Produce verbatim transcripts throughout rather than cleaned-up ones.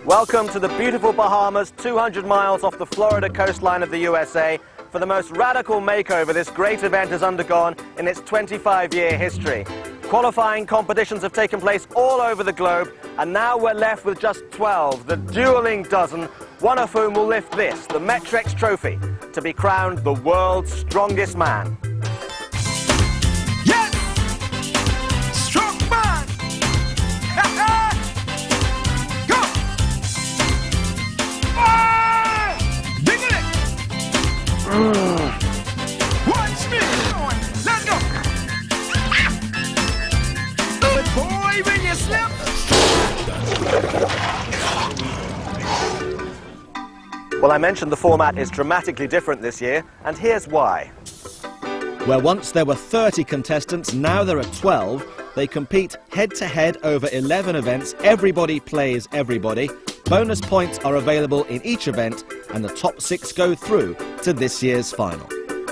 Welcome to the beautiful Bahamas, two hundred miles off the Florida coastline of the U S A, for the most radical makeover this great event has undergone in its twenty-five year history. Qualifying competitions have taken place all over the globe, and now we're left with just twelve, the dueling dozen, one of whom will lift this, the Metrex Trophy, to be crowned the world's strongest man. Yes! Strong man! Go! Ah! Ding it! Mm. Watch me! Let's go! Good boy, when you slip! Well, I mentioned the format is dramatically different this year, and here's why. Where once there were thirty contestants, now there are twelve. They compete head-to-head over eleven events. Everybody plays everybody. Bonus points are available in each event, and the top six go through to this year's final.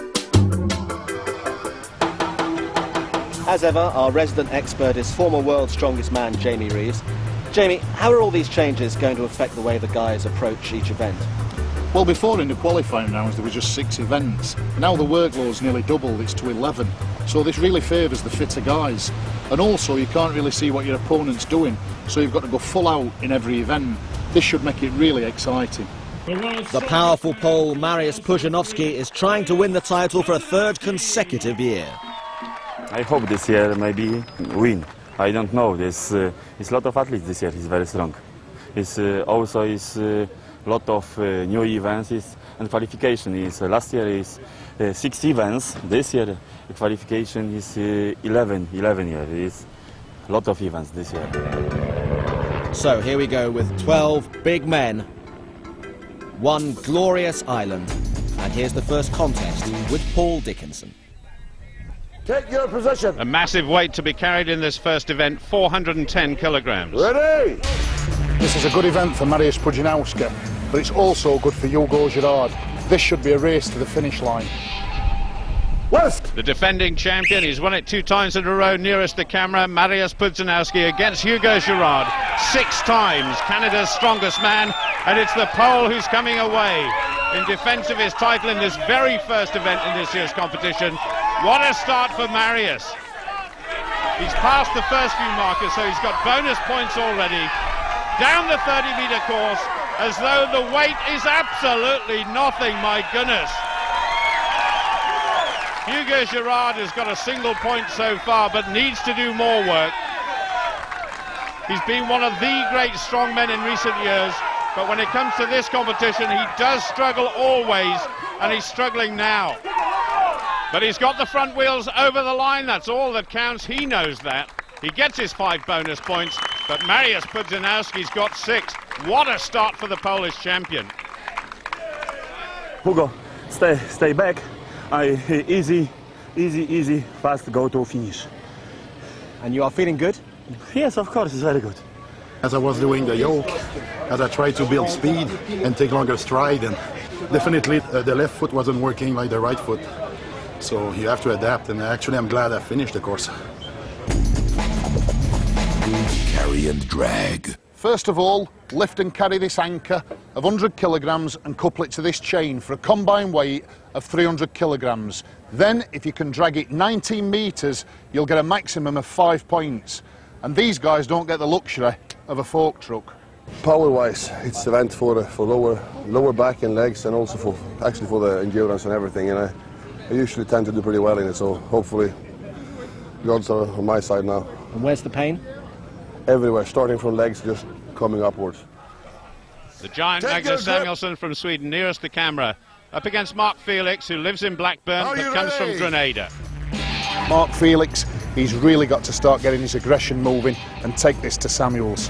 As ever, our resident expert is former world's strongest man, Jamie Reeves. Jamie, how are all these changes going to affect the way the guys approach each event? Well, before in the qualifying rounds there were just six events. Now the workload's nearly doubled, it's to eleven. So this really favours the fitter guys. And also you can't really see what your opponent's doing, so you've got to go full out in every event. This should make it really exciting. The powerful Pole Mariusz Pudzianowski is trying to win the title for a third consecutive year. I hope this year maybe win. I don't know. There's uh, it's a lot of athletes this year. It's very strong. It's uh, also is a uh, lot of uh, new events is, and qualification is uh, last year is uh, six events. This year the qualification is uh, eleven. eleven year. It's a lot of events this year. So here we go with twelve big men, one glorious island, and here's the first contest with Paul Dickinson. Take your position. A massive weight to be carried in this first event, four hundred ten kilograms. Ready? This is a good event for Mariusz Pudzianowski, but it's also good for Hugo Girard. This should be a race to the finish line. Left. The defending champion, he's won it two times in a row, nearest the camera, Mariusz Pudzianowski against Hugo Girard. Six times, Canada's strongest man, and it's the Pole who's coming away in defence of his title in this very first event in this year's competition. What a start for Mariusz. He's passed the first few markers, so he's got bonus points already. Down the thirty metre course, as though the weight is absolutely nothing, my goodness. Hugo Girard has got a single point so far, but needs to do more work. He's been one of the great strongmen in recent years, but when it comes to this competition, he does struggle always, and he's struggling now. But he's got the front wheels over the line, that's all that counts, he knows that. He gets his five bonus points, but Mariusz Pudzianowski's got six. What a start for the Polish champion. Hugo, stay, stay back. I easy, easy, easy, fast go to finish. And you are feeling good? Yes, of course, it's very good. As I was doing the yoke, as I tried to build speed and take longer stride, and definitely uh, the left foot wasn't working like the right foot. So you have to adapt, and actually I'm glad I finished the course. Carry and drag. First of all, lift and carry this anchor of one hundred kilograms and couple it to this chain for a combined weight of three hundred kilograms. Then, if you can drag it nineteen metres, you'll get a maximum of five points. And these guys don't get the luxury of a fork truck. Power-wise, it's an event for for lower lower back and legs, and also for actually for the endurance and everything. And I, I usually tend to do pretty well in it, so hopefully the odds are on my side now. And where's the pain? Everywhere, starting from legs, just coming upwards. The giant Magnus Samuelsson from Sweden, nearest the camera, up against Mark Felix, who lives in Blackburn, but comes from Grenada. Mark Felix, he's really got to start getting his aggression moving and take this to Samuelsson.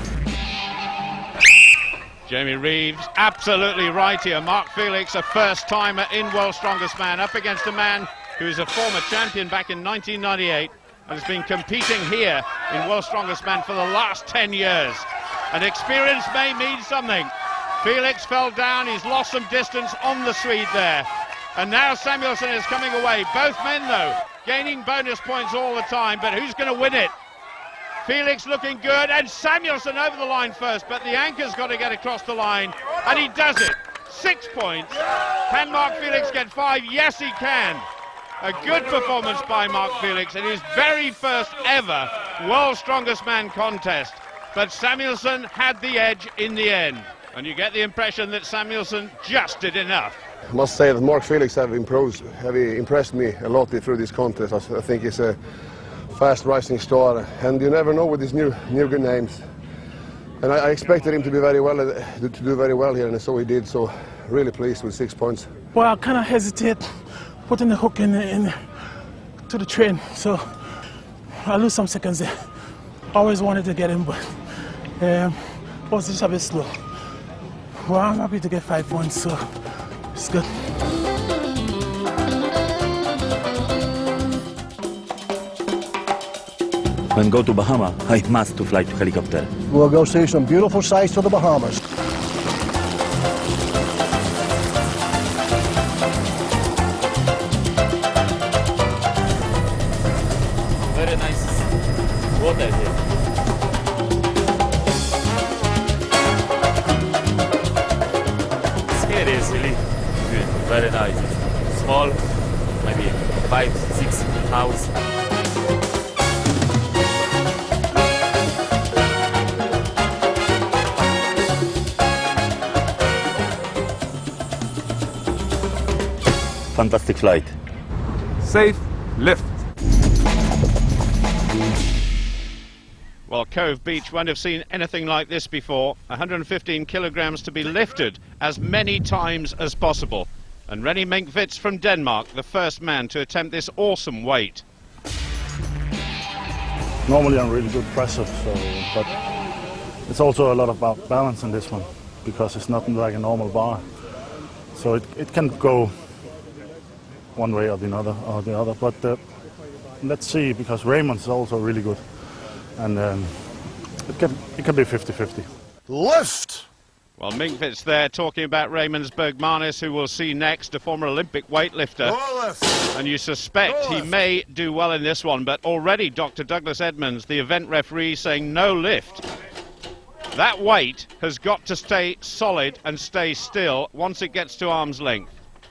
Jamie Reeves, absolutely right here. Mark Felix, a first-timer in World's Strongest Man, up against a man who is a former champion back in nineteen ninety-eight and has been competing here in World's Strongest Man for the last ten years. And experience may mean something. Felix fell down, he's lost some distance on the Swede there. And now Samuelsson is coming away. Both men, though, gaining bonus points all the time, but who's going to win it? Felix looking good, and Samuelsson over the line first, but the anchor's got to get across the line, and he does it. Six points. Can Mark Felix get five? Yes, he can. A good performance by Mark Felix in his very first ever World's Strongest Man contest. But Samuelsson had the edge in the end, and you get the impression that Samuelsson just did enough. I must say that Mark Felix have, improved, have impressed me a lot through this contest. I think he's a fast rising star, and you never know with these new new good names. And I, I expected him to be very well, uh, to do very well here, and so he did. So really pleased with six points. Well, I kind of hesitate putting the hook in, in to the train, so I lose some seconds there. Always wanted to get him, but um, was just a bit slow. Well, I'm happy to get five points, so it's good. When go to Bahama, I must to fly to helicopter. We'll go see some beautiful sights of the Bahamas. Very nice water here. Here is really good, very nice. Small, maybe five, six house. Fantastic flight. Safe lift. Well, Cove Beach won't have seen anything like this before. one hundred fifteen kilograms to be lifted as many times as possible. And René Minkvits from Denmark, the first man to attempt this awesome weight. Normally I'm really good presser, so, but it's also a lot about balance in this one, because it's not like a normal bar. So it, it can go one way or the other, or the other. But uh, let's see, because Raymond's also really good, and um, it can it can be fifty fifty. Lift. Well, Minkvits there talking about Raymond's Bergmanis, who we'll see next, a former Olympic weightlifter. And you suspect he may do well in this one, but already Doctor Douglas Edmonds, the event referee, saying no lift. That weight has got to stay solid and stay still once it gets to arm's length.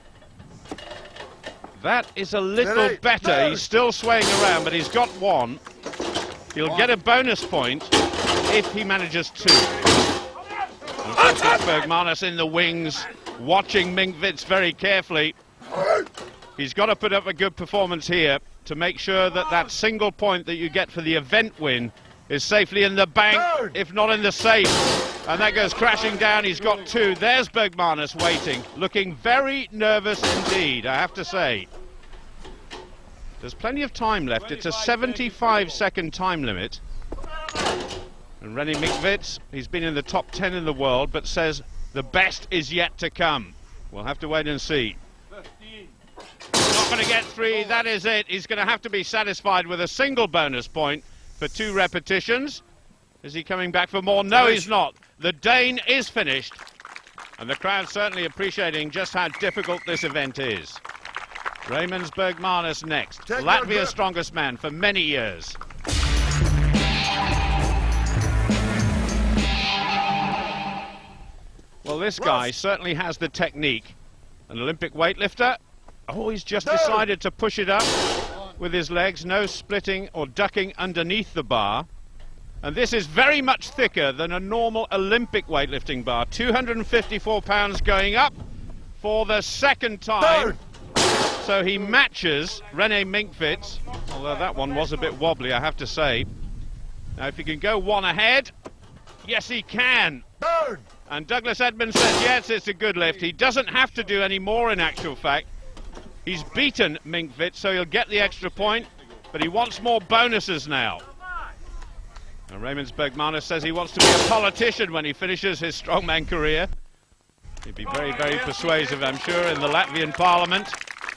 That is a little better. He's still swaying around, but he's got one. He'll get a bonus point if he manages two. And of course, it's Bergmanis in the wings, watching Minkvits very carefully. He's got to put up a good performance here to make sure that that single point that you get for the event win is safely in the bank, if not in the safe. And that goes crashing down. He's got two. There's Bergmanis waiting, looking very nervous indeed, I have to say. There's plenty of time left. It's a seventy-five second time limit. And René Minkvits, he's been in the top ten in the world, but says the best is yet to come. We'll have to wait and see. Not going to get three. That is it. He's going to have to be satisfied with a single bonus point for two repetitions. Is he coming back for more? No, he's not. The Dane is finished. And the crowd certainly appreciating just how difficult this event is. Raymond Bergmanis next. Latvia's strongest man for many years. Well, this guy certainly has the technique. An Olympic weightlifter. Oh, he's just decided to push it up with his legs. No splitting or ducking underneath the bar. And this is very much thicker than a normal Olympic weightlifting bar. two hundred fifty-four pounds going up for the second time. So he matches René Minkvits, although that one was a bit wobbly, I have to say. Now, if he can go one ahead, yes, he can. And Douglas Edmonds says, yes, it's a good lift. He doesn't have to do any more, in actual fact. He's beaten Minkvits, so he'll get the extra point, but he wants more bonuses now. And Raymond Bergmanis says he wants to be a politician when he finishes his strongman career. He'd be very, very persuasive, I'm sure, in the Latvian parliament.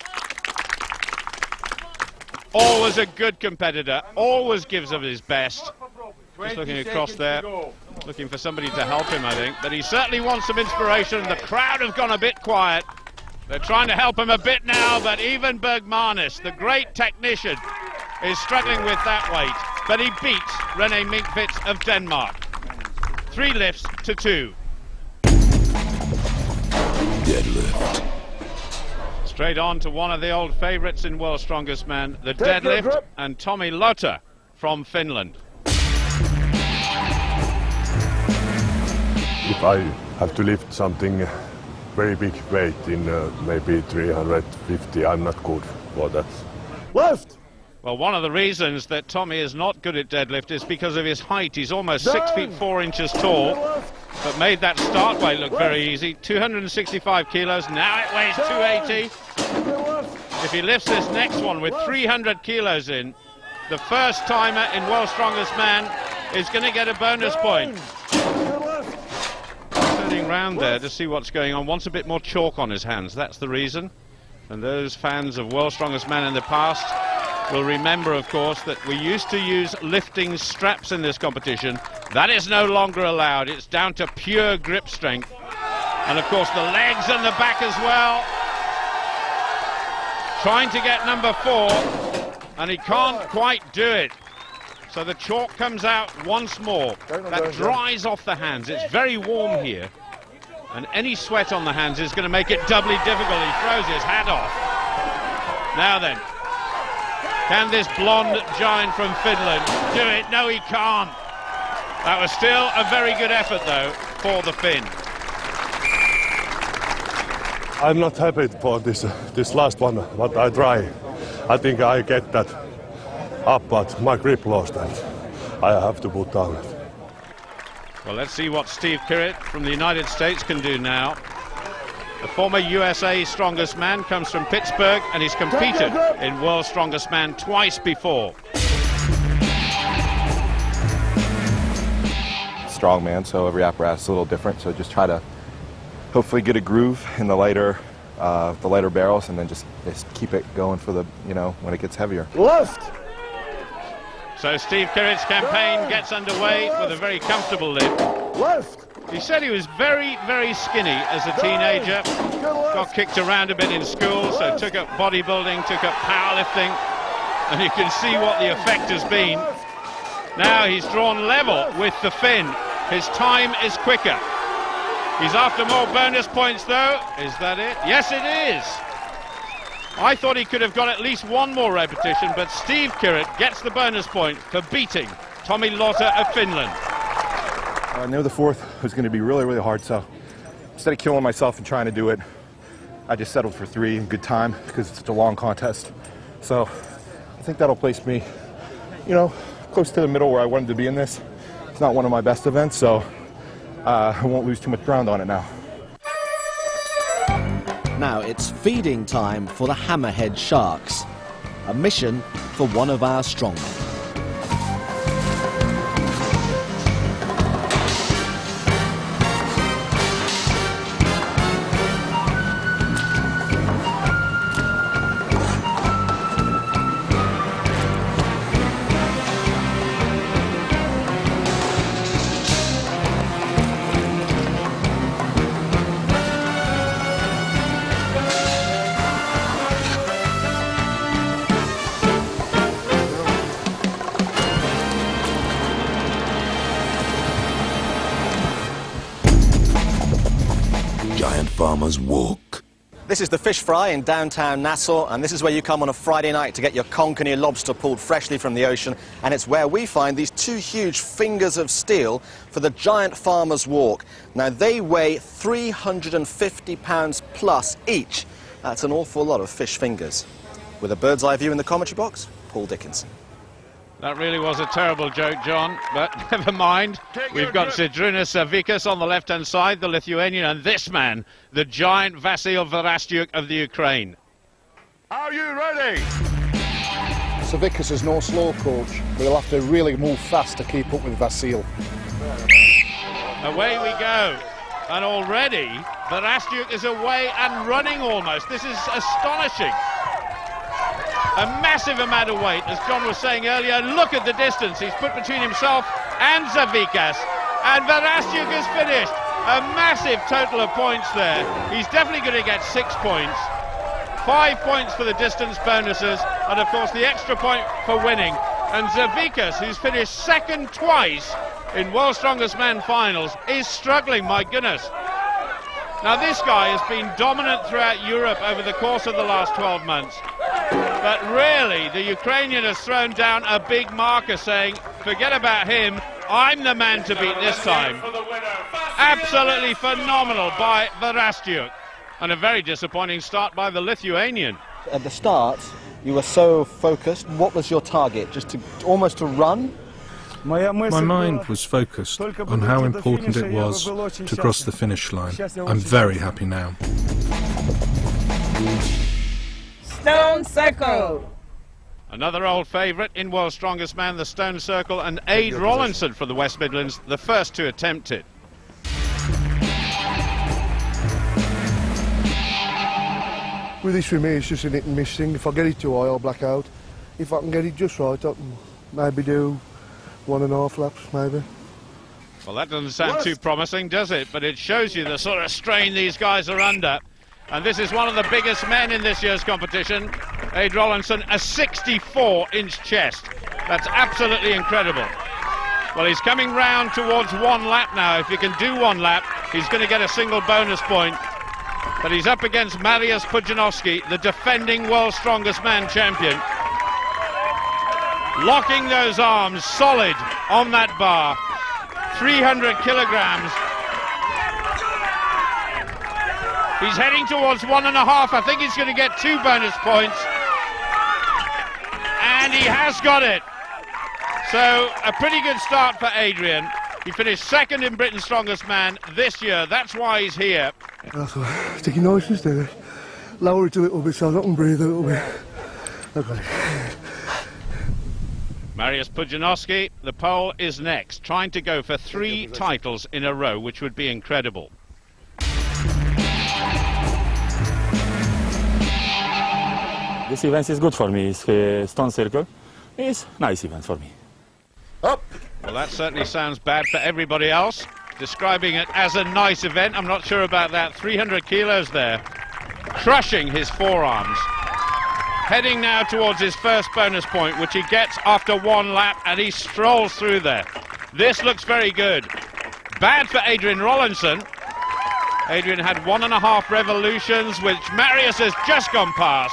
Always a good competitor, always gives of his best. Just looking across there, looking for somebody to help him, I think. But he certainly wants some inspiration. The crowd have gone a bit quiet. They're trying to help him a bit now, but even Bergmanis, the great technician, is struggling with that weight. but he beats René Minkvits of Denmark. Three lifts to two. Deadlift. Straight on to one of the old favourites in World's Strongest Man, the deadlift, and Tommy Lotta from Finland. If I have to lift something very big weight in uh, maybe three hundred fifty, I'm not good for that. Left! Well, one of the reasons that Tommy is not good at deadlift is because of his height. He's almost Down. six feet four inches tall, but made that start weight look very easy. two hundred sixty-five kilos, now it weighs two eighty. If he lifts this next one with three hundred kilos in, the first timer in World's Strongest Man is going to get a bonus point. Turning round there to see what's going on, wants a bit more chalk on his hands, that's the reason. And those fans of World's Strongest Man in the past will remember, of course, that we used to use lifting straps in this competition. That is no longer allowed. It's down to pure grip strength. And, of course, the legs and the back as well. Trying to get number four, and he can't quite do it. So the chalk comes out once more. That dries off the hands. It's very warm here. And any sweat on the hands is going to make it doubly difficult. He throws his hat off. Now then, can this blonde giant from Finland do it? No, he can't. That was still a very good effort, though, for the Finn. I'm not happy for this uh, this last one, but I try. I think I get that up, but my grip lost and I have to put down. Well, let's see what Steve Kirret from the United States can do now. The former U S A Strongest Man comes from Pittsburgh and he's competed in World's Strongest Man twice before. Strongman, so every apparatus is a little different, so just try to hopefully get a groove in the lighter uh, the lighter barrels and then just, just keep it going for the, you know, when it gets heavier. Left! So Steve Kirret's campaign gets underway with a very comfortable lift. Left! He said he was very, very skinny as a teenager. Got kicked around a bit in school, so took up bodybuilding, took up powerlifting, and you can see what the effect has been. Now he's drawn level with the Finn. His time is quicker. He's after more bonus points, though. Is that it? Yes, it is. I thought he could have got at least one more repetition, but Steve Kirret gets the bonus point for beating Tommy Lotta of Finland. I knew the fourth was going to be really, really hard, so instead of killing myself and trying to do it, I just settled for three in good time because it's such a long contest. So I think that'll place me, you know, close to the middle where I wanted to be in this. It's not one of my best events, so uh, I won't lose too much ground on it now. Now it's feeding time for the hammerhead sharks, a mission for one of our strongmen. Giant Farmer's Walk. This is the Fish Fry in downtown Nassau, and this is where you come on a Friday night to get your konkani lobster pulled freshly from the ocean, and it's where we find these two huge fingers of steel for the Giant Farmer's Walk. Now, they weigh three hundred fifty pounds plus each. That's an awful lot of fish fingers. With a bird's eye view in the commentary box, Paul Dickinson. That really was a terrible joke, John, but never mind. We've got Zydrunas Savickas on the left-hand side, the Lithuanian, and this man, the giant Vasyl Verastyuk of the Ukraine. Are you ready? Savickas is no slow coach, but he'll have to really move fast to keep up with Vasyl. Away we go. And already, Verastyuk is away and running almost. This is astonishing. A massive amount of weight, as John was saying earlier. Look at the distance he's put between himself and Savickas. And Verastyuk is finished. A massive total of points there. He's definitely going to get six points. Five points for the distance bonuses, and of course the extra point for winning. And Zavikas, who's finished second twice in World's Strongest Man finals, is struggling, my goodness. Now this guy has been dominant throughout Europe over the course of the last twelve months. But really, the Ukrainian has thrown down a big marker saying, forget about him, I'm the man to beat this time. Absolutely phenomenal by Varastyuk. And a very disappointing start by the Lithuanian. At the start, you were so focused. What was your target? Just to almost to run? My mind was focused on how important it was to cross the finish line. I'm very happy now. Stone Circle. Another old favourite in World's Strongest Man, the Stone Circle, and Ade Rollinson for the West Midlands, the first to attempt it. With this for me, it's just an hit and miss thing. If I get it too high, I'll black out. If I can get it just right, I can maybe do one and a half laps, maybe. Well, that doesn't sound too promising, does it? But it shows you the sort of strain these guys are under. And this is one of the biggest men in this year's competition. Ade Rollinson, a sixty-four inch chest. That's absolutely incredible. Well, he's coming round towards one lap now. If he can do one lap, he's going to get a single bonus point. But he's up against Mariusz Pudzianowski, the defending World's Strongest Man champion. Locking those arms solid on that bar. three hundred kilograms. He's heading towards one and a half. I think he's going to get two bonus points. And he has got it. So a pretty good start for Adrian. He finished second in Britain's Strongest Man this year. That's why he's here. That's all right. Take it nice and steady. Lower it a little bit so I can breathe a little bit. I've got it. Mariusz Pudzianowski, the Pole, is next, trying to go for three titles in a row, which would be incredible. This event is good for me. It's uh, Stone Circle. It's a nice event for me. Up. Well, that certainly sounds bad for everybody else. Describing it as a nice event. I'm not sure about that. three hundred kilos there. Crushing his forearms. Heading now towards his first bonus point, which he gets after one lap, and he strolls through there. This looks very good. Bad for Adrian Rollinson. Adrian had one and a half revolutions, which Mariusz has just gone past.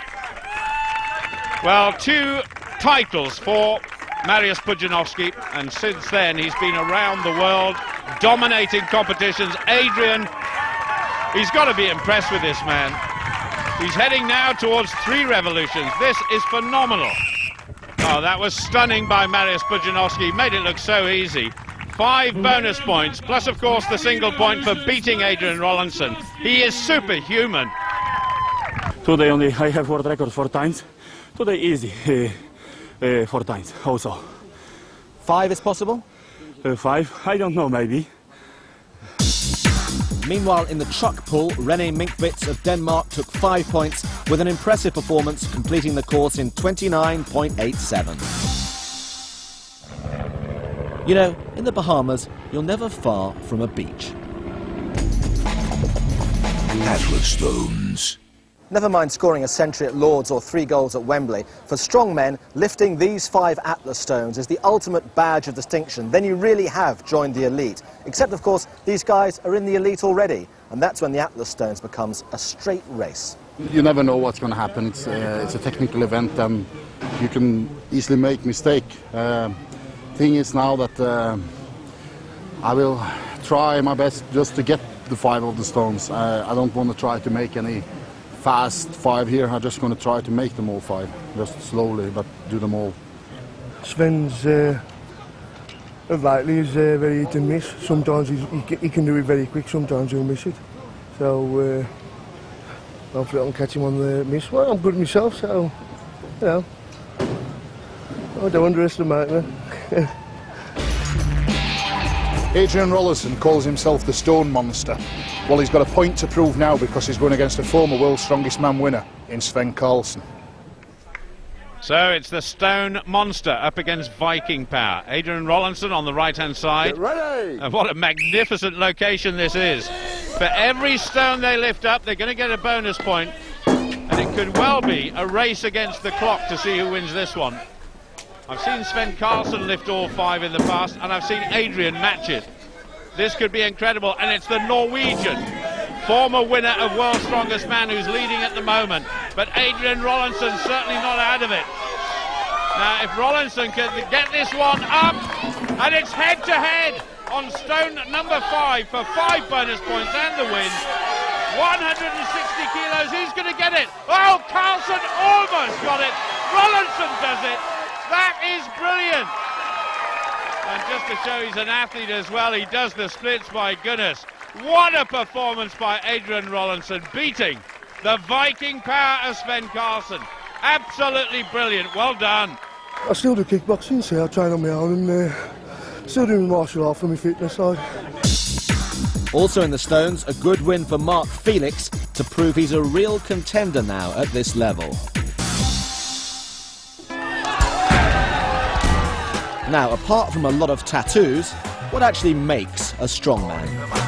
Well, two titles for Mariusz Pudzianowski, and since then he's been around the world, dominating competitions. Adrian, he's got to be impressed with this man. He's heading now towards three revolutions. This is phenomenal. Oh, that was stunning by Mariusz Pudzianowski. Made it look so easy. Five bonus points, plus of course the single point for beating Adrian Rollinson. He is superhuman. Today only I have world record four times. Today easy, uh, uh, four times also. Five is possible? Uh, five? I don't know, maybe. Meanwhile, in the truck pool, René Minkvits of Denmark took five points with an impressive performance, completing the course in twenty-nine point eight seven. You know, in the Bahamas, you're never far from a beach. Atlas Stones. Never mind scoring a century at Lord's or three goals at Wembley. For strong men, lifting these five Atlas Stones is the ultimate badge of distinction. Then you really have joined the elite. Except, of course, these guys are in the elite already. And that's when the Atlas Stones becomes a straight race. You never know what's going to happen. It's, uh, it's a technical event and you can easily make mistake. Uh, thing is now that uh, I will try my best just to get the five of the stones. Uh, I don't want to try to make any fast five here. I'm just going to try to make them all five, just slowly, but do them all. Sven's uh, lately is uh, very hit and miss. Sometimes he's, he, he can do it very quick, sometimes he'll miss it. So uh, hopefully I can catch him on the miss. Well, I'm good myself, so, you know, I don't underestimate me. Adrian Rollinson calls himself the Stone Monster. Well, he's got a point to prove now because he's going against a former World's Strongest Man winner in Sven Karlsson. So it's the Stone Monster up against Viking Power. Adrian Rollinson on the right-hand side. And what a magnificent location this is. For every stone they lift up, they're going to get a bonus point. And it could well be a race against the clock to see who wins this one. I've seen Sven Karlsson lift all five in the past, and I've seen Adrian match it. This could be incredible, and it's the Norwegian, former winner of World's Strongest Man, who's leading at the moment. But Adrian Rollinson certainly not out of it. Now, if Rollinson can get this one up, and it's head-to-head on stone number five for five bonus points and the win. one hundred sixty kilos, who's going to get it? Oh, Karlsson almost got it. Rollinson does it. That is brilliant. And just to show he's an athlete as well, he does the splits, my goodness. What a performance by Adrian Rollinson, beating the Viking power of Sven Karlsson. Absolutely brilliant, well done. I still do kickboxing, so I train on my own, and uh, still doing martial art for my fitness side. Also in the Stones, a good win for Mark Felix to prove he's a real contender now at this level. Now, apart from a lot of tattoos, what actually makes a strongman?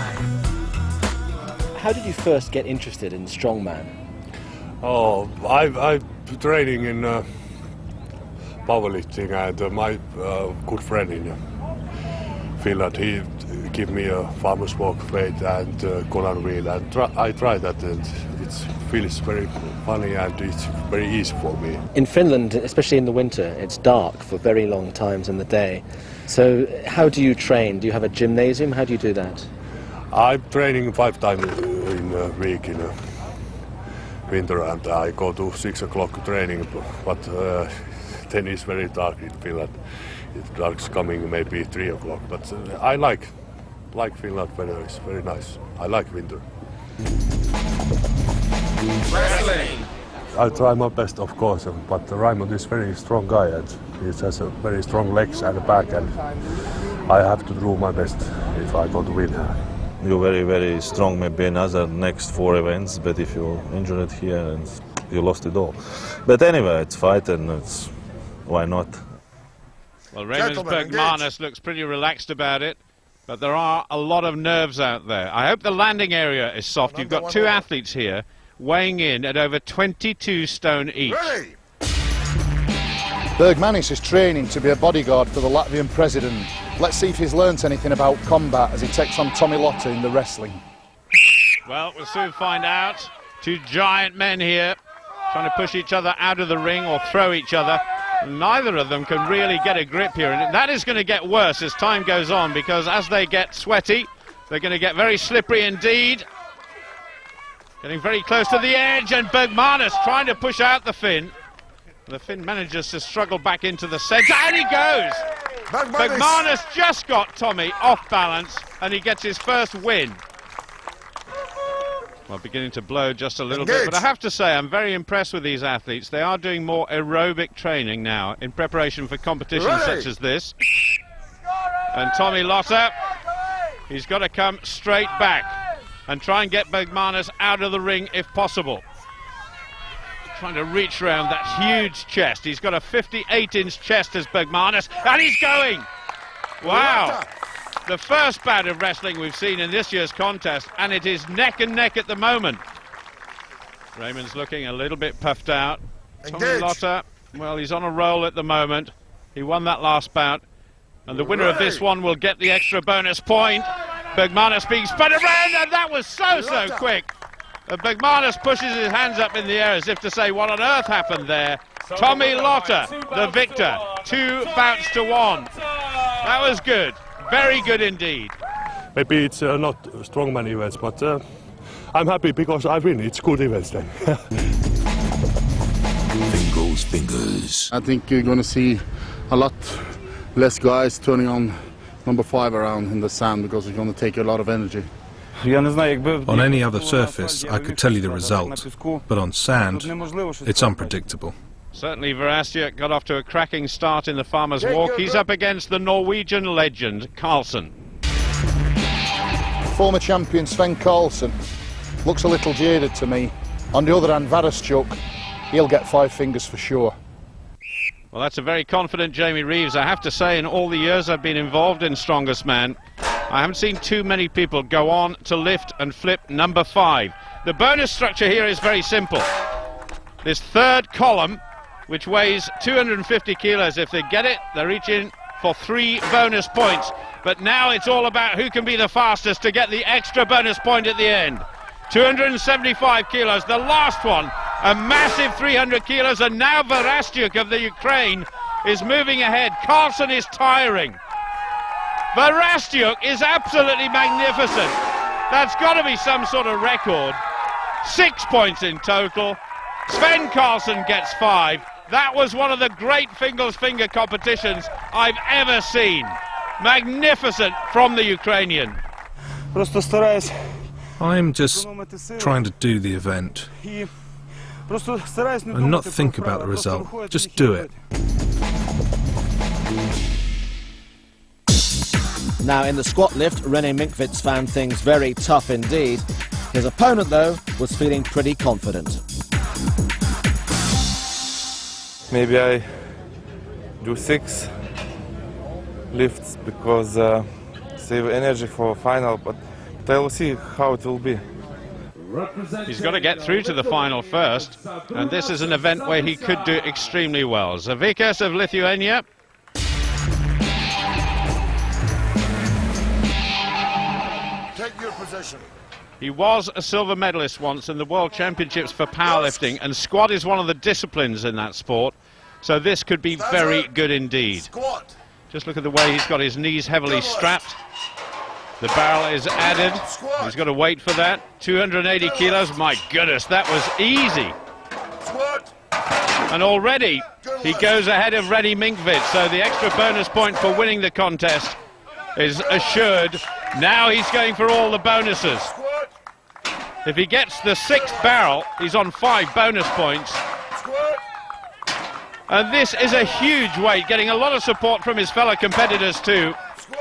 How did you first get interested in strongman? Oh, I've, I've been training in uh, powerlifting, and uh, my uh, good friend in uh, Finland, he gave me a farmer's walk weight and uh, collar wheel, and try, I tried that, and it feels very funny and it's very easy for me. In Finland, especially in the winter, it's dark for very long times in the day. So how do you train? Do you have a gymnasium? How do you do that? I'm training five times in a week in a winter, and I go to six o'clock training, but uh, then it's very dark in Finland. It's dark's coming maybe three o'clock, but uh, I like like Finland weather. It's very nice. I like winter. Wrestling. I try my best, of course, but Raymond is a very strong guy, and he has a very strong legs and back, and I have to do my best if I want to win. You're very, very strong maybe in other next four events, but if you're injured here, and you lost it all. But anyway, it's fight, and it's why not? Well, Raymond Bergmanis looks pretty relaxed about it, but there are a lot of nerves out there. I hope the landing area is soft. You've got two athletes here weighing in at over twenty-two stone each. Ready. Bergmanis is training to be a bodyguard for the Latvian president. Let's see if he's learnt anything about combat as he takes on Tommy Lotta in the wrestling. Well, we'll soon find out. Two giant men here trying to push each other out of the ring or throw each other. Neither of them can really get a grip here, and that is going to get worse as time goes on, because as they get sweaty, they're going to get very slippery indeed. Getting very close to the edge, and Bergmanis trying to push out the Finn. The Finn manages to struggle back into the centre, and he goes! Bergmanis just got Tommy off balance, and he gets his first win. Well, beginning to blow just a little Engage. bit, but I have to say I'm very impressed with these athletes. They are doing more aerobic training now in preparation for competitions Ready. such as this. And Tommy Lotta, he's got to come straight back and try and get Bergmanis out of the ring if possible. Trying to reach around that huge chest. He's got a fifty-eight inch chest as Bergmanis, and he's going! Wow! The first bout of wrestling we've seen in this year's contest, and it is neck and neck at the moment. Raymond's looking a little bit puffed out. Engage. Tommy Lotta, well, he's on a roll at the moment. He won that last bout, and the winner of this one will get the extra bonus point. Bergmanis being spun around, and that was so, so quick. Uh, Bergmanis pushes his hands up in the air as if to say, what on earth happened there? Tommy Lotta, the victor, two bouts to one. That was good. Very good indeed. Maybe it's uh, not strongman events, but uh, I'm happy because I win. It's good events then. Fingers, fingers. I think you're going to see a lot less guys turning on number five around in the sand, because it's going to take a lot of energy. On any other surface, I could tell you the result, but on sand, it's unpredictable. Certainly Verasiuk got off to a cracking start in the Farmer's Walk. He's up against the Norwegian legend, Karlsson. Former champion Sven Karlsson looks a little jaded to me. On the other hand, Verasiuk, he'll get five fingers for sure. Well, that's a very confident Jamie Reeves. I have to say, in all the years I've been involved in Strongest Man, I haven't seen too many people go on to lift and flip number five. The bonus structure here is very simple. This third column which weighs two hundred fifty kilos. If they get it, they're reaching for three bonus points. But now it's all about who can be the fastest to get the extra bonus point at the end. two hundred seventy-five kilos, the last one, a massive three hundred kilos, and now Verastyuk of the Ukraine is moving ahead. Carlson is tiring. Verastyuk is absolutely magnificent. That's got to be some sort of record. Six points in total. Sven Carlson gets five. That was one of the great Fingles Finger competitions I've ever seen. Magnificent from the Ukrainian. I'm just trying to do the event and not think about the result. Just do it. Now in the squat lift, René Minkvits found things very tough indeed. His opponent, though, was feeling pretty confident. Maybe I do six lifts because uh, save energy for final, but, but I will see how it will be. He's got to get through to the final first, and this is an event where he could do extremely well. Zavikas of Lithuania. Take your position. He was a silver medalist once in the World Championships for powerlifting, and squat is one of the disciplines in that sport, so this could be very good indeed. Squat. Just look at the way he's got his knees heavily strapped. The barrel is added. He's got to wait for that. two hundred eighty kilos. My goodness, that was easy. And already he goes ahead of René Minkvits, so the extra bonus point for winning the contest is assured. Now he's going for all the bonuses. If he gets the sixth barrel, he's on five bonus points. And this is a huge weight, getting a lot of support from his fellow competitors too.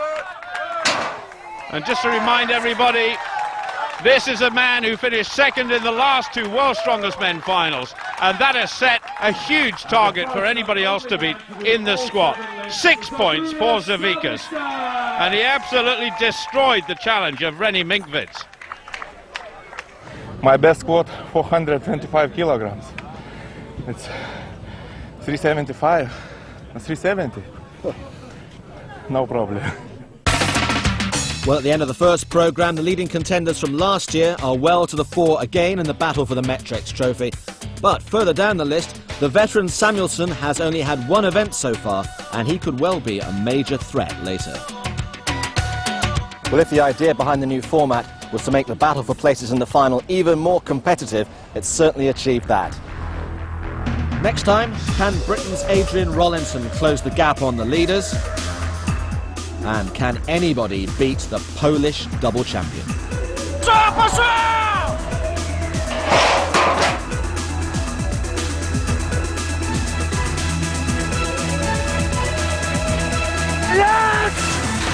And just to remind everybody, this is a man who finished second in the last two World's Strongest Men finals, and that has set a huge target for anybody else to beat in the squat. Six points for Zavikas, and he absolutely destroyed the challenge of René Minkvits. My best squat, four hundred twenty-five kilograms. It's three seventy-five and three seventy. No problem. Well, at the end of the first programme, the leading contenders from last year are well to the fore again in the battle for the Metrex trophy. But further down the list, the veteran Samuelsson has only had one event so far, and he could well be a major threat later. Well, if the idea behind the new format was to make the battle for places in the final even more competitive, it's certainly achieved that. Next time, can Britain's Adrian Rollinson close the gap on the leaders? And can anybody beat the Polish double champion? Yes!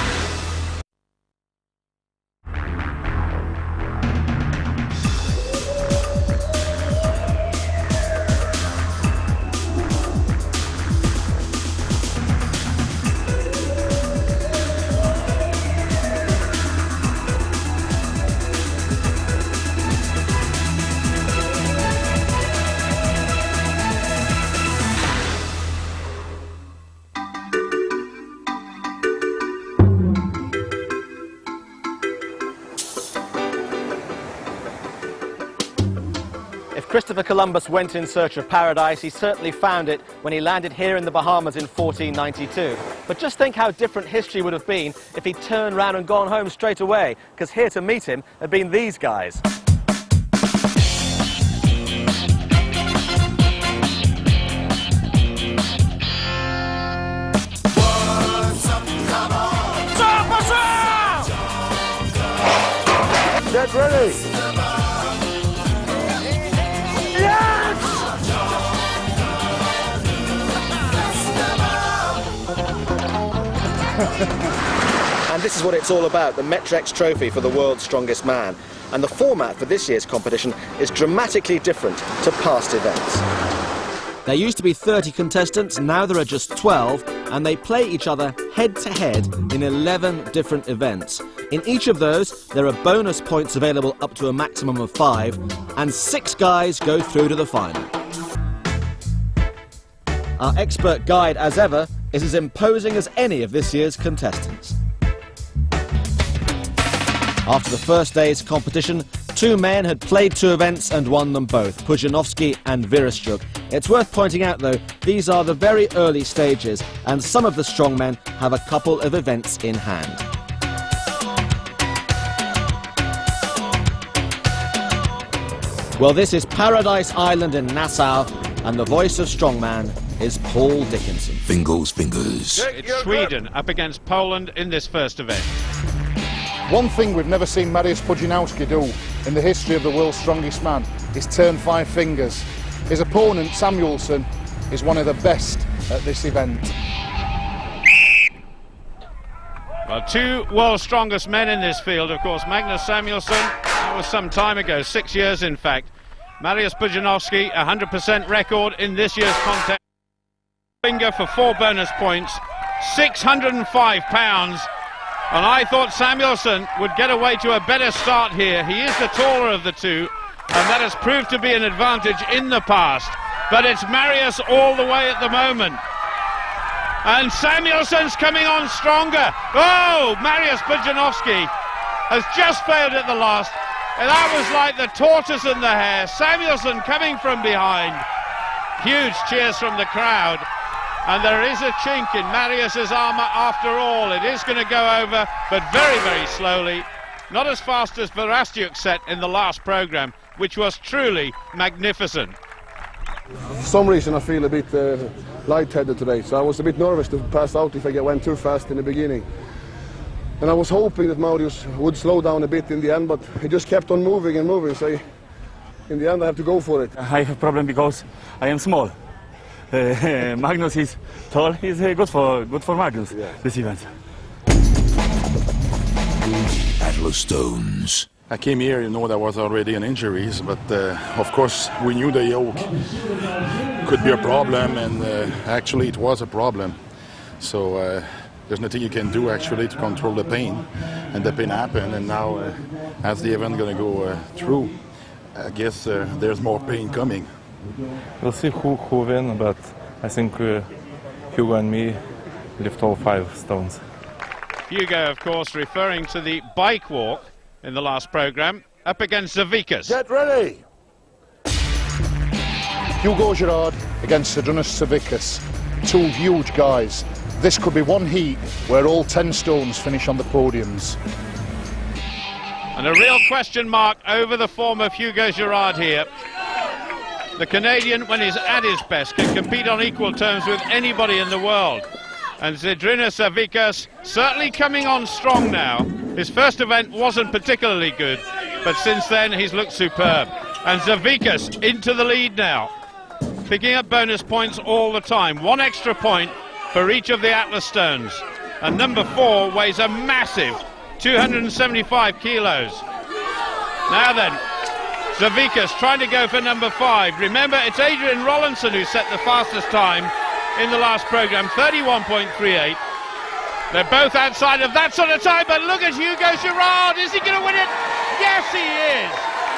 Christopher Columbus went in search of paradise. He certainly found it when he landed here in the Bahamas in fourteen ninety-two. But just think how different history would have been if he'd turned round and gone home straight away, because here to meet him had been these guys. Get ready! And this is what it's all about, the Metrex trophy for the world's strongest man. And the format for this year's competition is dramatically different to past events. There used to be thirty contestants, now there are just twelve, and they play each other head-to-head in eleven different events. In each of those, there are bonus points available up to a maximum of five, and six guys go through to the final. Our expert guide, as ever, is as imposing as any of this year's contestants. After the first day's competition, two men had played two events and won them both, Pudzianowski and Vereshchuk. It's worth pointing out, though, these are the very early stages, and some of the strongmen have a couple of events in hand. Well, this is Paradise Island in Nassau, and the voice of strongman is Paul Dickinson. Fingers, fingers. It's Sweden up against Poland in this first event. One thing we've never seen Mariusz Pudzianowski do in the history of the world's strongest man is turn five fingers. His opponent, Samuelsson, is one of the best at this event. Well, two world's strongest men in this field, of course. Magnus Samuelsson, that was some time ago, six years in fact. Mariusz Pudzianowski, one hundred percent record in this year's contest. Finger for four bonus points, six hundred and five pounds. And I thought Samuelsson would get away to a better start here. He is the taller of the two, and that has proved to be an advantage in the past. But it's Mariusz all the way at the moment. And Samuelsson's coming on stronger. Oh, Mariusz Pudzianowski has just failed at the last. And that was like the tortoise and the hare. Samuelsson coming from behind. Huge cheers from the crowd. And there is a chink in Mariusz's armour after all. It is going to go over, but very, very slowly. Not as fast as Vereshchuk set in the last programme, which was truly magnificent. For some reason I feel a bit uh, lightheaded today, so I was a bit nervous to pass out if I went too fast in the beginning. And I was hoping that Mariusz would slow down a bit in the end, but he just kept on moving and moving, so he, in the end I have to go for it. I have a problem because I am small. Uh, Magnus is tall. He's uh, good for good for Magnus. Yeah. This event. Battle of Stones. I came here, you know, there was already an injuries, but uh, of course we knew the yoke could be a problem, and uh, actually it was a problem. So uh, there's nothing you can do actually to control the pain, and the pain happened. And now, uh, as the event going to go uh, through, I guess uh, there's more pain coming. We'll see who who win, but I think uh, Hugo and me lift all five stones. Hugo, of course, referring to the bike walk in the last programme, up against Zavikas. Get ready! Hugo Girard against Zydrunas Savickas. Two huge guys. This could be one heat where all ten stones finish on the podiums. And a real question mark over the form of Hugo Girard here. The Canadian, when he's at his best, can compete on equal terms with anybody in the world. And Zydrunas Savickas certainly coming on strong now. His first event wasn't particularly good, but since then he's looked superb. And Savickas into the lead now, picking up bonus points all the time. One extra point for each of the Atlas stones. And number four weighs a massive two hundred seventy-five kilos. Now then, Savickas trying to go for number five. Remember, it's Adrian Rollinson who set the fastest time in the last programme, thirty-one point three eight. They're both outside of that sort of time, but look at Hugo Girard. Is he going to win it? Yes, he is.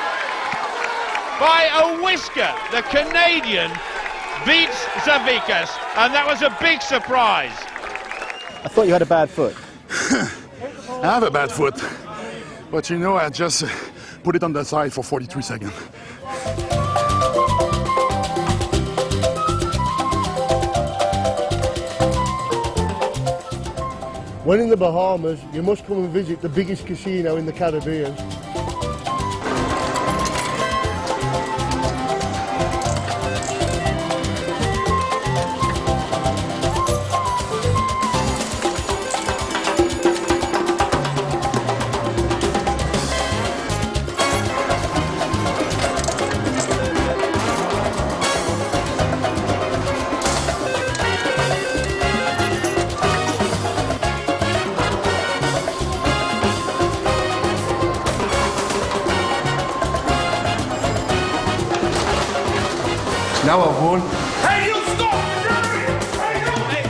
By a whisker, the Canadian beats Savickas, and that was a big surprise. I thought you had a bad foot. I have a bad foot, but you know, I just put it on the side for forty-three seconds. When in the Bahamas, you must come and visit the biggest casino in the Caribbean. Now I've won. Hey, you stop! Hey,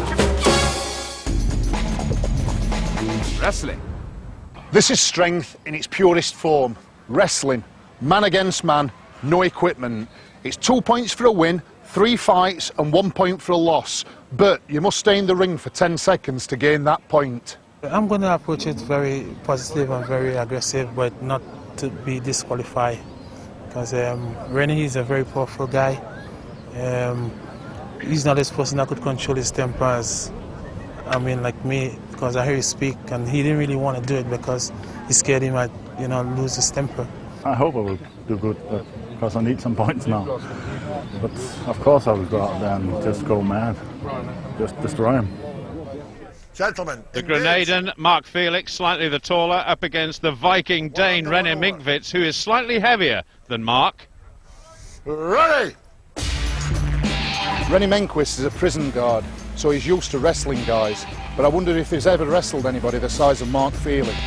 you, it's up! Wrestling. This is strength in its purest form. Wrestling. Man against man, no equipment. It's two points for a win, three fights and one point for a loss, but you must stay in the ring for ten seconds to gain that point. I'm going to approach it very positive and very aggressive, but not to be disqualified, because um, Rennie is a very powerful guy. Um, he's not this person that could control his temper as, I mean, like me, because I hear you speak, and he didn't really want to do it because he scared he might, you know, lose his temper. I hope I will do good, but, because I need some points now. But of course I will go out there and just go mad, just destroy him. Gentlemen, the Grenadian Mark Felix, slightly the taller, up against the Viking Dane René Minkvits, who is slightly heavier than Mark. Ready! René Minkvits is a prison guard, so he's used to wrestling guys, but I wonder if he's ever wrestled anybody the size of Mark Felix.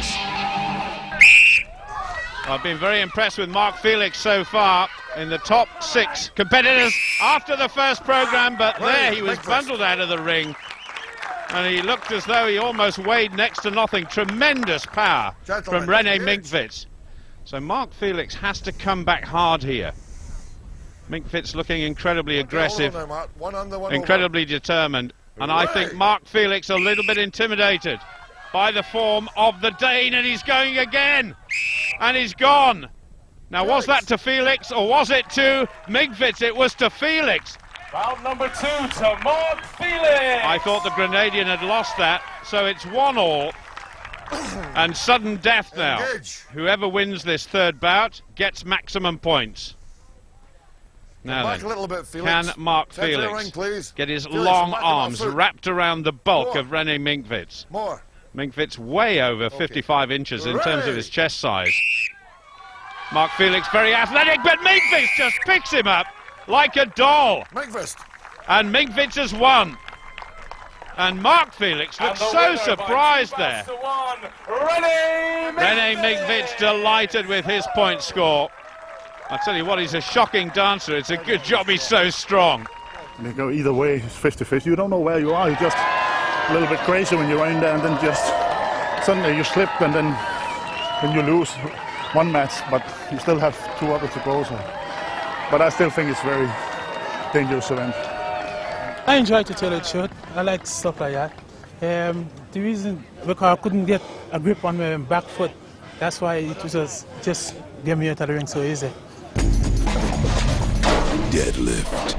I've been very impressed with Mark Felix so far in the top six competitors after the first program, but there he was bundled out of the ring. And he looked as though he almost weighed next to nothing. Tremendous power Gentlemen, from René Minkvits. So Mark Felix has to come back hard here. Minkvits looking incredibly aggressive, on there, one under, one incredibly over. determined. And I think Right. Mark Felix a little bit intimidated by the form of the Dane, and he's going again. And he's gone. Now, was that to Felix or was it to Minkvits? It was to Felix. Round number two to Mark Felix. I thought the Grenadian had lost that, so it's one all. And sudden death now. Engage. Whoever wins this third bout gets maximum points. Now Back then, a little bit, Felix. can Mark Center the Felix ring, please. get his Felix, long back him up, arms foot. wrapped around the bulk More. of René Minkvits? More. Minkvits way over fifty-five inches in terms of Ready. his chest size. Mark Felix very athletic, but Minkvits just picks him up like a doll. Minkvits. And Minkvits has won. And Mark Felix looks so surprised there. René René Minkvits delighted with his point score. I tell you what, he's a shocking dancer. It's a good job he's so strong. They go either way, it's fifty fifty. You don't know where you are. You're just a little bit crazy when you're in there, and then just suddenly you slip, and then, then you lose one match, but you still have two others to go. So. But I still think it's a very dangerous event. I enjoy to tell the truth. I like stuff like that. Um, the reason, because I couldn't get a grip on my back foot, that's why it was just, just get me out of the ring so easy. Deadlift.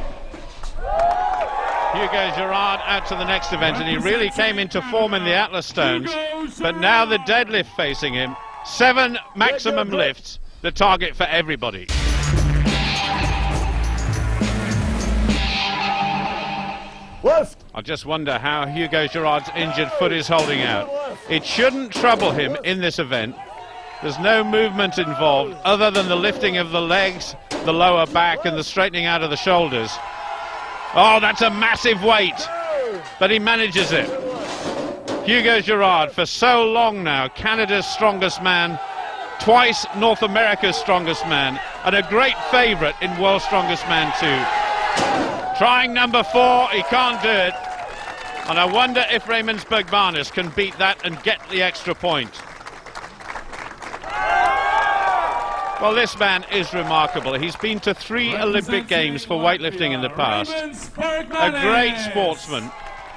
Hugo Girard out to the next event, and he really came into form in the Atlas Stones. But now the deadlift facing him. Seven maximum lifts, the target for everybody. Left. I just wonder how Hugo Girard's injured foot is holding out. It shouldn't trouble him in this event. There's no movement involved other than the lifting of the legs, the lower back, and the straightening out of the shoulders. Oh, that's a massive weight, but he manages it. Hugo Girard, for so long now, Canada's strongest man, twice North America's strongest man, and a great favourite in World's Strongest Man two. Trying number four, he can't do it. And I wonder if Raymond Bergmanis can beat that and get the extra point. Well, this man is remarkable. He's been to three Olympic Games for weightlifting in the past. A great sportsman.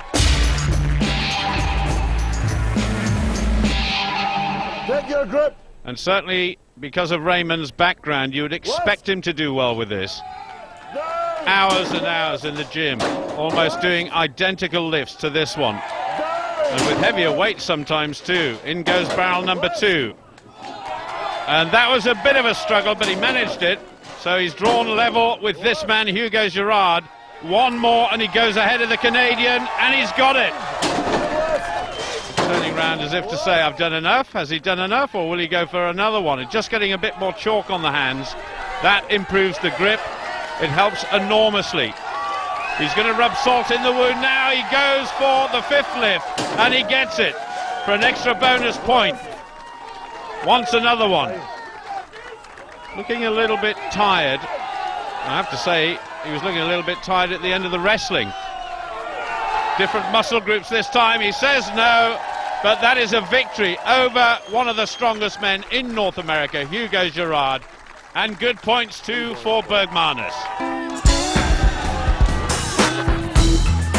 Take your grip. And certainly, because of Raymond's background, you would expect him to do well with this. Hours and hours in the gym, almost doing identical lifts to this one. And with heavier weights sometimes too. In goes barrel number two. And that was a bit of a struggle, but he managed it. So he's drawn level with this man, Hugo Girard. One more and he goes ahead of the Canadian, and he's got it. Turning round as if to say, I've done enough. Has he done enough, or will he go for another one? And just getting a bit more chalk on the hands. That improves the grip. It helps enormously. He's going to rub salt in the wound now. He goes for the fifth lift, and he gets it for an extra bonus point. Wants another one. Looking a little bit tired. I have to say, he was looking a little bit tired at the end of the wrestling. Different muscle groups this time. He says no, but that is a victory over one of the strongest men in North America, Hugo Girard. And good points too for Bergmanis.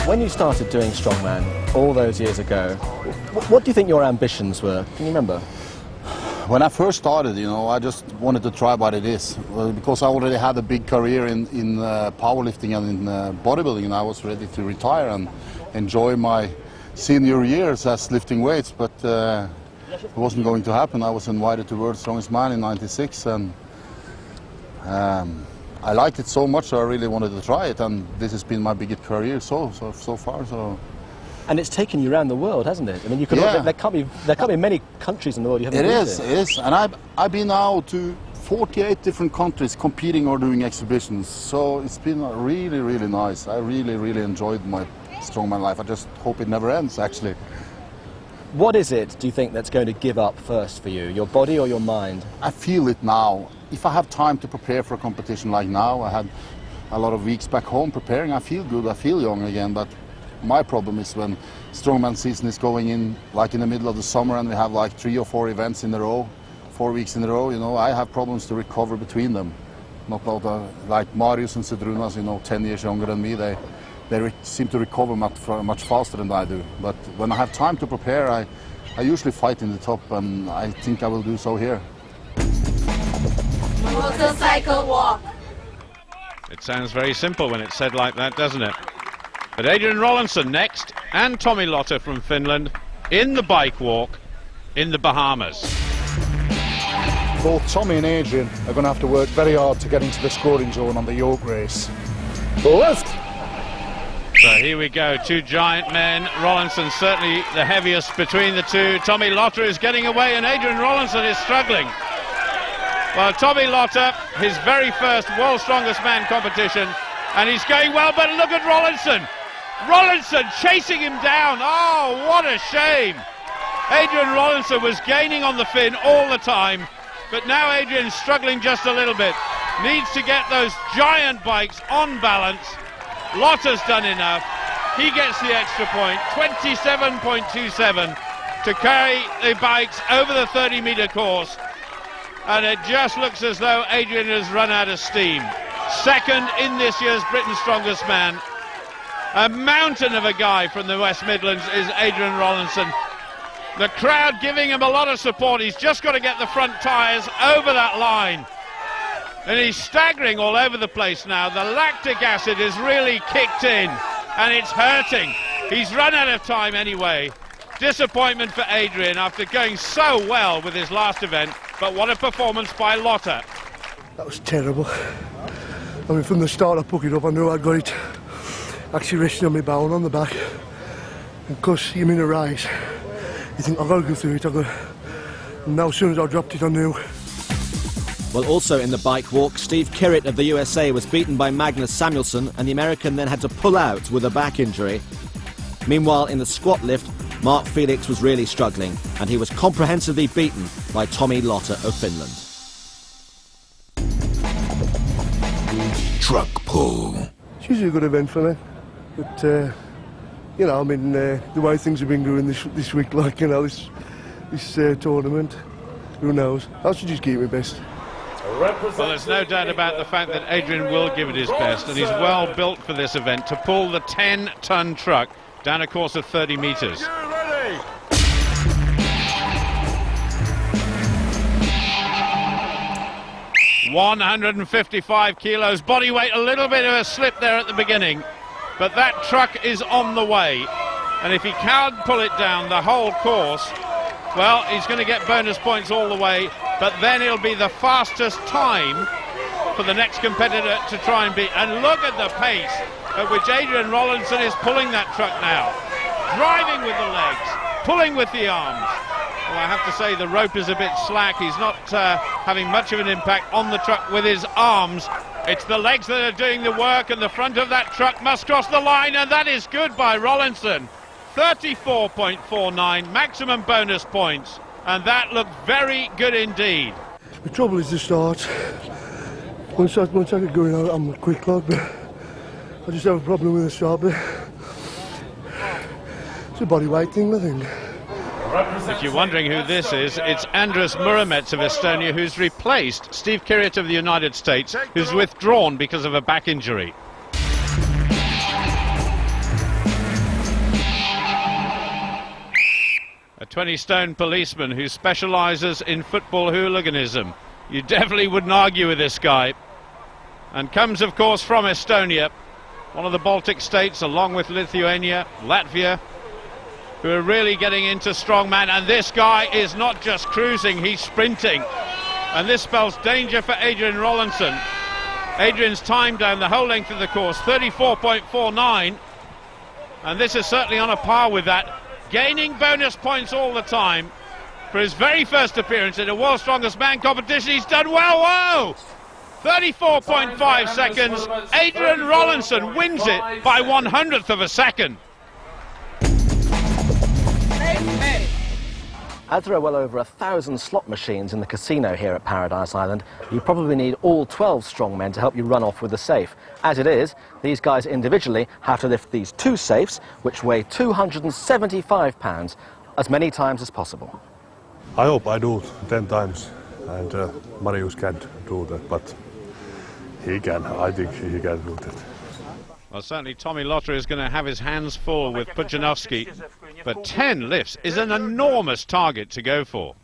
When you started doing strongman all those years ago, wh what do you think your ambitions were? Can you remember? When I first started, you know, I just wanted to try what it is. Well, because I already had a big career in, in uh, powerlifting and in uh, bodybuilding, and I was ready to retire and enjoy my senior years as lifting weights, but uh, it wasn't going to happen. I was invited to World's Strongest Man in ninety-six, and um, I liked it so much, so I really wanted to try it, and this has been my biggest career so, so, so far. So. And it's taken you around the world, hasn't it? I mean, you can, Yeah. there, can't be, there can't be many countries in the world you haven't It been is, to. it is, and I've, I've been now to forty-eight different countries competing or doing exhibitions, so it's been really, really nice. I really, really enjoyed my strongman life. I just hope it never ends, actually. What is it, do you think, that's going to give up first for you, your body or your mind? I feel it now. If I have time to prepare for a competition like now, I had a lot of weeks back home preparing, I feel good, I feel young again, but my problem is when strongman season is going in, like in the middle of the summer, and we have like three or four events in a row, four weeks in a row, you know, I have problems to recover between them. Not like, uh, like Marius and Cedrunas, you know, ten years younger than me, they, they re seem to recover much, much faster than I do. But when I have time to prepare, I, I usually fight in the top, and I think I will do so here. Motorcycle walk. It sounds very simple when it's said like that, doesn't it? But Adrian Rollinson next, and Tommy Lotta from Finland, in the bike walk in the Bahamas. Both Tommy and Adrian are going to have to work very hard to get into the scoring zone on the yoke race. Left! So here we go, two giant men. Rollinson certainly the heaviest between the two. Tommy Lotta is getting away, and Adrian Rollinson is struggling. Well, Tommy Lotta, his very first World's Strongest Man competition, and he's going well, but look at Rollinson. Rollinson chasing him down. Oh, what a shame. Adrian Rollinson was gaining on the Finn all the time, but now Adrian's struggling just a little bit. Needs to get those giant bikes on balance. Lotta's done enough. He gets the extra point, twenty-seven point two seven, to carry the bikes over the thirty metre course. And it just looks as though Adrian has run out of steam. Second in this year's Britain's Strongest Man. A mountain of a guy from the West Midlands is Adrian Rollinson. The crowd giving him a lot of support. He's just got to get the front tyres over that line. And he's staggering all over the place now. The lactic acid is really kicked in, and it's hurting. He's run out of time anyway. Disappointment for Adrian after going so well with his last event, but what a performance by Lotta. That was terrible. I mean, from the start I put it up, I knew I'd got it actually resting on my bow and on the back. And because you're in a rise, you think, I've got to go through it, I've got to... And now as soon as I dropped it, I knew. Well, also in the bike walk, Steve Kirrett of the U S A was beaten by Magnus Samuelsson, and the American then had to pull out with a back injury. Meanwhile, in the squat lift, Mark Felix was really struggling, and he was comprehensively beaten by Tommy Lotta of Finland. Truck pull. It's usually a good event for me, but uh, you know, I mean, uh, the way things have been going this this week, like, you know, this this uh, tournament, who knows? I should just keep my best. Well, there's no doubt about the fact that Adrian will give it his best, and he's well built for this event to pull the ten ton truck down a course of thirty metres. one hundred fifty-five kilos, body weight, a little bit of a slip there at the beginning, but that truck is on the way, and if he can't pull it down the whole course, well, he's going to get bonus points all the way, but then it'll be the fastest time for the next competitor to try and beat. And look at the pace at which Adrian Rollinson is pulling that truck now. Driving with the legs, pulling with the arms. Well, I have to say the rope is a bit slack. He's not uh, having much of an impact on the truck with his arms. It's the legs that are doing the work, and the front of that truck must cross the line, and that is good by Rollinson. thirty-four point four nine, maximum bonus points, and that looked very good indeed. The trouble is the start. Once I, once I get going, I'm a quick log, but I just have a problem with the start. But it's a body weight thing, I think. If you're wondering who this is, it's Andrus Muramets of Estonia, who's replaced Steve Kirrett of the United States, who's withdrawn because of a back injury. A twenty stone policeman who specialises in football hooliganism. You definitely wouldn't argue with this guy. And comes, of course, from Estonia, one of the Baltic states, along with Lithuania, Latvia, who are really getting into strongman. And this guy is not just cruising, he's sprinting. And this spells danger for Adrian Rollinson. Adrian's time down the whole length of the course, thirty-four point four nine. And this is certainly on a par with that. Gaining bonus points all the time. For his very first appearance in a World's Strongest Man competition, he's done well. Whoa! thirty-four point five seconds. Adrian Rollinson wins it by one hundredth of a second. As there are well over a thousand slot machines in the casino here at Paradise Island, you probably need all twelve strongmen to help you run off with the safe. As it is, these guys individually have to lift these two safes, which weigh two hundred seventy-five pounds, as many times as possible. I hope I do ten times, and uh, Marius can't do that, but he can. I think he can do that. Well, certainly Tommy Lotter is going to have his hands full with Pudzianowski, but ten lifts is an enormous target to go for.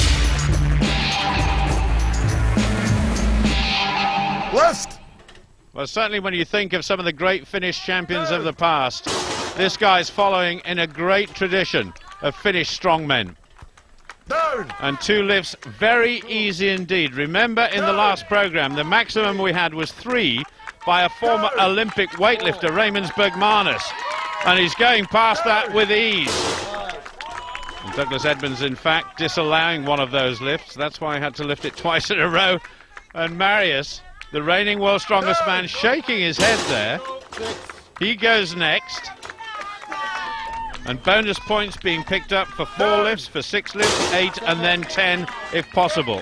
Left! Well, certainly when you think of some of the great Finnish champions of the past, this guy's following in a great tradition of Finnish strongmen. Down. And two lifts, very easy indeed. Remember, in the last programme, the maximum we had was three by a former Olympic weightlifter, Raymond Bergmanis. And he's going past that with ease. And Douglas Edmonds, in fact, disallowing one of those lifts. That's why I had to lift it twice in a row. And Marius, the reigning world's strongest man, shaking his head there. He goes next. And bonus points being picked up for four lifts, for six lifts, eight, and then ten if possible.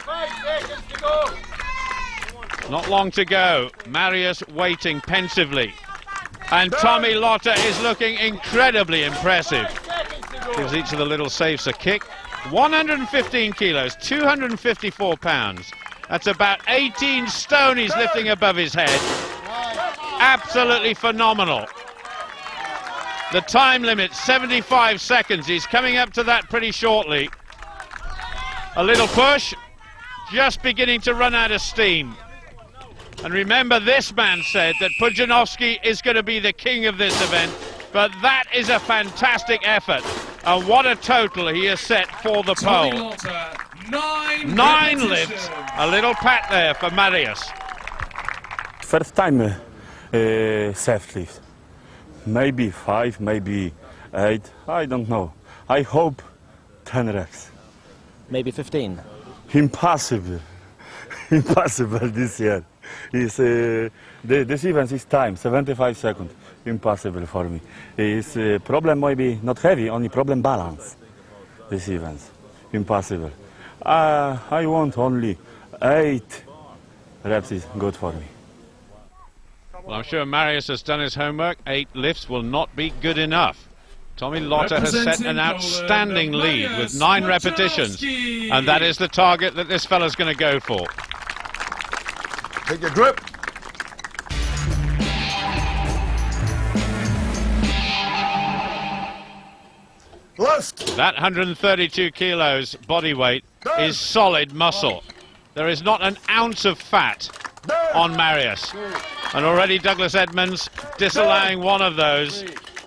Not long to go. Marius waiting pensively. And Tommy Lotter is looking incredibly impressive. Gives each of the little safes a kick. one hundred fifteen kilos, two hundred fifty-four pounds. That's about eighteen stone he's lifting above his head. Absolutely phenomenal. The time limit, seventy-five seconds. He's coming up to that pretty shortly. A little push, just beginning to run out of steam. And remember, this man said that Pudzianowski is going to be the king of this event, but that is a fantastic effort. And what a total he has set for the pole. Nine, Nine lifts. A little pat there for Marius. First time uh, uh, safe lift. Maybe five, maybe eight, I don't know. I hope ten reps. Maybe fifteen? Impossible. Impossible this year. It's, uh, the, this event is time, seventy-five seconds. Impossible for me. It's uh, problem maybe not heavy, only problem balance. This event. Impossible. Uh, I want only eight reps is good for me. Well, I'm sure Marius has done his homework. Eight lifts will not be good enough. Tommy Lotter has set an outstanding lead with nine repetitions. And that is the target that this fella's going to go for. Take your grip. Left. That one hundred thirty-two kilos body weight is solid muscle. There is not an ounce of fat on Marius. And already Douglas Edmonds disallowing one of those.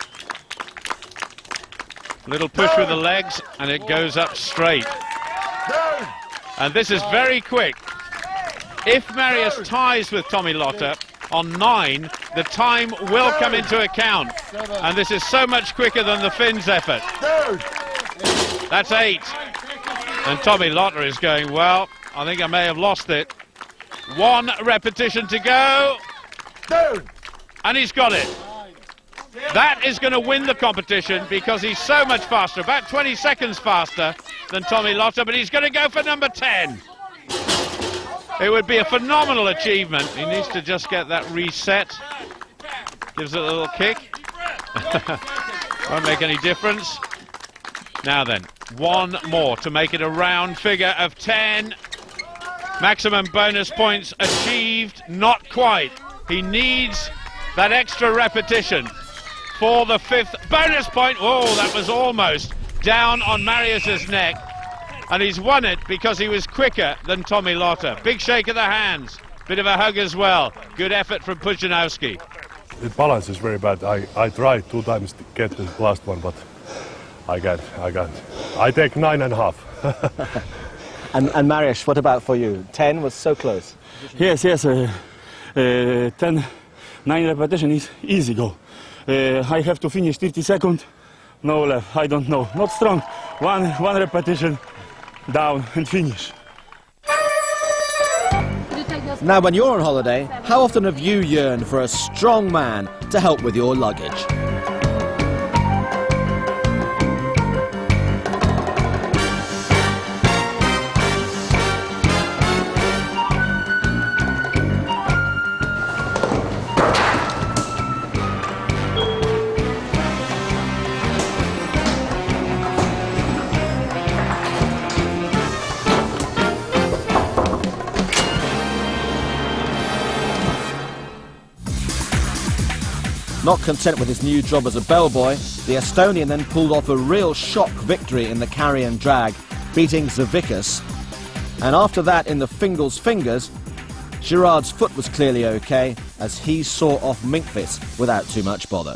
Little push with the legs and it goes up straight. And this is very quick. If Marius ties with Tommy Lotter on nine, the time will come into account. And this is so much quicker than the Finns' effort. That's eight. And Tommy Lotter is going, well, I think I may have lost it. One repetition to go. And he's got it. That is going to win the competition because he's so much faster, about twenty seconds faster than Tommy Lotter, but he's going to go for number ten. It would be a phenomenal achievement. He needs to just get that reset. Gives it a little kick. Won't make any difference. Now then, one more to make it a round figure of ten. Maximum bonus points achieved, not quite. He needs that extra repetition for the fifth bonus point. Oh, that was almost. down on Marius's neck, and he's won it because he was quicker than Tommy Lotta. Big shake of the hands, bit of a hug as well. Good effort from Pudzianowski. The balance is very bad. I, I tried two times to get the last one, but I got, I got. I take nine and a half. and, and Marius, what about for you? Ten was so close. Yes, yes. Uh, uh, ten, nine repetition is easy go. Uh, I have to finish thirty seconds. No left. I don't know. Not strong. One, one repetition, down and finish. Now, when you're on holiday, how often have you yearned for a strong man to help with your luggage? Not content with his new job as a bellboy, the Estonian then pulled off a real shock victory in the carry and drag, beating Zavikas. And after that, in the Fingals Fingers, Girard's foot was clearly okay, as he saw off Minkvis without too much bother.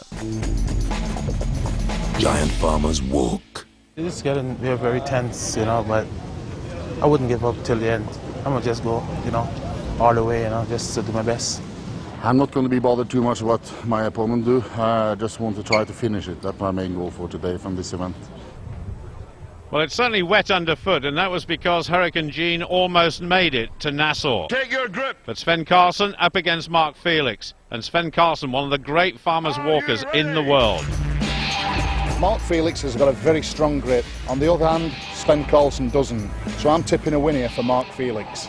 Giant Farmer's Walk. It's getting we're very tense, you know, but I wouldn't give up till the end. I'm gonna just go, you know, all the way, you know, just to do my best. I'm not going to be bothered too much what my opponent do. I just want to try to finish it. That's my main goal for today from this event. Well, it's certainly wet underfoot, and that was because Hurricane Jean almost made it to Nassau. Take your grip. But Sven Carlsen up against Mark Felix. And Sven Carlsen, one of the great farmers walkers in the world. Mark Felix has got a very strong grip. On the other hand, Sven Carlsen doesn't. So I'm tipping a win here for Mark Felix.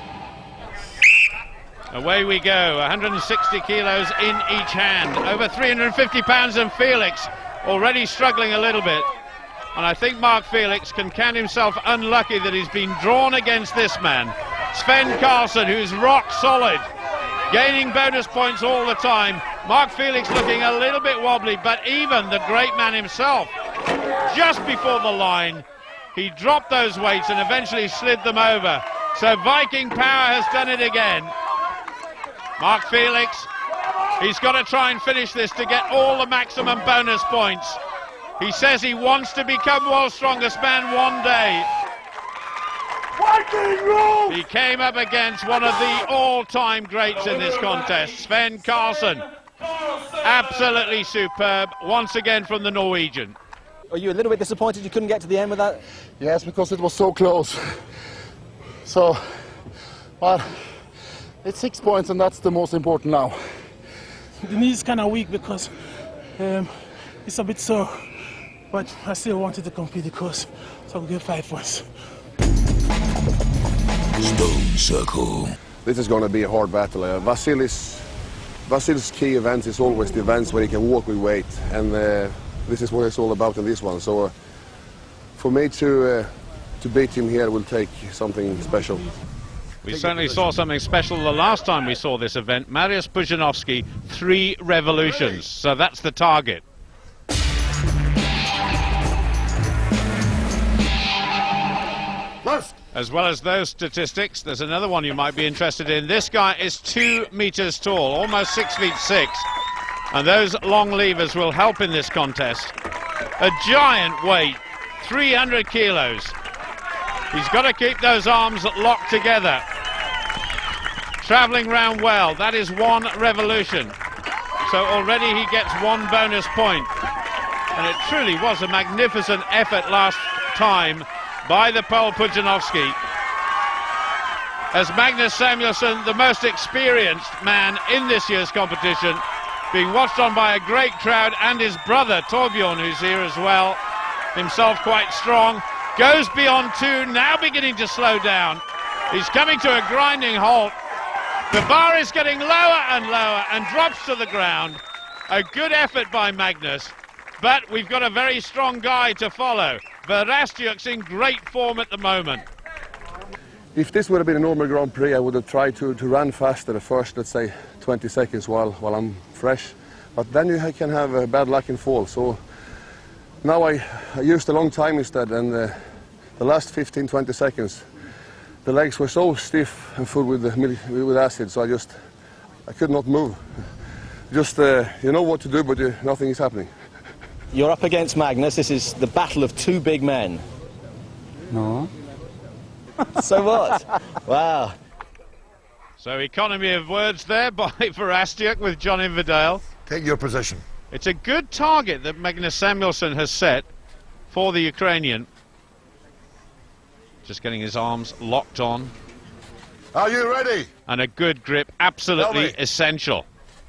Away we go, one hundred sixty kilos in each hand, over three hundred fifty pounds, and Felix already struggling a little bit. And I think Mark Felix can count himself unlucky that he's been drawn against this man, Sven Carlsen, who's rock solid, gaining bonus points all the time. Mark Felix looking a little bit wobbly, but even the great man himself, just before the line, he dropped those weights and eventually slid them over. So Viking Power has done it again. Mark Felix, he's got to try and finish this to get all the maximum bonus points. He says he wants to become world's strongest man one day. He came up against one of the all-time greats in this contest, Sven Carlsen. Absolutely superb, once again from the Norwegian. Are you a little bit disappointed you couldn't get to the end with that? Yes, because it was so close. So, but it's six points, and that's the most important now. The knee is kind of weak because um, it's a bit sore, but I still wanted to complete the course, so I'll get five points. Stone Circle. This is going to be a hard battle. Uh, Vasilis, Vasil's key event is always the events where he can walk with weight, and uh, this is what it's all about in this one. So uh, for me to, uh, to beat him here will take something special. We certainly saw something special the last time we saw this event. Marius Pudzianowski, three revolutions, so that's the target. Left. As well as those statistics, there's another one you might be interested in. This guy is two meters tall, almost six feet six, and those long levers will help in this contest. A giant weight, three hundred kilos. He's got to keep those arms locked together. Travelling round well, that is one revolution. So already he gets one bonus point. And it truly was a magnificent effort last time by the Pole Pudzianowski. As Magnus Samuelsson, the most experienced man in this year's competition, being watched on by a great crowd, and his brother Torbjorn, who's here as well, himself quite strong. Goes beyond two, now beginning to slow down. He's coming to a grinding halt. The bar is getting lower and lower and drops to the ground. A good effort by Magnus, but we've got a very strong guy to follow. Verastyuk's in great form at the moment. If this would have been a normal Grand Prix, I would have tried to, to run faster the first, let's say, twenty seconds while, while I'm fresh. But then you can have uh, bad luck in fall. So now I, I used a long time instead, and uh, the last fifteen twenty seconds, the legs were so stiff and full with the with acid, so I just I could not move. Just uh, you know what to do, but you, nothing is happening. You're up against Magnus. This is the battle of two big men. No. So what? Wow. So economy of words there by Verastyuk with John Inverdale. Take your position. It's a good target that Magnus Samuelsson has set for the Ukrainian. Just getting his arms locked on. Are you ready? And a good grip, absolutely essential.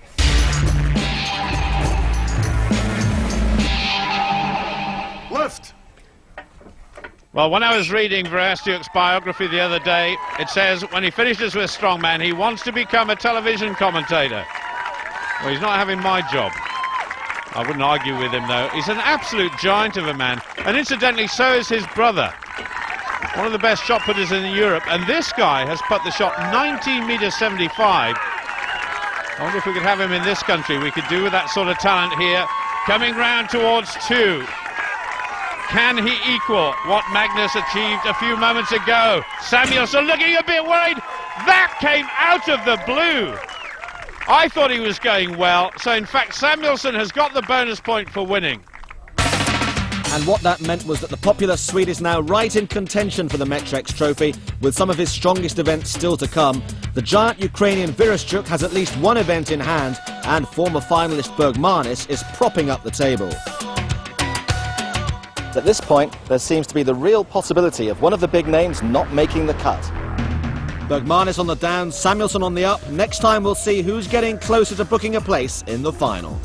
Lift. Well, when I was reading Verastyuk's biography the other day, it says when he finishes with Strongman, he wants to become a television commentator. Well, he's not having my job. I wouldn't argue with him, though. He's an absolute giant of a man. And incidentally, so is his brother. One of the best shot putters in Europe. And this guy has put the shot nineteen metres seventy-five. I wonder if we could have him in this country. We could do with that sort of talent here. Coming round towards two. Can he equal what Magnus achieved a few moments ago? Samuelsson looking a bit worried. That came out of the blue. I thought he was going well. So, in fact, Samuelsson has got the bonus point for winning. And what that meant was that the popular Swede is now right in contention for the Metrex trophy, with some of his strongest events still to come. The giant Ukrainian Verastyuk has at least one event in hand, and former finalist Bergmanis is propping up the table. At this point, there seems to be the real possibility of one of the big names not making the cut. Bergmanis on the down, Samuelsson on the up. Next time we'll see who's getting closer to booking a place in the final.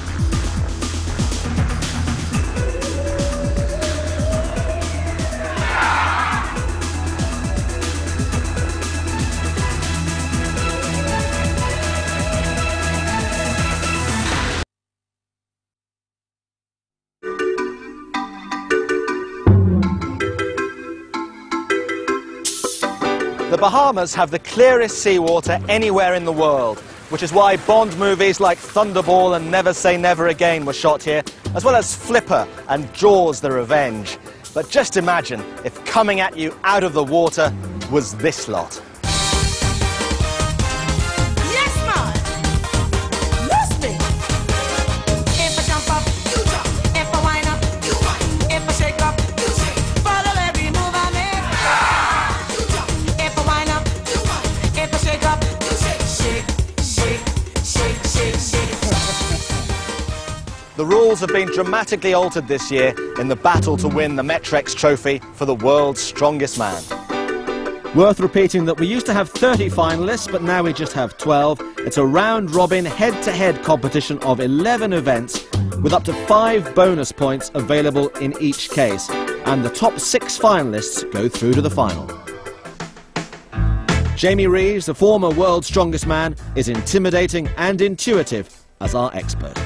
The Bahamas have the clearest seawater anywhere in the world, which is why Bond movies like Thunderball and Never Say Never Again were shot here, as well as Flipper and Jaws the Revenge. But just imagine if coming at you out of the water was this lot. Yes, man! Lose me! If I jump up, you jump. If I wind up, you wind. If I shake up, you shake. Follow every move I make. You jump. If I wind up, you wind. If I shake up, you shake. Shake, shake, shake, shake, shake. The rules have been dramatically altered this year in the battle to win the Metrex trophy for the world's strongest man. Worth repeating that we used to have thirty finalists, but now we just have twelve. It's a round-robin, head-to-head competition of eleven events, with up to five bonus points available in each case. And the top six finalists go through to the final. Jamie Reeves, the former world's strongest man, is intimidating and intuitive as our expert.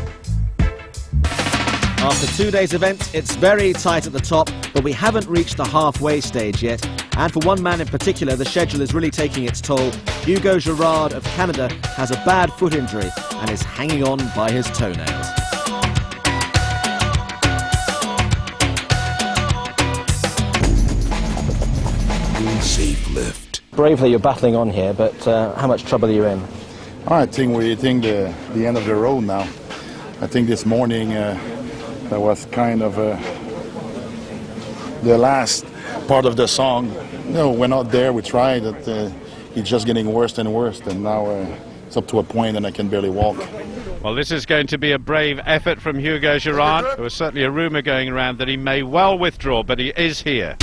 After two days' events, it's very tight at the top, but we haven't reached the halfway stage yet. And for one man in particular, the schedule is really taking its toll. Hugo Girard of Canada has a bad foot injury and is hanging on by his toenails. Safe lift. Bravely, you're battling on here, but uh, how much trouble are you in? I think we're hitting the, the end of the road now. I think this morning uh, that was kind of uh, the last part of the song. No, we're not there. We tried. It, uh, it's just getting worse and worse, and now uh, it's up to a point and I can barely walk. Well, this is going to be a brave effort from Hugo Girard. There was certainly a rumour going around that he may well withdraw, but he is here.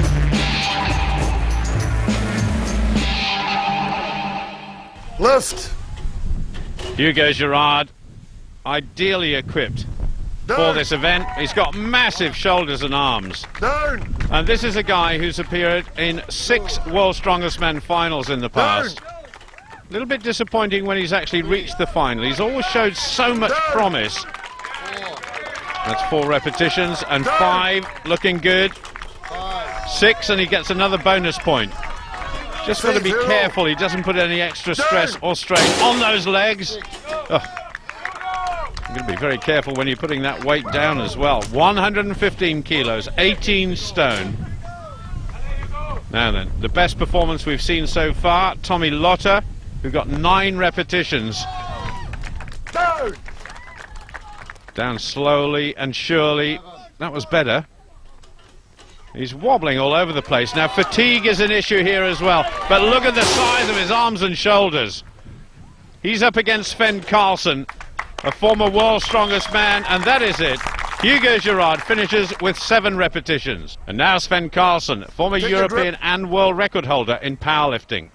Lift. Hugo Girard, ideally equipped for this event. He's got massive shoulders and arms. Down. And this is a guy who's appeared in six World's Strongest Men finals in the past. A little bit disappointing when he's actually reached the final. He's always showed so much promise. That's four repetitions and five, looking good. Six, and he gets another bonus point. Just got to be careful he doesn't put any extra stress or strain on those legs. Oh. You're going to be very careful when you're putting that weight down as well. one hundred fifteen kilos, eighteen stone. Now then, the best performance we've seen so far, Tommy Lotter, who got nine repetitions. Down! Down slowly and surely. That was better. He's wobbling all over the place. Now, fatigue is an issue here as well. But look at the size of his arms and shoulders. He's up against Sven Karlsson, a former world's strongest man, and that is it. Hugo Girard finishes with seven repetitions. And now Sven Karlsson, former Take European and world record holder in powerlifting.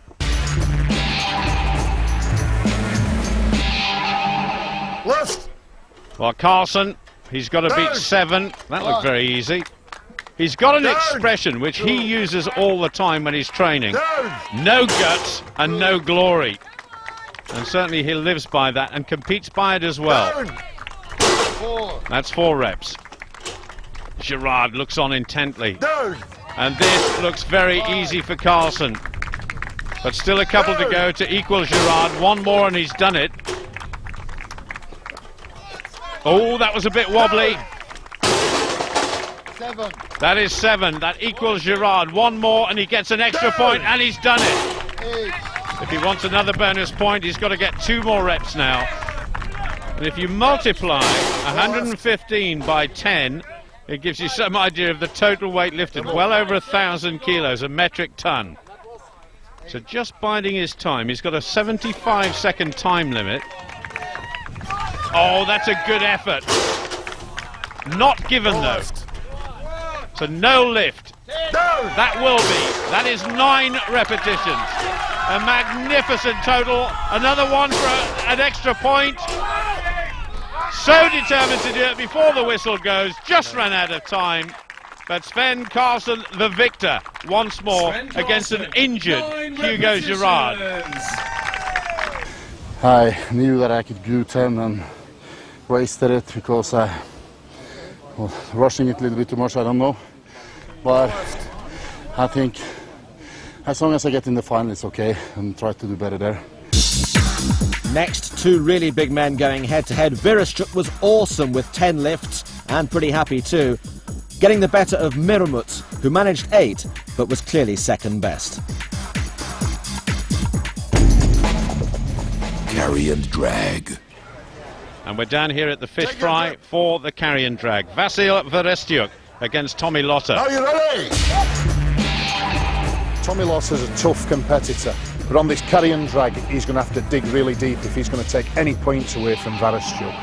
Left! Well, Karlsson, he's got to beat Down. seven. That looked very easy. He's got an Down. expression which he uses all the time when he's training. Down. No guts and no glory. And certainly he lives by that and competes by it as well. Down. Four. That's four reps. Girard looks on intently. Down. And this looks very easy for Karlsson. But still a couple to go to equal Girard. One more and he's done it. Oh, that was a bit wobbly. Seven. That is seven. That equals Girard. One more and he gets an extra point and he's done it. Eight. If he wants another bonus point, he's got to get two more reps now. And if you multiply one hundred fifteen by ten, it gives you some idea of the total weight lifted. Well over a thousand kilos, a metric ton. So just biding his time. He's got a seventy-five second time limit. Oh, that's a good effort. Not given though. So no lift. That will be. That is nine repetitions. A magnificent total. Another one for a, an extra point. So determined to do it before the whistle goes. Just ran out of time. But Sven Karlsson, the victor, once more against an injured Hugo Girard. I knew that I could do ten and wasted it because I was rushing it a little bit too much, I don't know. But I think as long as I get in the final, it's okay, and try to do better there. Next, two really big men going head-to-head. Vereshchuk was awesome with ten lifts, and pretty happy too, getting the better of Miramut, who managed eight, but was clearly second best. Carry and drag. And we're down here at the fish fry for the carry and drag. Vasil Vereshchuk against Tommy Lotter. Are you ready? Tommy Lotter's a tough competitor, but on this carry and drag, he's going to have to dig really deep if he's going to take any points away from Vereshchuk.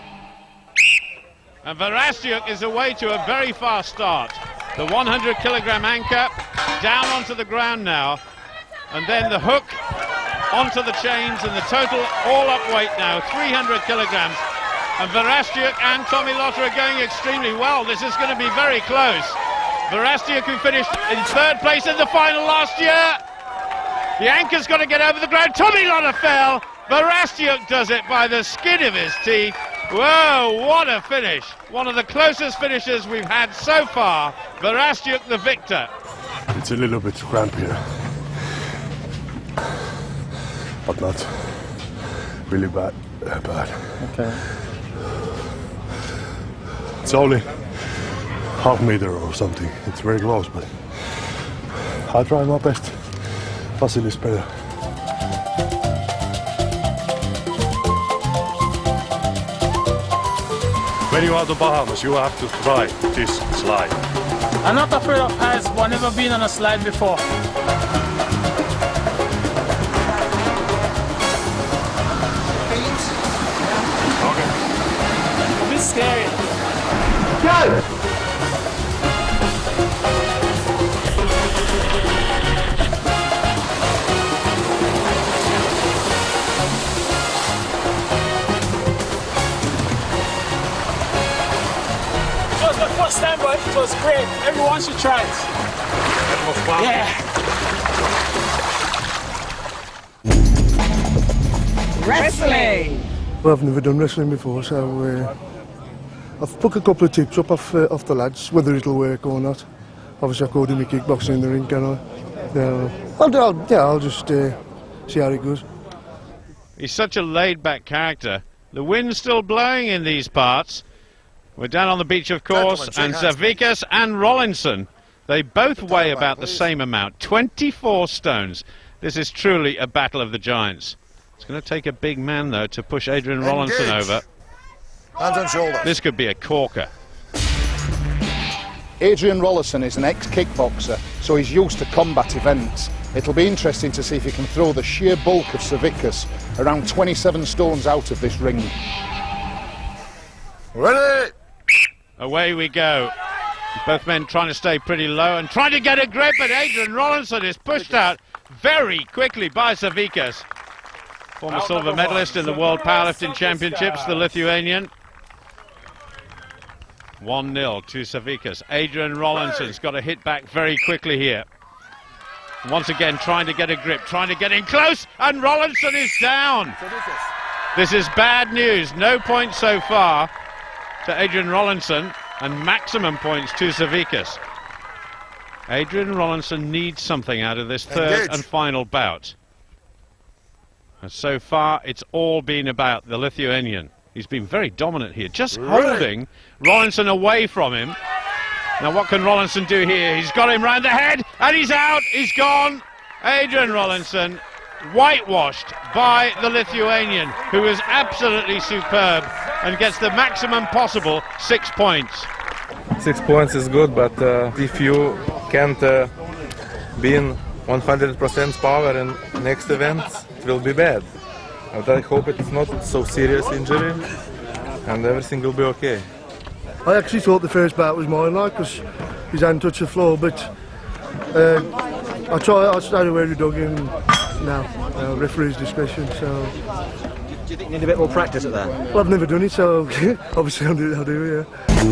And Vereshchuk is away to a very fast start. The one hundred kilogram anchor down onto the ground now, and then the hook onto the chains, and the total all-up weight now, three hundred kilograms. And Vereshchuk and Tommy Lotter are going extremely well. This is going to be very close. Vereshchuk, who finished in third place in the final last year. The anchor's got to get over the ground. Tommy Lotter fell. Vereshchuk does it by the skin of his teeth. Whoa, what a finish. One of the closest finishes we've had so far. Vereshchuk, the victor. It's a little bit cramped here, but not really bad. Uh, bad. Okay. It's only half meter or something. It's very close, but I'll try my best. Vasil is better. When you are to Bahamas, you have to try this slide. I'm not afraid of heights, but I've never been on a slide before. A bit scary. Go! It was my first time, but it was great. Everyone should try it. That was fun. Yeah. Wrestling! Well, I've never done wrestling before, so uh, I've put a couple of tips up off, uh, off the lads, whether it'll work or not. Obviously, I could do my kickboxing in the ring, can I? Yeah, I'll, I'll, yeah, I'll just uh, see how it goes. He's such a laid-back character. The wind's still blowing in these parts. We're down on the beach, of course, and Savikas and Rollinson, they both weigh about the same amount, twenty-four stones. This is truly a battle of the giants. It's going to take a big man, though, to push Adrian Rollinson over. Hands on shoulders. This could be a corker. Adrian Rollinson is an ex-kickboxer, so he's used to combat events. It'll be interesting to see if he can throw the sheer bulk of Savikas around twenty-seven stones out of this ring. Ready? Away we go. Both men trying to stay pretty low and trying to get a grip, but Adrian Rollinson is pushed out very quickly by Savikas. Former silver medalist in the World Powerlifting Championships, the Lithuanian. one nil to Savikas. Adrian Rollinson's got to hit back very quickly here. Once again, trying to get a grip, trying to get in close, and Rollinson is down. This is bad news. No points so far to Adrian Rollinson, and maximum points to Savikas. Adrian Rollinson needs something out of this third Engage. and final bout. And so far, it's all been about the Lithuanian. He's been very dominant here, just right. holding Rollinson away from him. Now what can Rollinson do here? He's got him round the head, and he's out, he's gone. Adrian Rollinson, whitewashed by the Lithuanian, who is absolutely superb and gets the maximum possible six points. Six points is good, but uh, if you can't uh, be in one hundred percent power in next event, it will be bad. But I hope it's not so serious injury and everything will be okay. I actually thought the first bout was mine, like, because his hand touched the floor, but uh, I try. I stayed away with dog him now. Uh, referee's discretion. So. Do you think you need a bit more practice at that? Well, I've never done it, so obviously I'll do. I'll do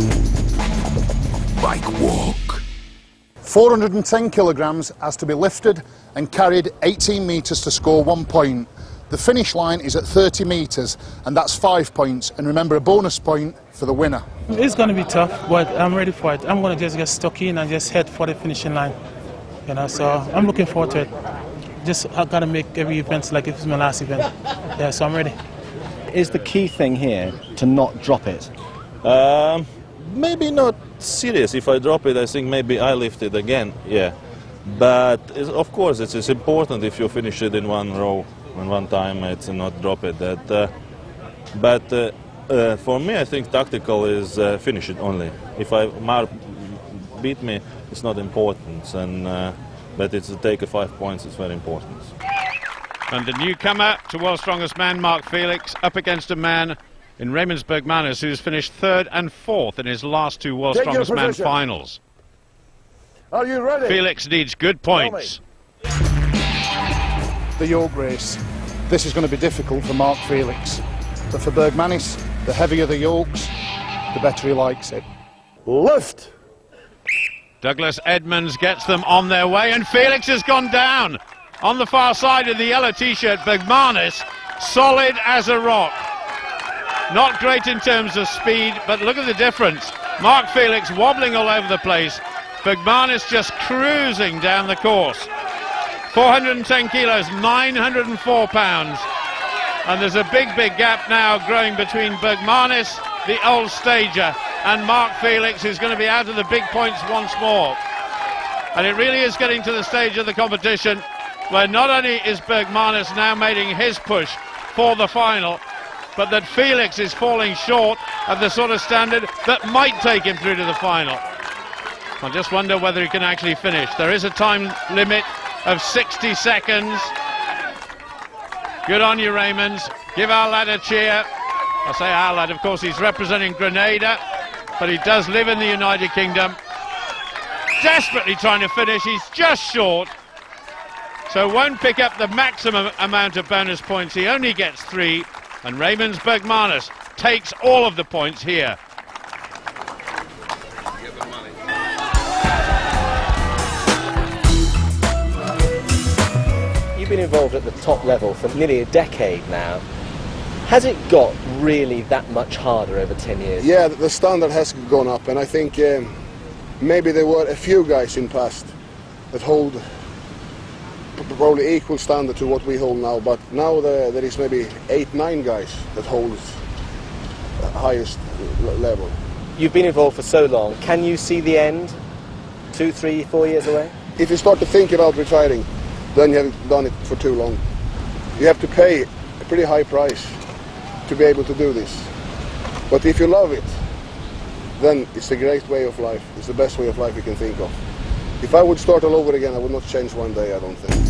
yeah. Bike walk. four hundred ten kilograms has to be lifted and carried eighteen metres to score one point. The finish line is at thirty metres, and that's five points. And remember, a bonus point for the winner. It's going to be tough, but I'm ready for it. I'm going to just get stuck in and just head for the finishing line. You know, so I'm looking forward to it. Just I've got to make every event like if it's my last event. Yeah, so I'm ready. Is the key thing here to not drop it? Um, maybe not serious. If I drop it, I think maybe I lift it again. Yeah, but it's, of course it's, it's important if you finish it in one row. And one time it's not drop it. That, uh, but uh, uh, for me, I think tactical is uh, finish it only. If I Mar beat me, it's not important. And uh, but it's to take a five points. It's very important. And the newcomer to World's Strongest Man, Mark Felix, up against a man in Raymond Bergmanis who's finished third and fourth in his last two World's Take Strongest Man finals. Are you ready? Felix needs good points. The yoke race. This is going to be difficult for Mark Felix, but for Bergmanis, the heavier the yokes, the better he likes it. Lift! Douglas Edmonds gets them on their way, and Felix has gone down. On the far side of the yellow t-shirt, Bergmanis, solid as a rock. Not great in terms of speed, but look at the difference. Mark Felix wobbling all over the place, Bergmanis just cruising down the course. four hundred ten kilos, nine hundred four pounds. And there's a big, big gap now growing between Bergmanis, the old stager, and Mark Felix, who's going to be out of the big points once more. And it really is getting to the stage of the competition where not only is Bergmanis now making his push for the final, but that Felix is falling short of the sort of standard that might take him through to the final. I just wonder whether he can actually finish. There is a time limit of sixty seconds. Good on you, Raymonds. Give our lad a cheer. I say our lad, of course he's representing Grenada, but he does live in the United Kingdom. Desperately trying to finish, he's just short. So won't pick up the maximum amount of bonus points, he only gets three, and Raymonds Bergmanis takes all of the points here. You've been involved at the top level for nearly a decade now. Has it got really that much harder over ten years? Yeah, the standard has gone up, and I think um, maybe there were a few guys in past that hold probably equal standard to what we hold now, but now there, there is maybe eight, nine guys that hold highest level. You've been involved for so long. Can you see the end? Two, three, four years away? If you start to think about retiring, then you haven't done it for too long. You have to pay a pretty high price to be able to do this. But if you love it, then it's a great way of life. It's the best way of life you can think of. If I would start all over again, I would not change one day, I don't think.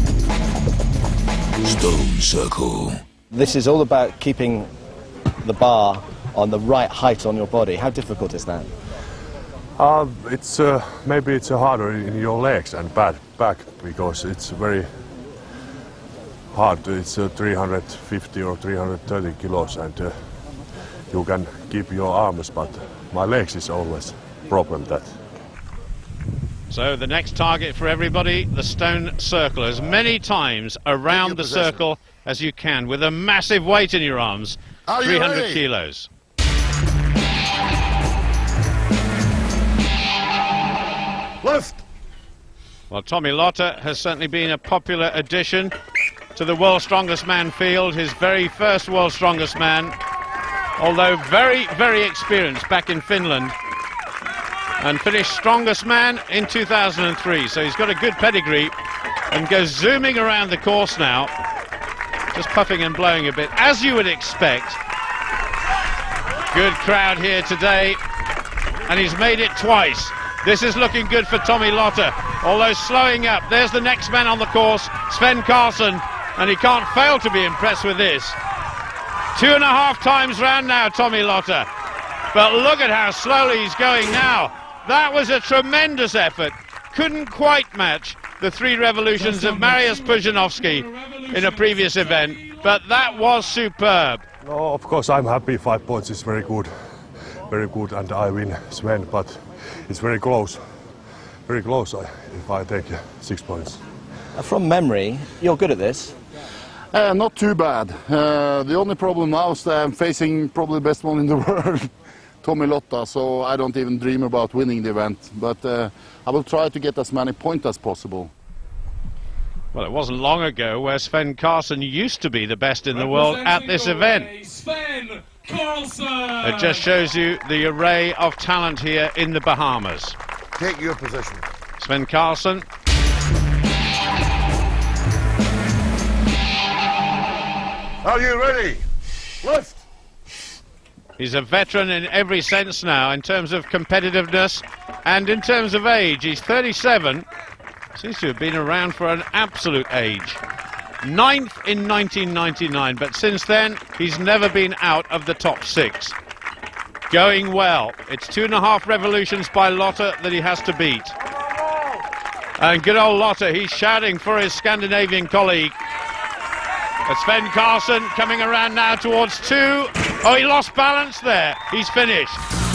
Stone Circle. This is all about keeping the bar on the right height on your body. How difficult is that? Uh, it's uh, maybe it's uh, harder in your legs and back, back because it's very hard. It's uh, three hundred fifty or three hundred thirty kilos, and uh, you can keep your arms, but my legs is always problem that. So the next target for everybody, the stone circle, as many times around the possession. circle as you can with a massive weight in your arms, Are you three hundred ready? kilos. Lift. Well, Tommy Lotta has certainly been a popular addition to the World's Strongest Man field, his very first World's Strongest Man, although very, very experienced back in Finland, and finished Strongest Man in two thousand three, so he's got a good pedigree and goes zooming around the course now, just puffing and blowing a bit, as you would expect. Good crowd here today, and he's made it twice. This is looking good for Tommy Lotta, although slowing up. There's the next man on the course, Sven Karlsson, and he can't fail to be impressed with this. Two and a half times round now, Tommy Lotta. But look at how slowly he's going now. That was a tremendous effort. Couldn't quite match the three revolutions of Mariusz Pudzianowski in a previous event, but that was superb. No, of course I'm happy. Five points is very good, very good, and I win Sven, but it's very close, very close if I take six points. From memory, you're good at this. Uh, not too bad. Uh, the only problem now is that I'm facing probably the best one in the world, Tommy Lotta, so I don't even dream about winning the event. But uh, I will try to get as many points as possible. Well, it wasn't long ago where Sven Karlsson used to be the best in the world at this event. Sven Karlsson. It just shows you the array of talent here in the Bahamas. Take your position. Sven Karlsson. Are you ready? Lift. He's a veteran in every sense now, in terms of competitiveness and in terms of age. He's thirty-seven, seems to have been around for an absolute age. Ninth in nineteen ninety-nine, but since then he's never been out of the top six. Going well. It's two and a half revolutions by Lotta that he has to beat. And good old Lotta, he's shouting for his Scandinavian colleague. But Sven Karlsson coming around now towards two. Oh, he lost balance there. He's finished.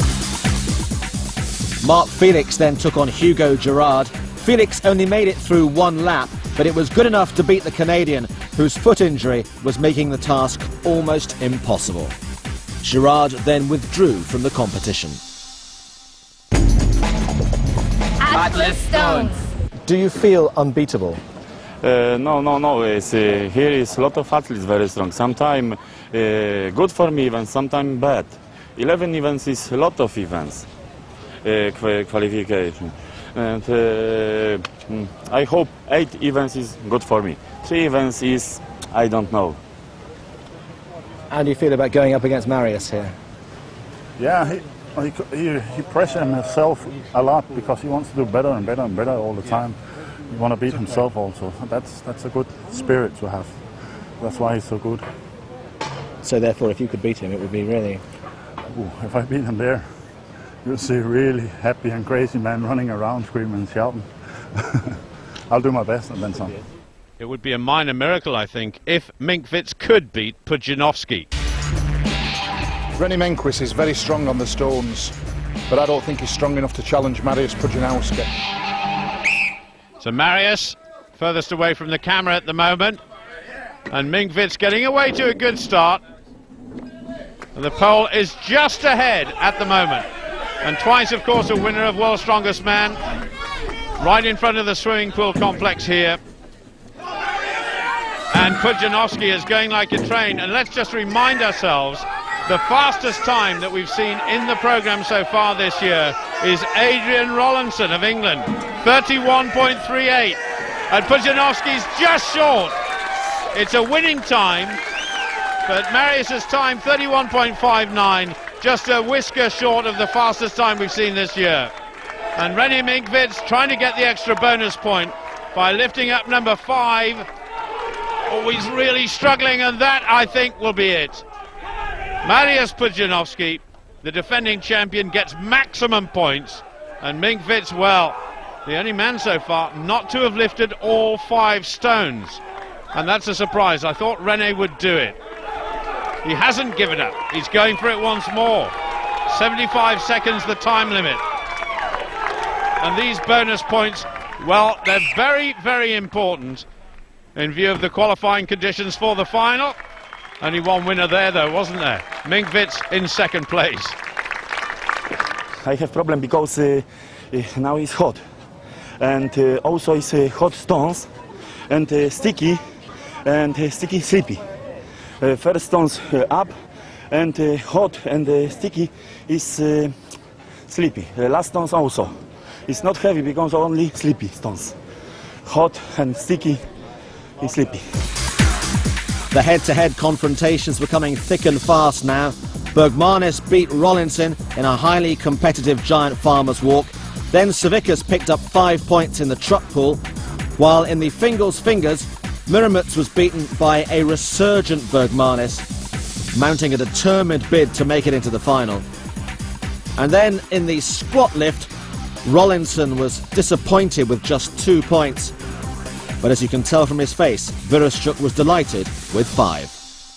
Mark Felix then took on Hugo Girard. Felix only made it through one lap, but it was good enough to beat the Canadian, whose foot injury was making the task almost impossible. Girard then withdrew from the competition. Atlas Stones. Do you feel unbeatable? Uh, no, no, no. It's, uh, here is a lot of athletes very strong. Sometimes uh, good for me events, sometimes bad. eleven events is a lot of events, uh, qu qualification. And uh, I hope eight events is good for me. Three events is, I don't know. How do you feel about going up against Mariusz here? Yeah, he, he, he, he pressures himself a lot because he wants to do better and better and better all the time. He wants to beat himself also. That's, that's a good spirit to have. That's why he's so good. So therefore, if you could beat him, it would be really... Ooh, if I beat him there, you'll see a really happy and crazy man running around screaming and shouting. I'll do my best and then some. It would be a minor miracle, I think, if Minkvits could beat Pudzianowski. Rennie Menquist is very strong on the stones, but I don't think he's strong enough to challenge Mariusz Pudzianowski. So Mariusz, furthest away from the camera at the moment, and Minkvits getting away to a good start. And the Pole is just ahead at the moment. And twice, of course, a winner of World's Strongest Man, right in front of the swimming pool complex here. And Pudzianowski is going like a train. And let's just remind ourselves The fastest time that we've seen in the programme so far this year is Adrian Rollinson of England, thirty-one point three eight. And Pudzianowski's just short. It's a winning time, but Marius's time, thirty-one point five nine, just a whisker short of the fastest time we've seen this year. And René Minkvits trying to get the extra bonus point by lifting up number five. Oh, he's really struggling, and that, I think, will be it. Marius Pudzianowski, the defending champion, gets maximum points, and Minkvits, well, the only man so far not to have lifted all five stones. And that's a surprise. I thought René would do it. He hasn't given up. He's going for it once more. seventy-five seconds, the time limit. And these bonus points, well, they're very, very important in view of the qualifying conditions for the final. Only one winner there, though, wasn't there? Minkvits in second place. I have problem because uh, uh, now it's hot. And uh, also it's uh, hot stones and uh, sticky and uh, sticky sleepy. Uh, first stones uh, up and uh, hot and uh, sticky is uh, sleepy. Uh, last stones also. It's not heavy because only sleepy stones. Hot and sticky is sleepy. The head-to-head confrontations becoming thick and fast now. Bergmanis beat Rollinson in a highly competitive giant farmer's walk. Then Savickas picked up five points in the truck pull, while in the Fingals Fingers, Miramuts was beaten by a resurgent Bergmanis, mounting a determined bid to make it into the final. And then in the squat lift, Rollinson was disappointed with just two points. But as you can tell from his face, Vereshchuk was delighted with five.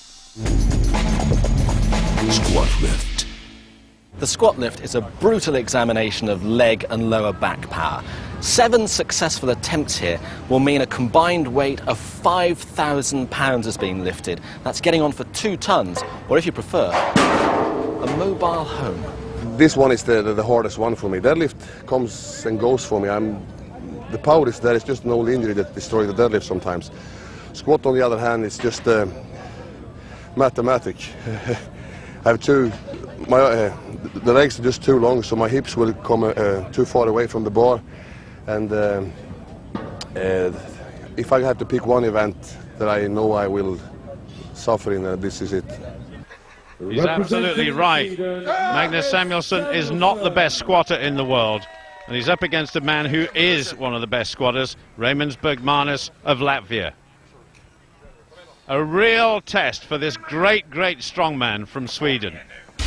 Squat lift. The squat lift is a brutal examination of leg and lower back power. Seven successful attempts here will mean a combined weight of five thousand pounds is being lifted. That's getting on for two tons, or if you prefer, a mobile home. This one is the, the, the hardest one for me. Deadlift comes and goes for me. I'm, the power is there, it's just an old injury that destroys the deadlift sometimes. Squat, on the other hand, is just uh, mathematic. I have two, my, uh, the legs are just too long, so my hips will come uh, too far away from the bar. And uh, uh, if I have to pick one event that I know I will suffer in, uh, this is it. He's absolutely right. Magnus Samuelsson is not the best squatter in the world. And he's up against a man who is one of the best squatters, Reimands Bergmanis of Latvia. A real test for this great, great strongman from Sweden.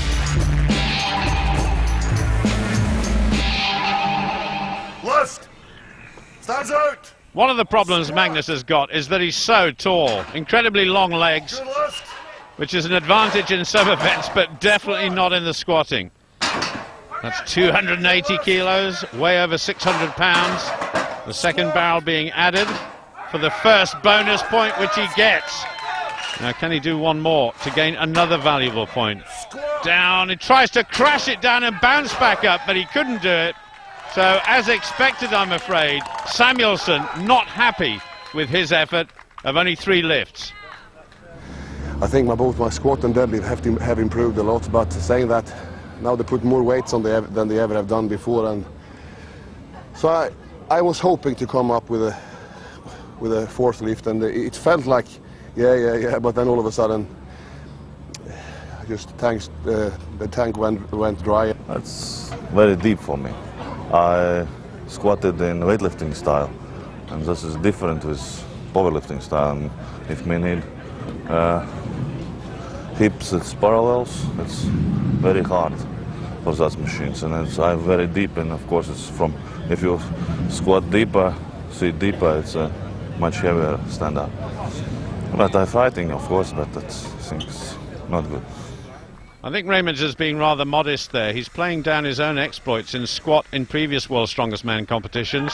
Left! Stands out! One of the problems Magnus has got is that he's so tall, incredibly long legs, which is an advantage in some events, but definitely not in the squatting. That's two hundred eighty kilos, way over six hundred pounds. The second barrel being added for the first bonus point, which he gets. Now, can he do one more to gain another valuable point? Down, he tries to crash it down and bounce back up, but he couldn't do it. So, as expected, I'm afraid, Samuelsson not happy with his effort of only three lifts. I think my, both my squat and deadlift have, to, have improved a lot, but saying that, now they put more weights on the, than they ever have done before, and so I, I was hoping to come up with a with a fourth lift, and it felt like, yeah, yeah, yeah, but then all of a sudden, just tanks, uh, the tank went went dry. That's very deep for me. I squatted in weightlifting style, and this is different with powerlifting style. And if we need uh, hips, it's parallels. It's very hard for those machines, and it's uh, very deep. And of course, it's from if you squat deeper, sit deeper, it's a much heavier stand up. But I'm fighting, of course, but that's, I think it's not good. I think Reimands is being rather modest there. He's playing down his own exploits in squat in previous World's Strongest Man competitions.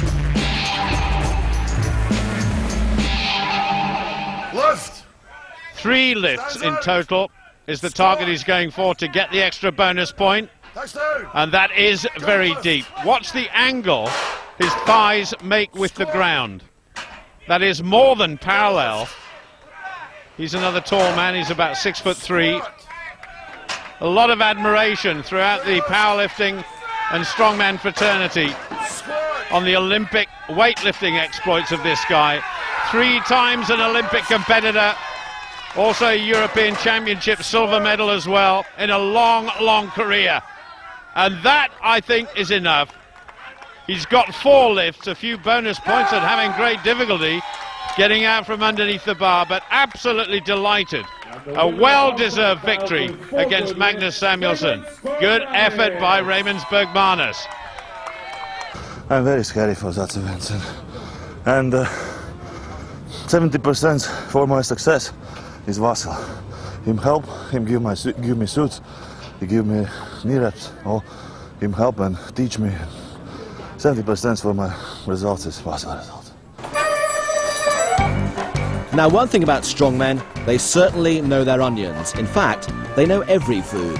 Lift! Three lifts in total is the target he's going for to get the extra bonus point. And that is very deep. Watch the angle his thighs make with the ground. That is more than parallel. He's another tall man. He's about six foot three. a lot of admiration throughout the powerlifting and strongman fraternity on the Olympic weightlifting exploits of this guy. Three times an Olympic competitor, also a European Championship silver medal as well, in a long, long career. And that, I think, is enough. He's got four lifts, a few bonus points, and having great difficulty getting out from underneath the bar, but absolutely delighted. A well-deserved victory against Magnus Samuelsson. Good effort by Raymond Bergmanis. I'm very scary for that event, and uh, seventy percent for my success is Vasil. Him help, him give my give me suits, he give me knee reps, all him help and teach me. seventy percent for my results is Vasil result. Now, one thing about strongmen, they certainly know their onions. In fact, they know every food.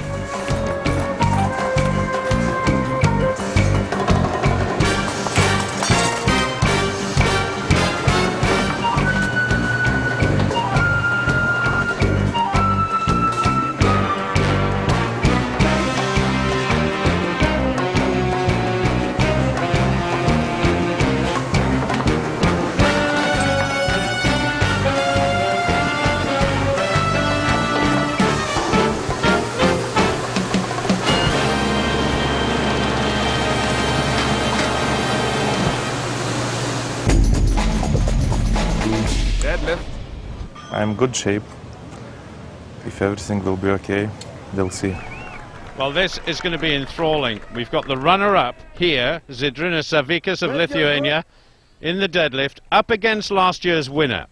I'm in good shape. If everything will be okay, they'll see. Well, this is going to be enthralling. We've got the runner-up here, Zydrunas Savickas of Lithuania, in the deadlift, up against last year's winner.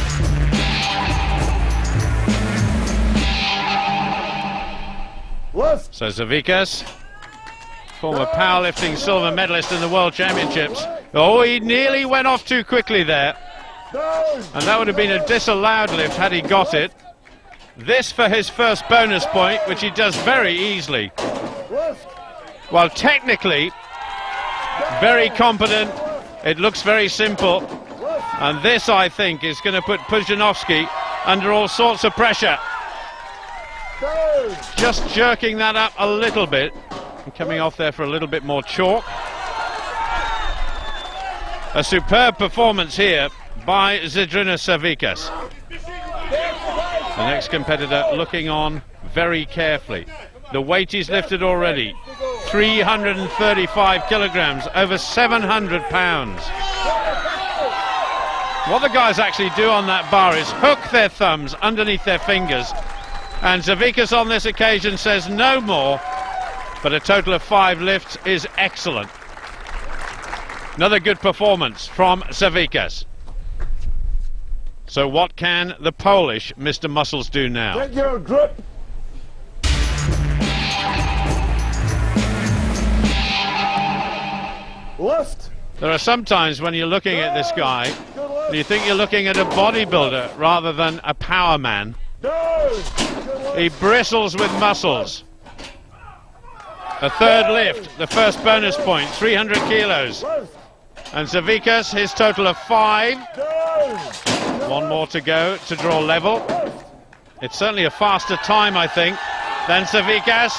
Left. So Savickas, former powerlifting silver medalist in the World Championships. Oh, he nearly went off too quickly there. And that would have been a disallowed lift had he got it. This for his first bonus point, which he does very easily. Well, technically, very competent. It looks very simple. And this, I think, is going to put Pudzianowski under all sorts of pressure. Just jerking that up a little bit. And coming off there for a little bit more chalk. A superb performance here by Zydrunas Savickas. The next competitor looking on very carefully. The weight is lifted already, three hundred thirty-five kilograms, over seven hundred pounds. What the guys actually do on that bar is hook their thumbs underneath their fingers, and Savickas on this occasion says no more, but a total of five lifts is excellent. Another good performance from Savickas. So what can the Polish Mister Muscles do now? Get your grip. Left. There are some times when you're looking at this guy, you think you're looking at a bodybuilder rather than a power man. He bristles with muscles. A third lift, the first bonus point, three hundred kilos. And Savickas, his total of five. One more to go to draw level. It's certainly a faster time, I think, than Savickas.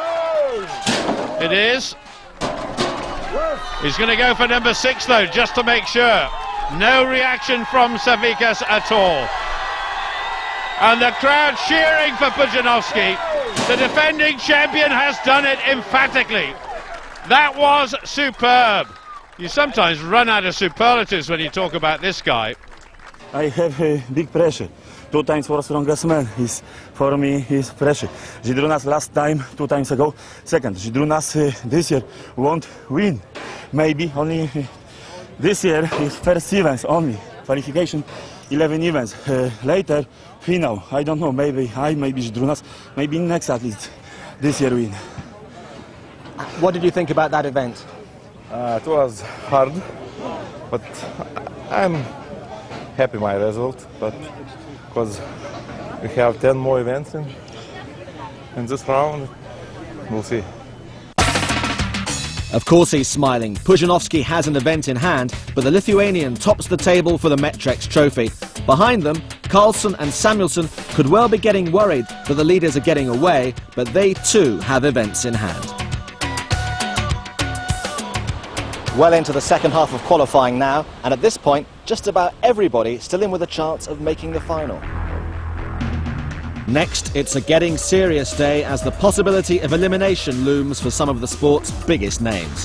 It is. He's going to go for number six, though, just to make sure. No reaction from Savickas at all. And the crowd cheering for Pudzianowski. The defending champion has done it emphatically. That was superb. You sometimes run out of superlatives when you talk about this guy. I have a big pressure. Two times for strongest man is, for me, is pressure. Zydrunas last time, two times ago, second. Zydrunas uh, this year won't win. Maybe only uh, this year is first events only. Qualification, eleven events. Uh, later, final. I don't know, maybe I, maybe Zydrunas, maybe next at least this year win. What did you think about that event? Uh, it was hard, but I'm happy my result, but because we have ten more events in, in this round, we'll see. Of course he's smiling. Pudzianowski has an event in hand, but the Lithuanian tops the table for the Metrex trophy. Behind them Carlson and Samuelsson could well be getting worried that the leaders are getting away, but they too have events in hand. Well into the second half of qualifying now, and at this point, just about everybody still in with a chance of making the final. Next, it's a getting serious day as the possibility of elimination looms for some of the sport's biggest names.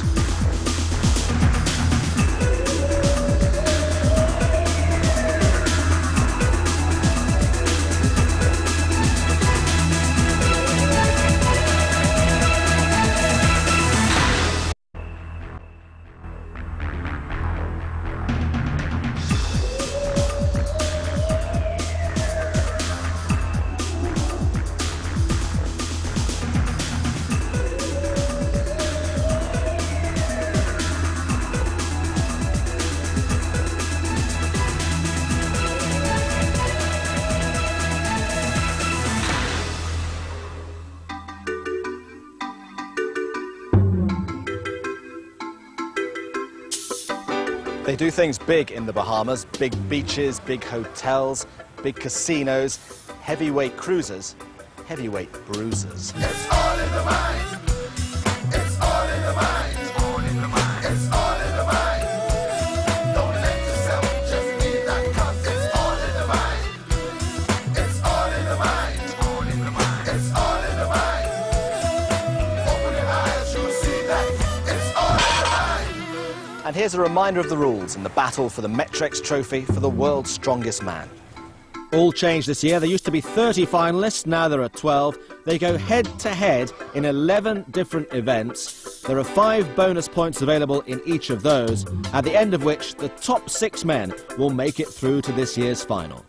They do things big in the Bahamas, big beaches, big hotels, big casinos, heavyweight cruisers, heavyweight bruisers. It's all in the mind. It's all in the mind. It's all in the mind. It's all in the mind. Don't let yourself just be that, 'cause it's all in the mind. It's all in the mind. It's all in the mind. It's all in the mind. Open your eyes, you'll see that it's all in the mind. And here's a reminder of the rules in the battle for the Metrex Trophy for the world's strongest man. All changed this year. There used to be thirty finalists, now there are twelve. They go head-to-head in eleven different events. There are five bonus points available in each of those, at the end of which the top six men will make it through to this year's final.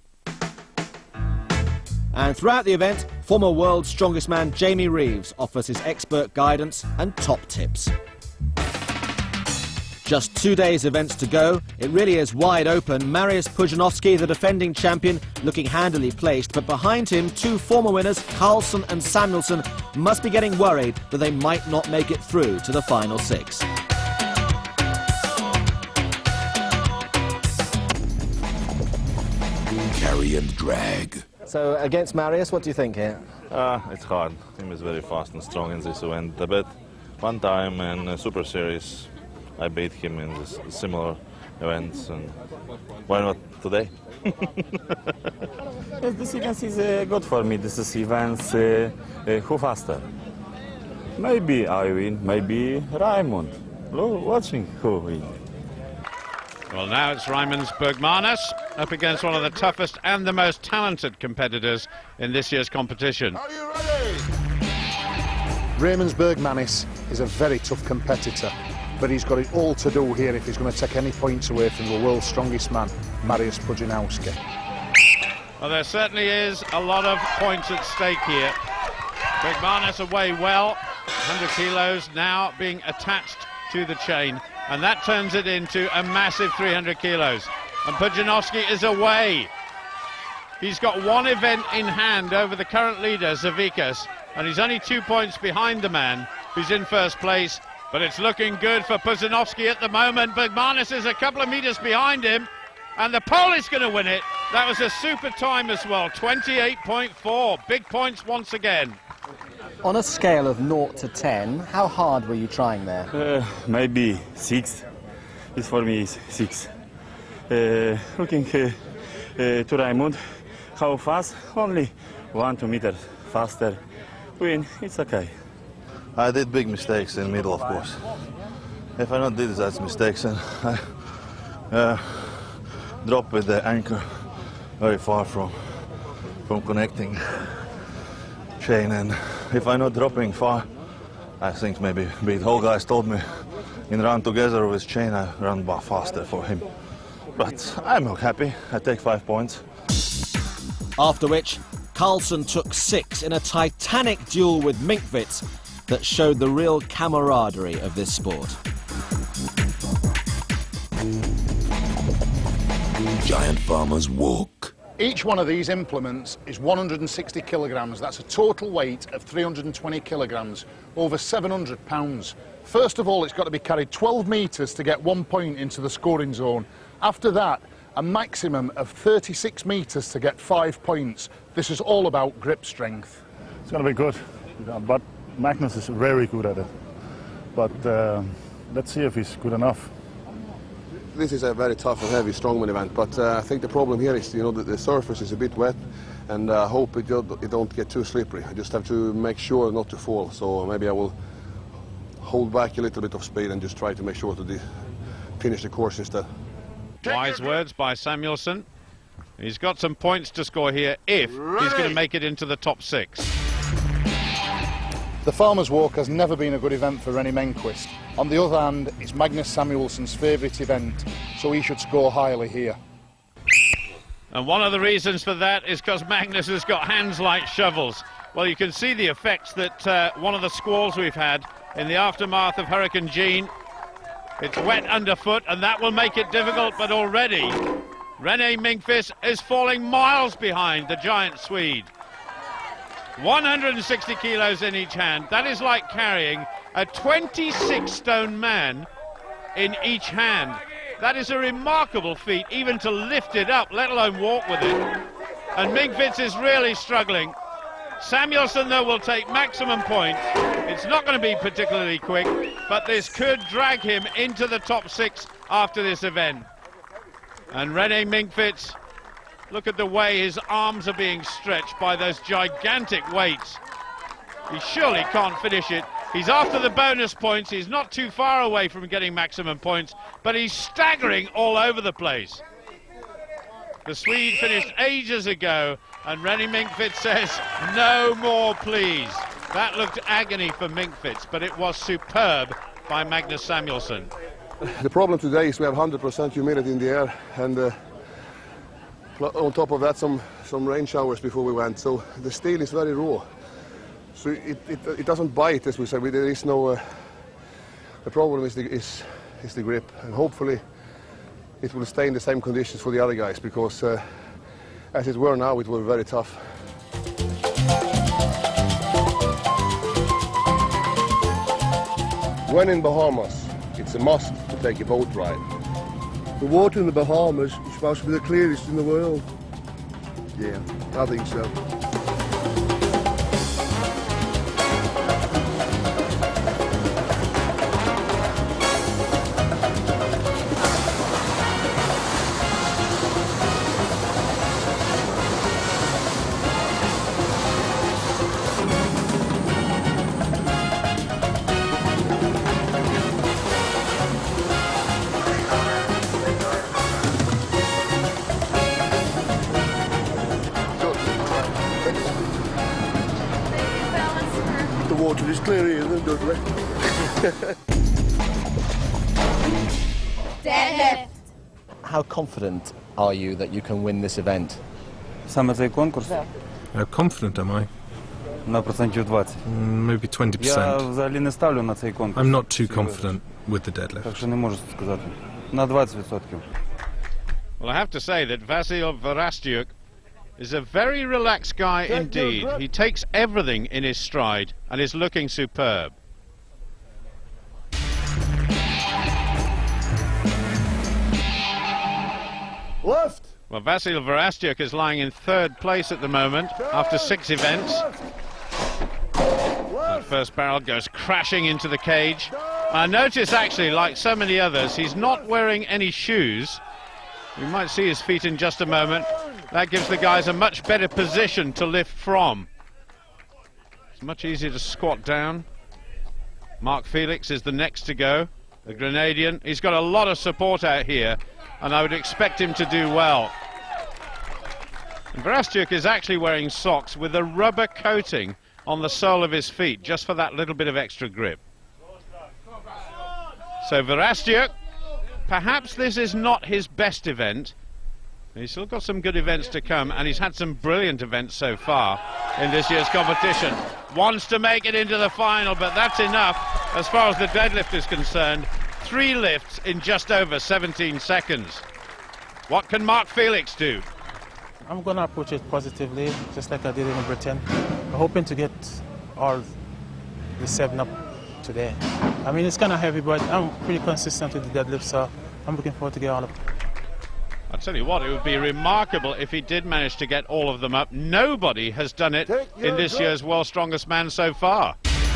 And throughout the event, former world's strongest man Jamie Reeves offers his expert guidance and top tips. Just two days events to go. It really is wide open. Marius Pudzianowski, the defending champion, looking handily placed, but behind him, two former winners, Carlson and Samuelsson, must be getting worried that they might not make it through to the final six. Carry and drag. So against Marius, what do you think here? Uh, it's hard. Team is very fast and strong in this event. I bet one time in a Super Series I beat him in this similar events, and why not today? Yes, this event is uh, good for me. This is events uh, uh, who faster. Maybe I win, maybe Raymond. Look, watching who win. Well, now it's Raimons Bergmanis up against one of the toughest and the most talented competitors in this year's competition. Are you ready? Raimons Bergmanis is a very tough competitor, but he's got it all to do here if he's going to take any points away from the world's strongest man, Marius Pudzianowski. Well, there certainly is a lot of points at stake here. Bergmanis away well, one hundred kilos now being attached to the chain, and that turns it into a massive three hundred kilos. And Pudzianowski is away. He's got one event in hand over the current leader, Zavikas, and he's only two points behind the man who's in first place. But it's looking good for Pudzianowski at the moment. Bergmanis is a couple of metres behind him, and the Pole is going to win it. That was a super time as well, twenty-eight point four. Big points once again. On a scale of zero to ten, how hard were you trying there? Uh, maybe six. It's for me is six. Uh, looking uh, uh, to Raymond, how fast? Only one, two meters faster. Win, it's okay. I did big mistakes in the middle, of course. If I not did that mistakes, and I uh, dropped with the anchor very far from from connecting chain, and if I not dropping far, I think maybe the whole guys told me in run together with chain I run faster for him. But I'm not happy. I take five points. After which, Carlson took six in a titanic duel with Minkwitz that showed the real camaraderie of this sport. Giant Farmer's Walk. Each one of these implements is one hundred sixty kilograms. That's a total weight of three hundred twenty kilograms, over seven hundred pounds. First of all, it's got to be carried twelve metres to get one point into the scoring zone. After that, a maximum of thirty-six metres to get five points. This is all about grip strength. It's going to be good, but Magnus is very good at it. But uh, let's see if he's good enough. This is a very tough and heavy strongman event, but uh, I think the problem here is, you know, that the surface is a bit wet, and I uh, hope it don't, it don't get too slippery. I just have to make sure not to fall, so maybe I will hold back a little bit of speed and just try to make sure to de finish the course instead. Wise words by Samuelsson. He's got some points to score here if he's going to make it into the top six. The Farmers' Walk has never been a good event for Rennie Menquist. On the other hand, it's Magnus Samuelsson's favourite event, so he should score highly here. And one of the reasons for that is because Magnus has got hands like shovels. Well, you can see the effects that uh, one of the squalls we've had in the aftermath of Hurricane Jean. It's wet underfoot, and that will make it difficult, but already Rennie Menquist is falling miles behind the giant Swede. one hundred sixty kilos in each hand. That is like carrying a twenty-six stone man in each hand. That is a remarkable feat, even to lift it up, let alone walk with it. And Menquist is really struggling. Samuelsson, though, will take maximum points. It's not going to be particularly quick, but this could drag him into the top six after this event. And Rennie Menquist, look at the way his arms are being stretched by those gigantic weights. He surely can't finish it. He's after the bonus points. He's not too far away from getting maximum points, but he's staggering all over the place. The Swede finished ages ago, and Rennie Menquist says, no more, please. That looked agony for Menquist, but it was superb by Magnus Samuelsson. The problem today is we have one hundred percent humidity in the air, and uh, on top of that some, some rain showers before we went, so the steel is very raw. So it, it, it doesn't bite, as we said. There is no... Uh, the problem is the, is, is the grip, and hopefully it will stay in the same conditions for the other guys, because uh, as it were now, it will be very tough. When in Bahamas, it's a must to take a boat ride. The water in the Bahamas is supposed to be the clearest in the world. Yeah, I think so. Water is clear here than Dudley. Deadlift. How confident are you that you can win this event? Саме цей конкурс? How confident am I? На процентів двадцять. Mm, maybe twenty percent. Я взагалі не ставлю на цей конкурс. I'm not too confident with the deadlift. Так що не можу сказати. На двадцять відсотків. Well, I have to say that Vasil Varastyuk is a very relaxed guy indeed. He takes everything in his stride and is looking superb. Left. Well, Vasil Varastyuk is lying in third place at the moment after six events. That first barrel goes crashing into the cage. I notice actually, like so many others, he's not wearing any shoes. We might see his feet in just a moment. That gives the guys a much better position to lift from. It's much easier to squat down. Mark Felix is the next to go, the Grenadian. He's got a lot of support out here, and I would expect him to do well. And Varastyuk is actually wearing socks with a rubber coating on the sole of his feet, just for that little bit of extra grip. So Varastyuk, perhaps this is not his best event. He's still got some good events to come, and he's had some brilliant events so far in this year's competition. Wants to make it into the final, but that's enough as far as the deadlift is concerned. Three lifts in just over seventeen seconds. What can Mark Felix do? I'm going to approach it positively, just like I did in Britain. I'm hoping to get all the seven up today. I mean, it's kind of heavy, but I'm pretty consistent with the deadlift, so I'm looking forward to get all of it. I'll tell you what, it would be remarkable if he did manage to get all of them up. Nobody has done it in this year's World's Strongest Man so far.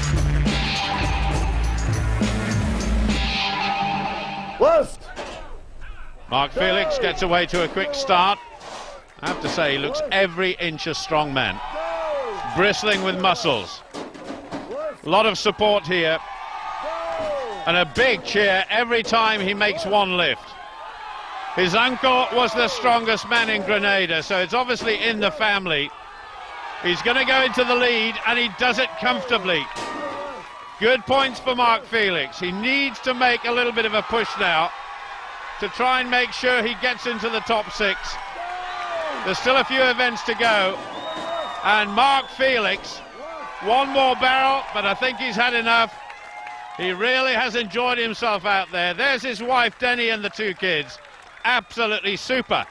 Left. Mark Felix gets away to a quick start. I have to say, he looks every inch a strong man. Bristling with muscles. A lot of support here. And a big cheer every time he makes one lift. His uncle was the strongest man in Grenada, so it's obviously in the family. He's going to go into the lead, and he does it comfortably. Good points for Mark Felix. He needs to make a little bit of a push now to try and make sure he gets into the top six. There's still a few events to go. And Mark Felix, one more barrel, but I think he's had enough. He really has enjoyed himself out there. There's his wife, Denny, and the two kids. Absolutely super.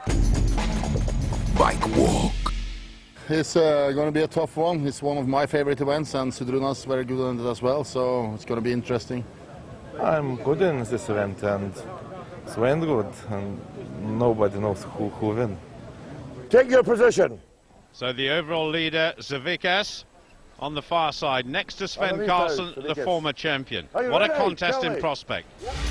Bike walk. It's uh, going to be a tough one. It's one of my favorite events, and Sudruna's very good on it as well, so it's going to be interesting. I'm good in this event, and Sven good, and nobody knows who who win. Take your position. So the overall leader, Zavikas, on the far side, next to Sven Karlsson, the former champion. What a contest in prospect.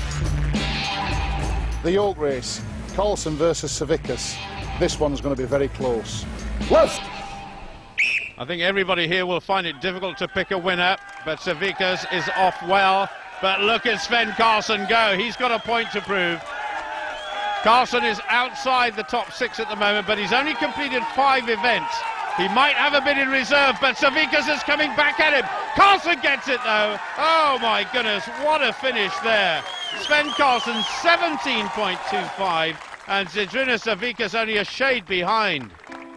The yoke race, Karlsson versus Savikas. This one's going to be very close. Left. I think everybody here will find it difficult to pick a winner, but Savikas is off well. But look at Sven Karlsson go. He's got a point to prove. Karlsson is outside the top six at the moment, but he's only completed five events. He might have a bit in reserve, but Savikas is coming back at him. Karlsson gets it, though. Oh, my goodness, what a finish there. Sven Karlsson, seventeen point two five, and Zydrunas Savikas only a shade behind.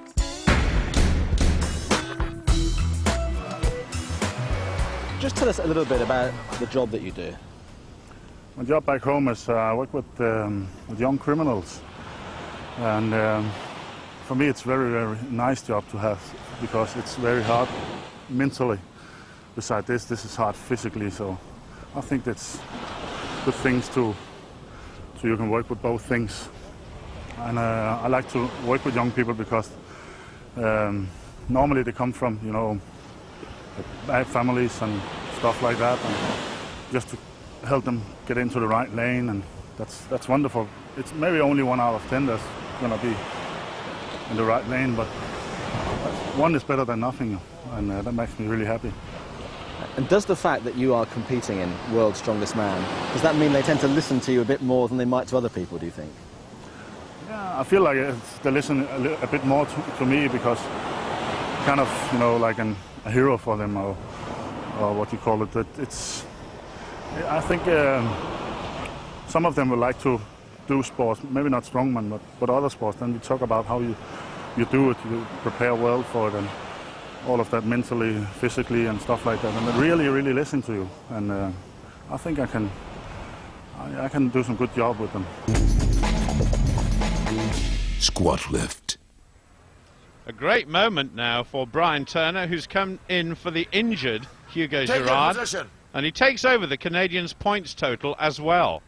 Just tell us a little bit about the job that you do. My job back home is uh, I work with, um, with young criminals, and um, for me it's very, very nice job to have, because it's very hard mentally. Besides this, this is hard physically, so I think that's good things to, so you can work with both things. And uh, I like to work with young people because um, normally they come from, you know, bad families and stuff like that, and just to help them get into the right lane, and that's that's wonderful. It's maybe only one out of ten that's gonna be in the right lane, but one is better than nothing, and uh, that makes me really happy. And does the fact that you are competing in World's Strongest Man, does that mean they tend to listen to you a bit more than they might to other people, do you think? Yeah, I feel like it's, they listen a, li a bit more to, to me, because kind of, you know, like an, a hero for them, or, or what you call it. it it's, I think um, some of them would like to do sports, maybe not strongman, but, but other sports. Then we talk about how you, you do it, you prepare well for it, and all of that mentally, physically, and stuff like that. And they really, really listen to you. And uh, I think I can, I, I can do some good job with them. Squat lift. A great moment now for Brian Turner, who's come in for the injured Hugo Take Girard. your position. And he takes over the Canadians' points total as well.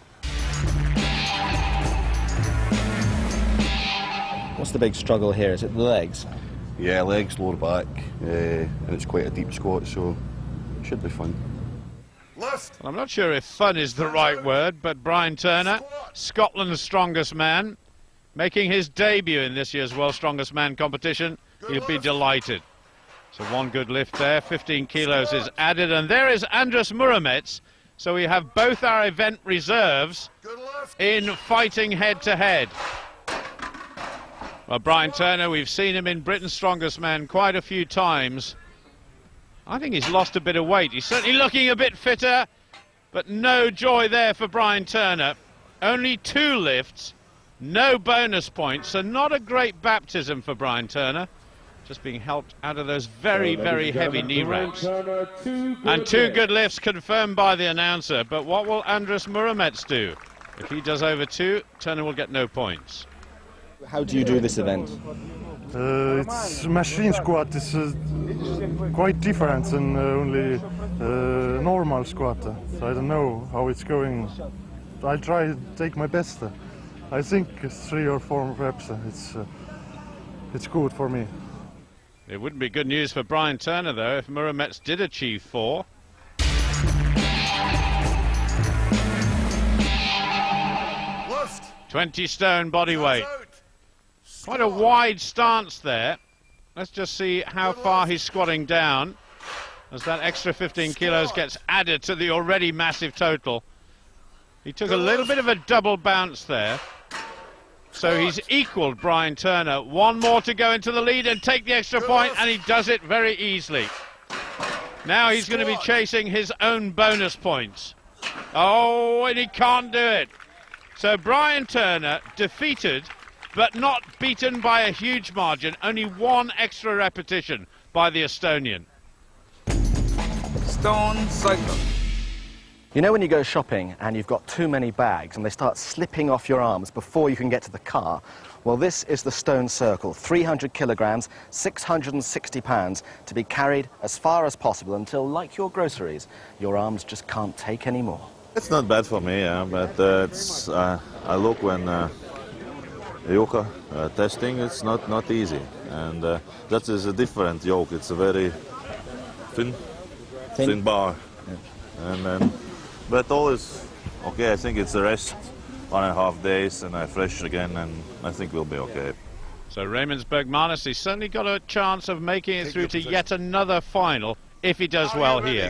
What's the big struggle here? Is it the legs? Yeah, legs, lower back, uh, and it's quite a deep squat, so it should be fun. Left. I'm not sure if fun is the right word, but Brian Turner, Scotland's strongest man, making his debut in this year's World's Strongest Man competition. He'll be delighted. So one good lift there, fifteen kilos is added, and there is Andras Muramets. So we have both our event reserves in fighting head-to-head. Well, Brian Turner, we've seen him in Britain's Strongest Man quite a few times. I think he's lost a bit of weight. He's certainly looking a bit fitter, but no joy there for Brian Turner. Only two lifts, no bonus points, so not a great baptism for Brian Turner. Just being helped out of those very, very heavy knee wraps. And two good lifts confirmed by the announcer. But what will Andras Muramets do? If he does over two, Turner will get no points. How do you do this event? Uh, it's machine squat is uh, quite different than uh, only uh, normal squat. So I don't know how it's going. I'll try to take my best. I think three or four reps. It's uh, it's good for me. It wouldn't be good news for Brian Turner, though, if Muromets did achieve four. twenty stone body weight. Quite a wide stance there. Let's just see how far he's squatting down as that extra fifteen kilos gets added to the already massive total. He took a little bit of a double bounce there. So he's equaled Brian Turner. One more to go into the lead and take the extra point, and he does it very easily. Now he's going to be chasing his own bonus points. Oh, and he can't do it. So Brian Turner defeated, but not beaten by a huge margin. Only one extra repetition by the Estonian. Stone cycle. You know when you go shopping and you've got too many bags and they start slipping off your arms before you can get to the car? Well, this is the Stone Circle, three hundred kilograms, six hundred sixty pounds, to be carried as far as possible until, like your groceries, your arms just can't take any more. It's not bad for me, yeah, but uh, it's, uh, I look when uh, yoga uh, testing, it's not, not easy. And uh, that is a different yoke. It's a very thin, thin, thin bar. Yeah. And then, but all is okay. I think it's a rest, one and a half days, and I fresh again, and I think we'll be okay. So Raymond Bergmanis, he's certainly got a chance of making it Take through to yet another final if he does well here.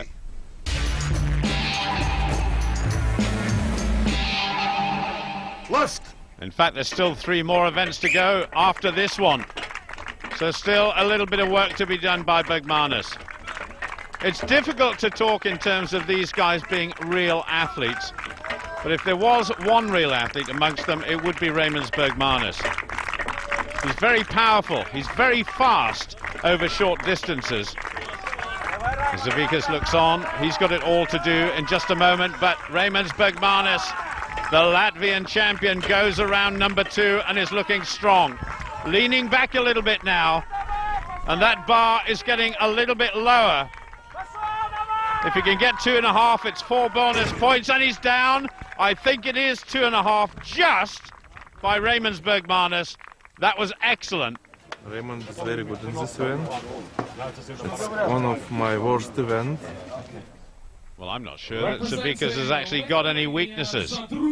Left. In fact, there's still three more events to go after this one. So still a little bit of work to be done by Bergmanis. It's difficult to talk in terms of these guys being real athletes, but if there was one real athlete amongst them, it would be Raymond Bergmanis. He's very powerful, he's very fast over short distances. Zavikas looks on, he's got it all to do in just a moment, but Raymond Bergmanis, the Latvian champion, goes around number two and is looking strong. Leaning back a little bit now, and that bar is getting a little bit lower. If he can get two and a half, it's four bonus points, and he's down. I think it is two and a half just by Raymond Bergmanis. That was excellent. Raymond is very good in this event. It's one of my worst events. Well, I'm not sure that Zavikas has actually got any weaknesses.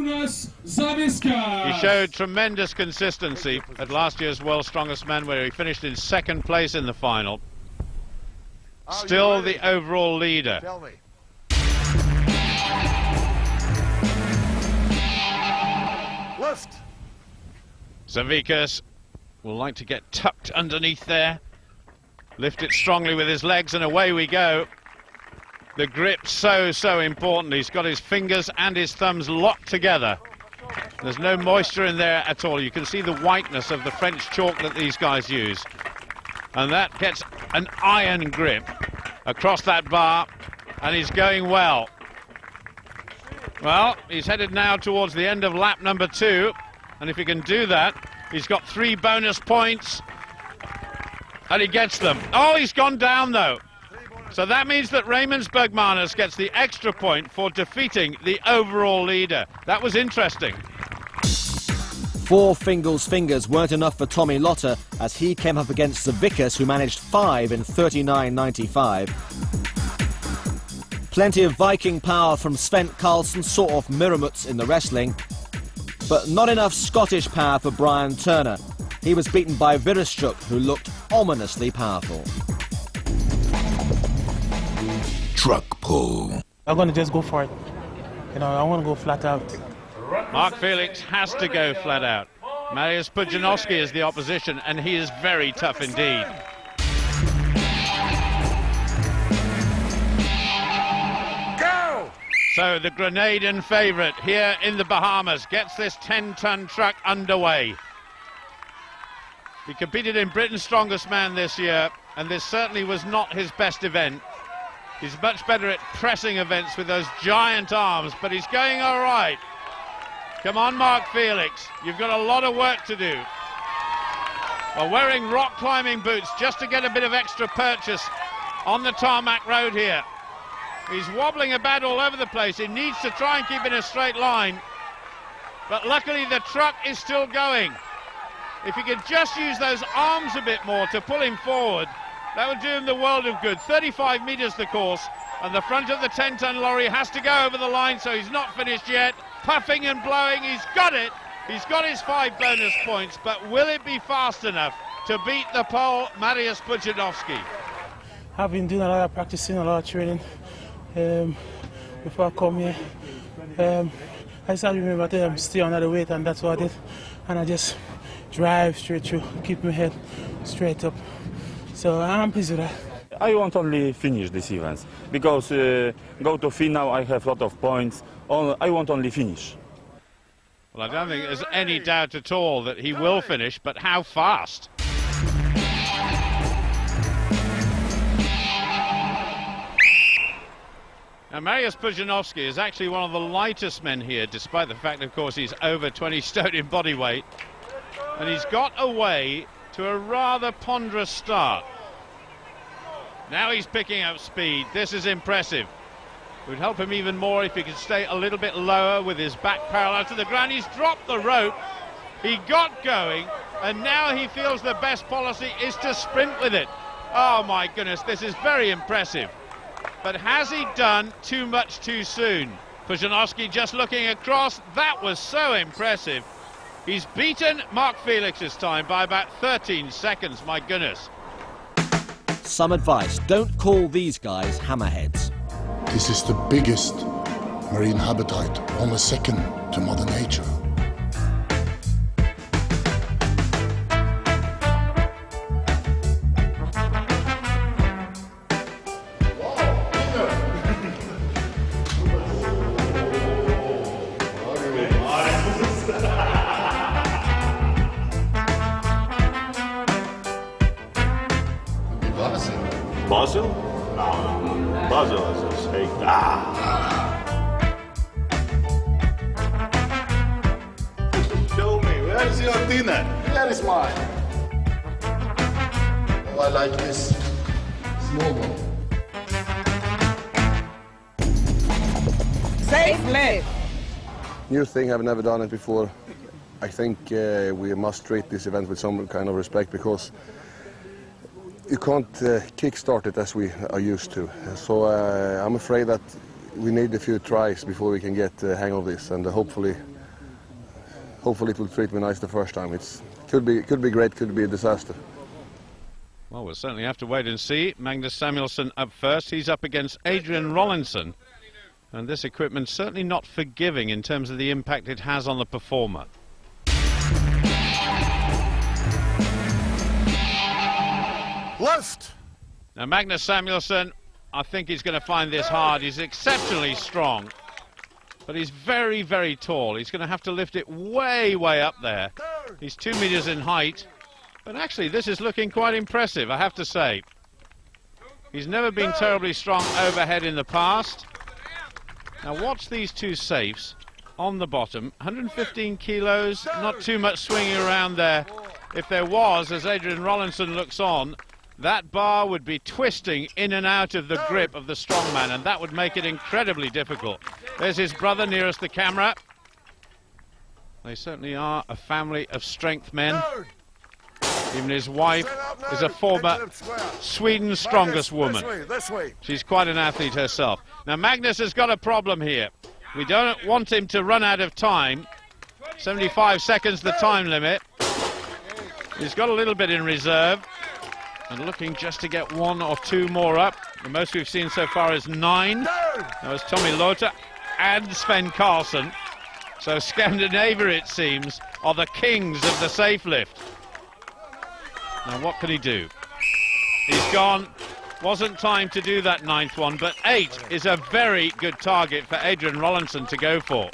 He showed tremendous consistency at last year's World's Strongest Man, where he finished in second place in the final. Still the overall leader. Tell me. Lift. Zavikas will like to get tucked underneath there. Lift it strongly with his legs, and away we go. The grip so, so important. He's got his fingers and his thumbs locked together. There's no moisture in there at all. You can see the whiteness of the French chalk that these guys use. And that gets an iron grip across that bar, and he's going well. Well, he's headed now towards the end of lap number two, and if he can do that, he's got three bonus points, and he gets them. Oh, he's gone down, though. So that means that Raymond Bergmanis gets the extra point for defeating the overall leader. That was interesting. Four Fingal's fingers weren't enough for Tommy Lotter as he came up against Zavikas, who managed five in thirty-nine ninety-five. Plenty of Viking power from Sven Karlsson, sort of Muromets in the wrestling, but not enough Scottish power for Brian Turner. He was beaten by Virashchuk, who looked ominously powerful. Truck pull. I'm going to just go for it. You know, I want to go flat out. Mark Felix has to go flat out. Mariusz Pudzianowski is the opposition, and he is very tough indeed. Go! So the Grenadian favourite here in the Bahamas gets this ten-ton truck underway. He competed in Britain's Strongest Man this year, and this certainly was not his best event. He's much better at pressing events with those giant arms, but he's going all right. Come on, Mark Felix, you've got a lot of work to do. Well, wearing rock climbing boots just to get a bit of extra purchase on the tarmac road here. He's wobbling about all over the place. He needs to try and keep in a straight line. but luckily the truck is still going. If he could just use those arms a bit more to pull him forward, that would do him the world of good. thirty-five metres the course, and the front of the ten-ton lorry has to go over the line, so he's not finished yet. Puffing and blowing, he's got it. He's got his five bonus points, but will it be fast enough to beat the Pole, Mariusz Pudzianowski? I've been doing a lot of practicing, a lot of training um, before I come here. Um, I just had to remember to um, stay under the weight, and that's what I did. And I just drive straight through, keep my head straight up. So I'm pleased with that. I want only finish this event because uh, go to final, I have a lot of points. I want only finish. Well, I don't think there's any doubt at all that he will finish, but how fast? Now, Mariusz Pudzianowski is actually one of the lightest men here, despite the fact, of course, he's over twenty stone in body weight. And he's got away to a rather ponderous start. Now he's picking up speed. This is impressive. It would help him even more if he could stay a little bit lower with his back parallel to the ground. He's dropped the rope. He got going, and now he feels the best policy is to sprint with it. Oh, my goodness, this is very impressive. But has he done too much too soon? Pudzianowski just looking across. That was so impressive. He's beaten Mark Felix's time by about thirteen seconds, my goodness. Some advice: don't call these guys hammerheads. This is the biggest marine habitat, only second to Mother Nature. Basil? No. Basil is a snake. Ah. Show me, where is your dinner? Here is mine. Oh, I like this small one. Safe lift. New thing, I've never done it before. I think uh, we must treat this event with some kind of respect because you can't uh, kick-start it as we are used to. So uh, I'm afraid that we need a few tries before we can get the hang of this, and uh, hopefully, hopefully it will treat me nice the first time. It's could be could be great, could be a disaster. Well, we'll certainly have to wait and see. Magnus Samuelsson up first. He's up against Adrian Rollinson, and this equipment's certainly not forgiving in terms of the impact it has on the performer. Left. Now, Magnus Samuelsson, I think he's going to find this hard. He's exceptionally strong, but he's very, very tall. He's going to have to lift it way, way up there. He's two meters in height, but actually this is looking quite impressive, I have to say. He's never been terribly strong overhead in the past. Now watch these two safes on the bottom. one hundred fifteen kilos, not too much swinging around there. If there was, as Adrian Rollinson looks on, that bar would be twisting in and out of the grip of the strongman, and that would make it incredibly difficult. There's his brother nearest the camera. They certainly are a family of strength men. Even his wife is a former Sweden's strongest woman. She's quite an athlete herself. Now Magnus has got a problem here. We don't want him to run out of time. seventy-five seconds the time limit. He's got a little bit in reserve and looking just to get one or two more up. The most we've seen so far is nine. That was Tommy Lothar and Sven Karlsson. So Scandinavia, it seems, are the kings of the safe lift. Now what can he do? He's gone. Wasn't time to do that ninth one, but eight is a very good target for Adrian Rollinson to go for.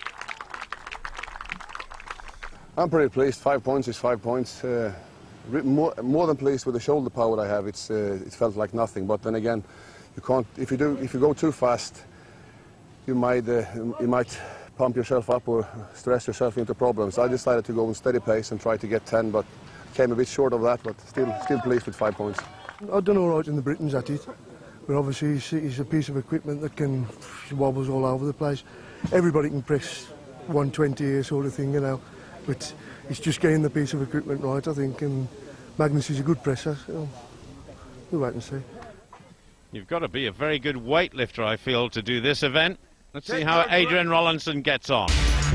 I'm pretty pleased. Five points is five points. Uh, more, more than pleased with the shoulder power I have. It's uh, it felt like nothing. But then again, you can't. If you do, if you go too fast, you might uh, you might pump yourself up or stress yourself into problems. I decided to go in steady pace and try to get ten, but came a bit short of that. But still, still pleased with five points. I don't know right in the Britons at it, but obviously he's, he's a piece of equipment that can wobbles all over the place. Everybody can press one twenty here sort of thing, you know. But it's just getting the piece of equipment right, I think, and Magnus is a good presser, so we'll wait and see. You've got to be a very good weightlifter, I feel, to do this event. Let's see how Adrian Rollinson gets on.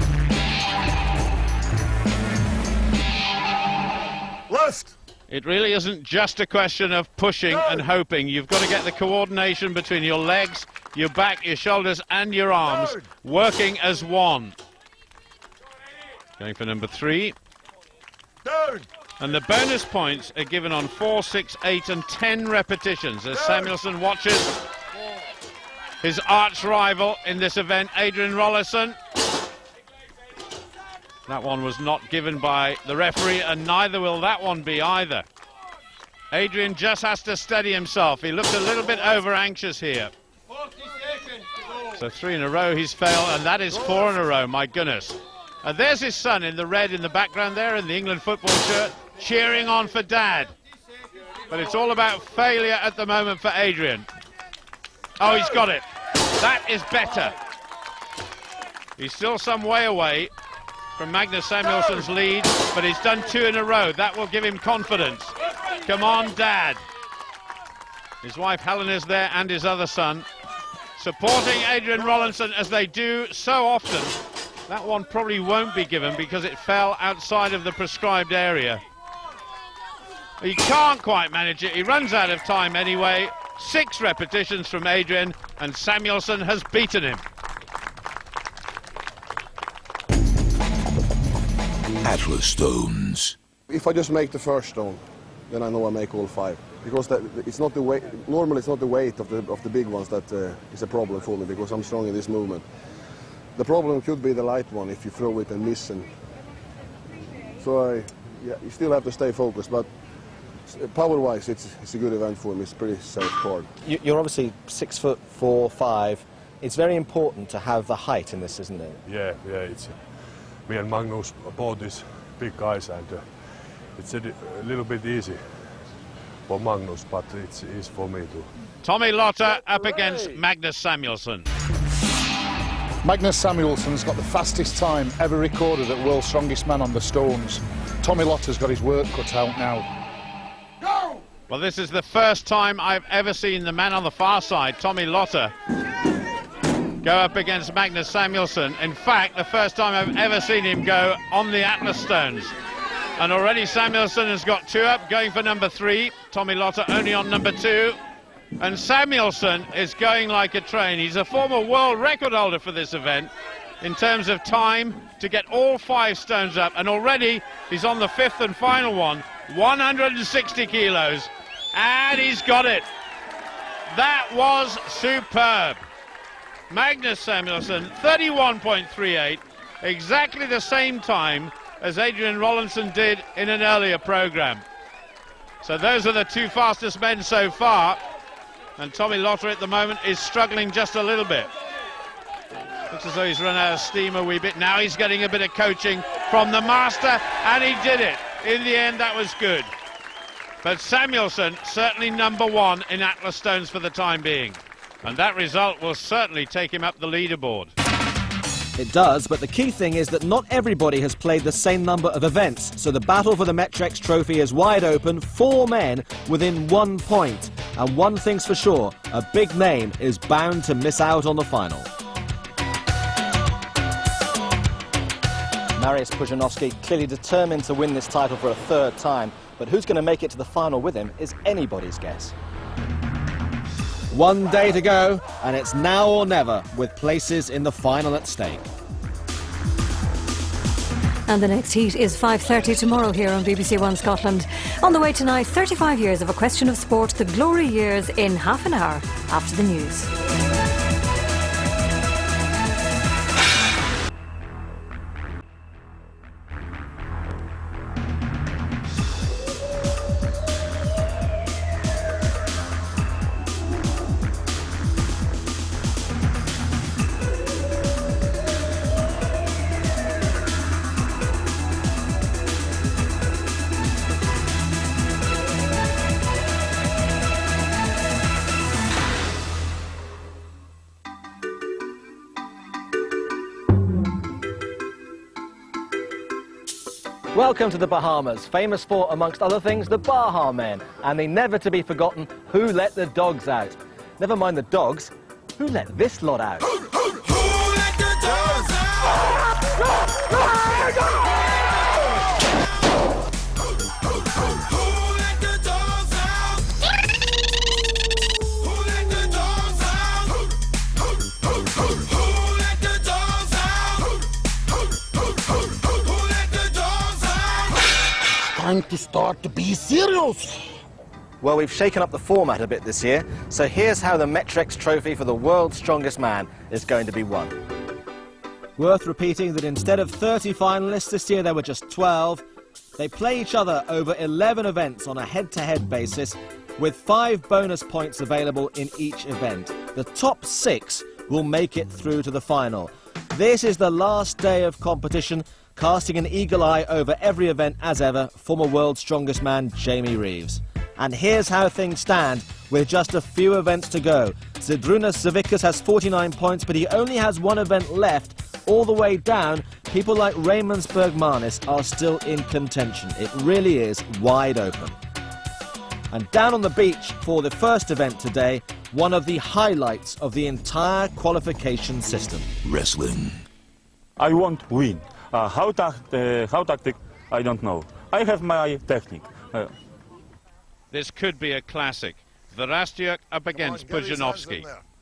Left! It really isn't just a question of pushing and hoping. You've got to get the coordination between your legs, your back, your shoulders and your arms working as one. Going for number three. And the bonus points are given on four, six, eight and ten repetitions as Samuelsson watches his arch rival in this event, Adrian Rollinson. That one was not given by the referee, and neither will that one be either. Adrian just has to steady himself. He looked a little bit over anxious here. So three in a row he's failed, and that is four in a row, my goodness. And there's his son in the red in the background there, in the England football shirt, cheering on for Dad. But it's all about failure at the moment for Adrian. Oh, he's got it. That is better. He's still some way away from Magnus Samuelsson's lead, but he's done two in a row. That will give him confidence. Come on, Dad. His wife Helen is there, and his other son, supporting Adrian Rollinson as they do so often. That one probably won't be given because it fell outside of the prescribed area. He can't quite manage it. He runs out of time anyway. Six repetitions from Adrian, and Samuelsson has beaten him. Atlas stones. If I just make the first stone, then I know I make all five. Because that, it's not the weight. Normally, it's not the weight of the of the big ones that uh, is a problem for me, because I'm strong in this movement. The problem could be the light one if you throw it and miss. And so I, yeah, you still have to stay focused. But power-wise, it's it's a good event for me. It's pretty safe card. You're obviously six foot four, five. It's very important to have the height in this, isn't it? Yeah, yeah. It's me and Magnus both these big guys, and uh, it's a, a little bit easy for Magnus, but it's easy for me too. Tommy Lotta up against Magnus Samuelsson. Magnus Samuelsson's got the fastest time ever recorded at World's Strongest Man on the stones. Tommy Lotta's got his work cut out now. Well, this is the first time I've ever seen the man on the far side, Tommy Lotta, go up against Magnus Samuelsson. In fact, the first time I've ever seen him go on the Atlas stones. And already Samuelsson has got two up, going for number three. Tommy Lotta only on number two. And Samuelsson is going like a train. He's a former world record holder for this event in terms of time to get all five stones up. And already he's on the fifth and final one, one hundred sixty kilos. And he's got it. That was superb. Magnus Samuelsson, thirty-one point three eight, exactly the same time as Adrian Rollinson did in an earlier program. So those are the two fastest men so far, and Tommy Lotta at the moment is struggling just a little bit. Looks as though he's run out of steam a wee bit. Now he's getting a bit of coaching from the master, and he did it. In the end, that was good. But Samuelsson certainly number one in Atlas stones for the time being. And that result will certainly take him up the leaderboard. It does, but the key thing is that not everybody has played the same number of events, so the battle for the Metrex trophy is wide open, four men within one point. And one thing's for sure, a big name is bound to miss out on the final. Mariusz Pudzianowski clearly determined to win this title for a third time, but who's going to make it to the final with him is anybody's guess. One day to go, and it's now or never, with places in the final at stake. And the next heat is five thirty tomorrow here on B B C One Scotland. On the way tonight, thirty-five years of A Question of Sport, the glory years in half an hour after the news. Welcome to the Bahamas, famous for, amongst other things, the Baha Men, and the never-to-be-forgotten Who Let the Dogs Out. Never mind the dogs, who let this lot out? Time to start to be serious. Well, we've shaken up the format a bit this year, so here's how the Metrex Trophy for the World's Strongest Man is going to be won. Worth repeating that instead of thirty finalists this year, there were just twelve. They play each other over eleven events on a head-to-head basis, with five bonus points available in each event. The top six will make it through to the final. This is the last day of competition, casting an eagle eye over every event as ever, former World's Strongest Man Jamie Reeves. And here's how things stand with just a few events to go. Zydrunas Savickas has forty-nine points, but he only has one event left. All the way down, people like Raymond Manis are still in contention. It really is wide open. And down on the beach for the first event today, one of the highlights of the entire qualification system. Wrestling. I want win. Uh, how, tact, uh, how tactic, I don't know. I have my technique. Uh, This could be a classic. Varastyuk up against Pudzianowski.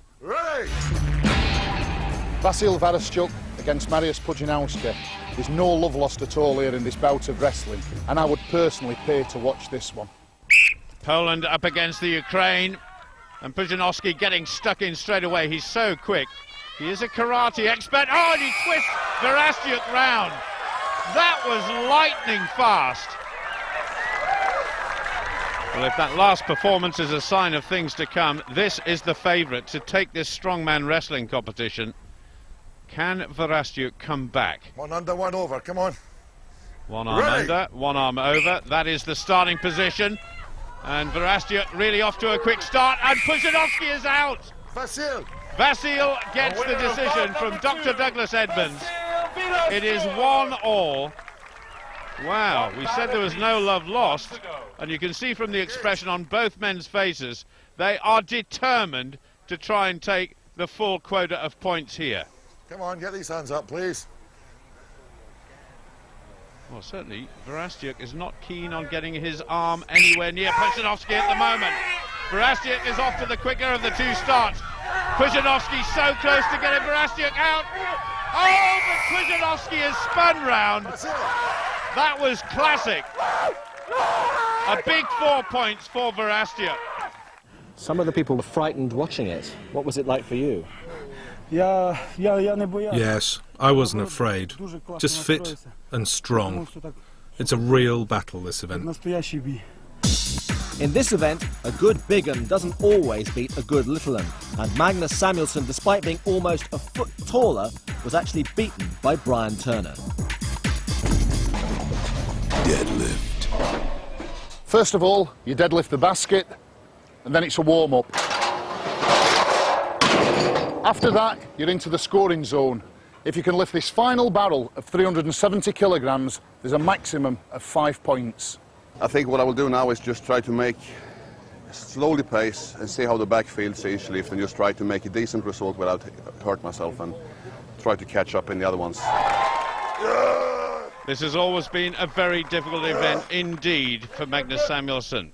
Vasil Varastyuk against Mariusz Pudzianowski. There's no love lost at all here in this bout of wrestling, and I would personally pay to watch this one. Poland up against the Ukraine, and Pudzianowski getting stuck in straight away. He's so quick. He is a karate expert. Oh, and he twists Varastyuk round. That was lightning fast. Well, if that last performance is a sign of things to come, this is the favourite to take this strongman wrestling competition. Can Varastyuk come back? One under, one over, come on. One arm Ready. under, one arm over. That is the starting position. And Varastyuk really off to a quick start, and Pudzianowski is out. Vasil. Vasil gets the decision from Doctor Douglas Edmonds. It is one all. Wow, we said there was no love lost, and you can see from the expression on both men's faces, they are determined to try and take the full quota of points here. Come on, get these hands up, please. Well, certainly, Varastyuk is not keen on getting his arm anywhere near Pudzianowski at the moment. Varastyuk is off to the quicker of the two starts. Pudzianowski so close to getting Varastyuk out. Oh, but Pudzianowski is spun round. That was classic. A big four points for Varastyuk. Some of the people were frightened watching it. What was it like for you? Yes, I wasn't afraid. Just fit and strong. It's a real battle, this event. In this event, a good big un doesn't always beat a good little un, and Magnus Samuelsson, despite being almost a foot taller, was actually beaten by Brian Turner. Deadlift. First of all, you deadlift the basket, and then it's a warm-up. After that, you're into the scoring zone. If you can lift this final barrel of three hundred seventy kilograms, there's a maximum of five points. I think what I will do now is just try to make slowly pace and see how the back feels each lift, and just try to make a decent result without hurt myself and try to catch up in the other ones. This has always been a very difficult event indeed for Magnus Samuelsson.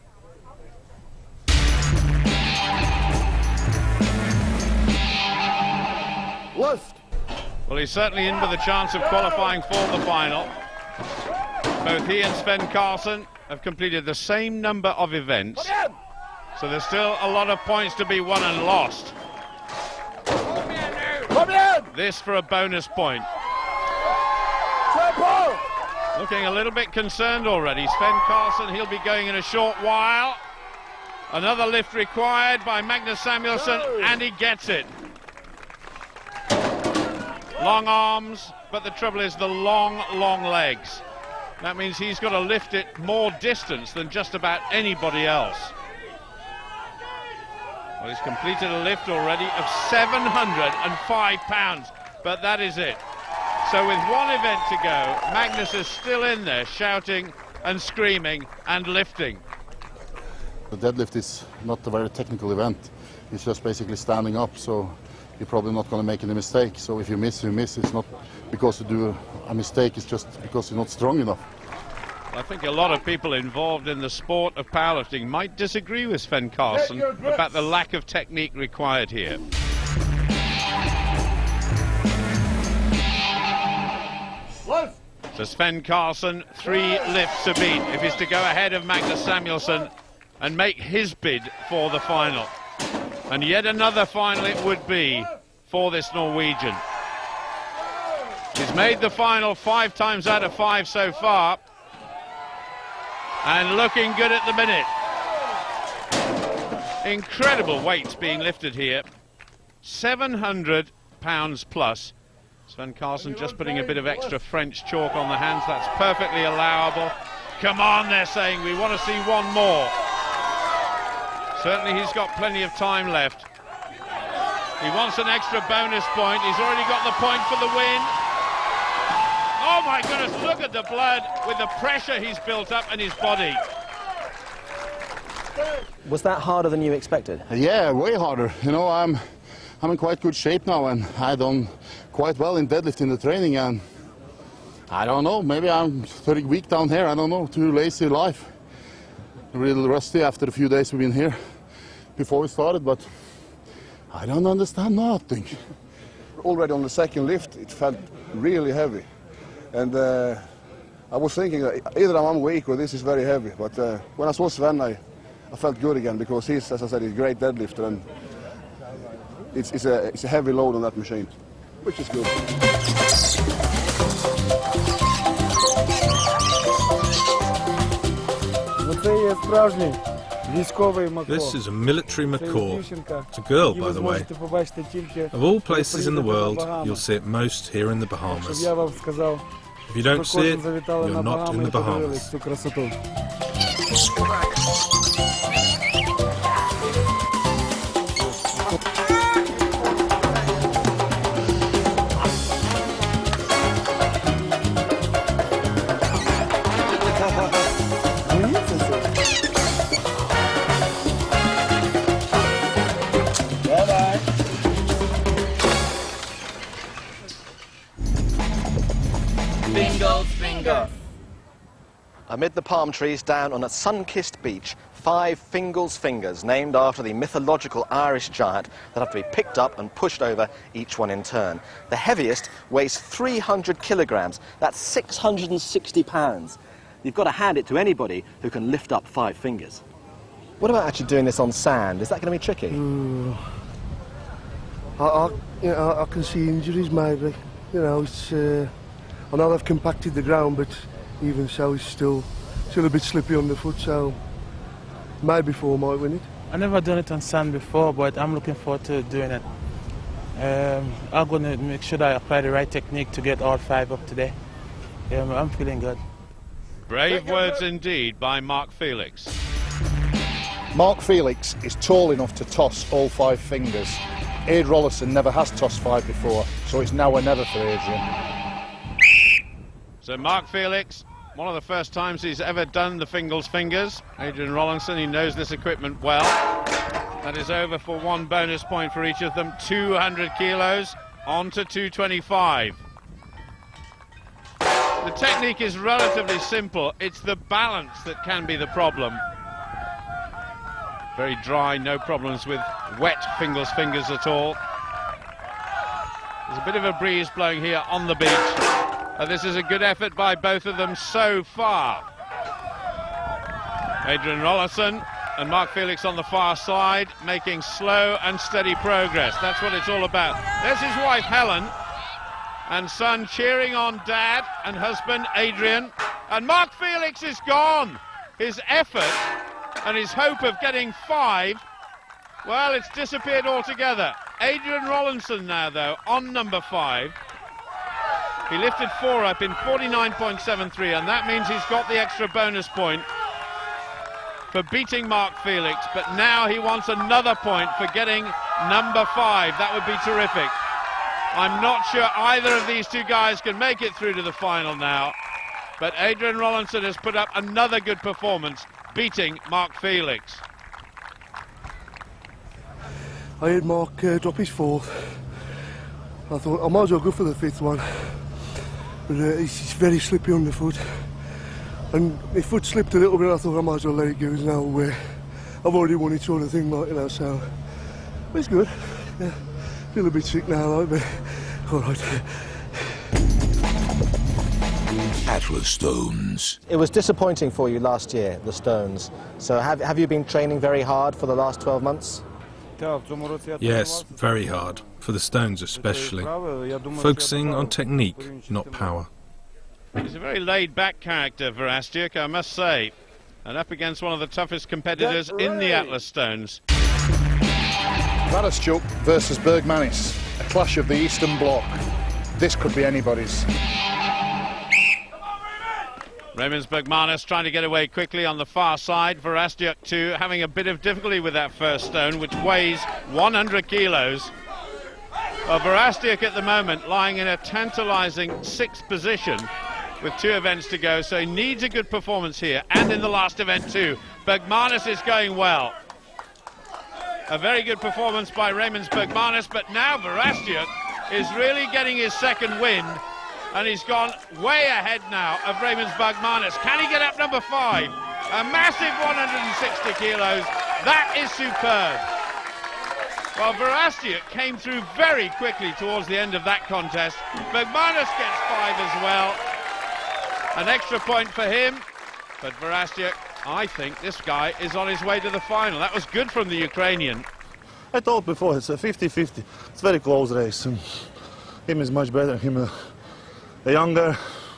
Lift. Well, he's certainly in with a chance of qualifying for the final. Both he and Sven Karlsson have completed the same number of events, so there's still a lot of points to be won and lost. This for a bonus point. Looking a little bit concerned already. Sven Karlsson, he'll be going in a short while. Another lift required by Magnus Samuelsson, and he gets it. Long arms, but the trouble is the long, long legs. That means he's got to lift it more distance than just about anybody else. Well, he's completed a lift already of seven hundred and five pounds, but that is it. So with one event to go, Magnus is still in there shouting and screaming and lifting. The deadlift is not a very technical event. It's just basically standing up, so you're probably not going to make any mistake. So if you miss, you miss. It's not because you do a mistake, it's just because you're not strong enough. I think a lot of people involved in the sport of powerlifting might disagree with Sven Karlsson about the lack of technique required here. So Sven Karlsson, three lifts to beat if he's to go ahead of Magnus Samuelsson and make his bid for the final. And yet another final it would be for this Norwegian. He's made the final five times out of five so far, and looking good at the minute. Incredible weights being lifted here. seven hundred pounds plus. Sven Karlsson just putting a bit of extra French chalk on the hands. That's perfectly allowable. Come on, they're saying, we want to see one more. Certainly he's got plenty of time left. He wants an extra bonus point. He's already got the point for the win. Oh my goodness, look at the blood with the pressure he's built up in his body. Was that harder than you expected? Yeah, way harder. You know, I'm, I'm in quite good shape now, and I've done quite well in deadlift in the training, and I don't know, maybe I'm very weak down here, I don't know, too lazy life. Really rusty after a few days we've been here before we started, but I don't understand nothing. Already on the second lift, it felt really heavy. And uh, I was thinking that either I'm weak or this is very heavy. But uh, when I saw Sven, I, I felt good again, because he's, as I said, he's a great deadlifter, and it's, it's, a, it's a heavy load on that machine, which is good. This is a military macaw. It's a girl, by the way. Of all places in the world, you'll see it most here in the Bahamas. If you don't see it, you're not in the Bahamas. Amid the palm trees down on a sun-kissed beach, five Fingal's Fingers, named after the mythological Irish giant that have to be picked up and pushed over, each one in turn. The heaviest weighs three hundred kilograms. That's six hundred sixty pounds. You've got to hand it to anybody who can lift up five fingers. What about actually doing this on sand? Is that going to be tricky? Mm. I, I, you know, I can see injuries maybe. You know, it's. Uh, I know they've compacted the ground, but even so, it's still still a bit slippy on the foot. So maybe four might win it. I've never done it on sand before, but I'm looking forward to doing it. Um, I'm going to make sure that I apply the right technique to get all five up today. Um, I'm feeling good. Brave words indeed by Mark Felix. Mark Felix is tall enough to toss all five fingers. Ade Rollison never has tossed five before, so it's now or never for Adrian. So Mark Felix, one of the first times he's ever done the Fingal's Fingers. Adrian Rollinson, he knows this equipment well. That is over for one bonus point for each of them. two hundred kilos on to two twenty-five. The technique is relatively simple. It's the balance that can be the problem. Very dry, no problems with wet Fingal's Fingers at all. There's a bit of a breeze blowing here on the beach. Uh, this is a good effort by both of them so far. Adrian Rollinson and Mark Felix on the far side, making slow and steady progress. That's what it's all about. There's his wife, Helen, and son cheering on dad and husband, Adrian. And Mark Felix is gone. His effort and his hope of getting five, well, it's disappeared altogether. Adrian Rollinson now, though, on number five. He lifted four up in forty-nine point seven three, and that means he's got the extra bonus point for beating Mark Felix, but now he wants another point for getting number five. That would be terrific. I'm not sure either of these two guys can make it through to the final now. But Adrian Rollinson has put up another good performance, beating Mark Felix. I had Mark uh, drop his fourth. I thought I might as well go for the fifth one. But uh, he's, he's very slippy underfoot. And his foot slipped a little bit, I thought I might as well let it go. Now uh, I've already won it, sort of thing, like, you know, so it's good. Yeah. Feel a bit sick now, like, but all right. Atlas Stones. It was disappointing for you last year, the Stones. So have, have you been training very hard for the last twelve months? Yes, very hard, for the Stones especially. Focusing on technique, not power. He's a very laid-back character, Verastyuk, I must say. And up against one of the toughest competitors in the Atlas Stones. Verastyuk versus Bergmanis, a clash of the Eastern Bloc. This could be anybody's. Raymond Bergmanis trying to get away quickly on the far side. Verastyuk too having a bit of difficulty with that first stone, which weighs one hundred kilos. Well, Verastyuk at the moment lying in a tantalising sixth position with two events to go, so he needs a good performance here, and in the last event too. Bergmanis is going well. A very good performance by Raymond Bergmanis, but now Verastyuk is really getting his second wind, and he's gone way ahead now of Raymond Bergmanis. Can he get up number five? A massive one hundred sixty kilos. That is superb. Well, Verastyuk came through very quickly towards the end of that contest. Bergmanis gets five as well. An extra point for him. But Verastyuk, I think this guy is on his way to the final. That was good from the Ukrainian. I told before, it's a fifty fifty. It's a very close race. And him is much better. Him uh, younger,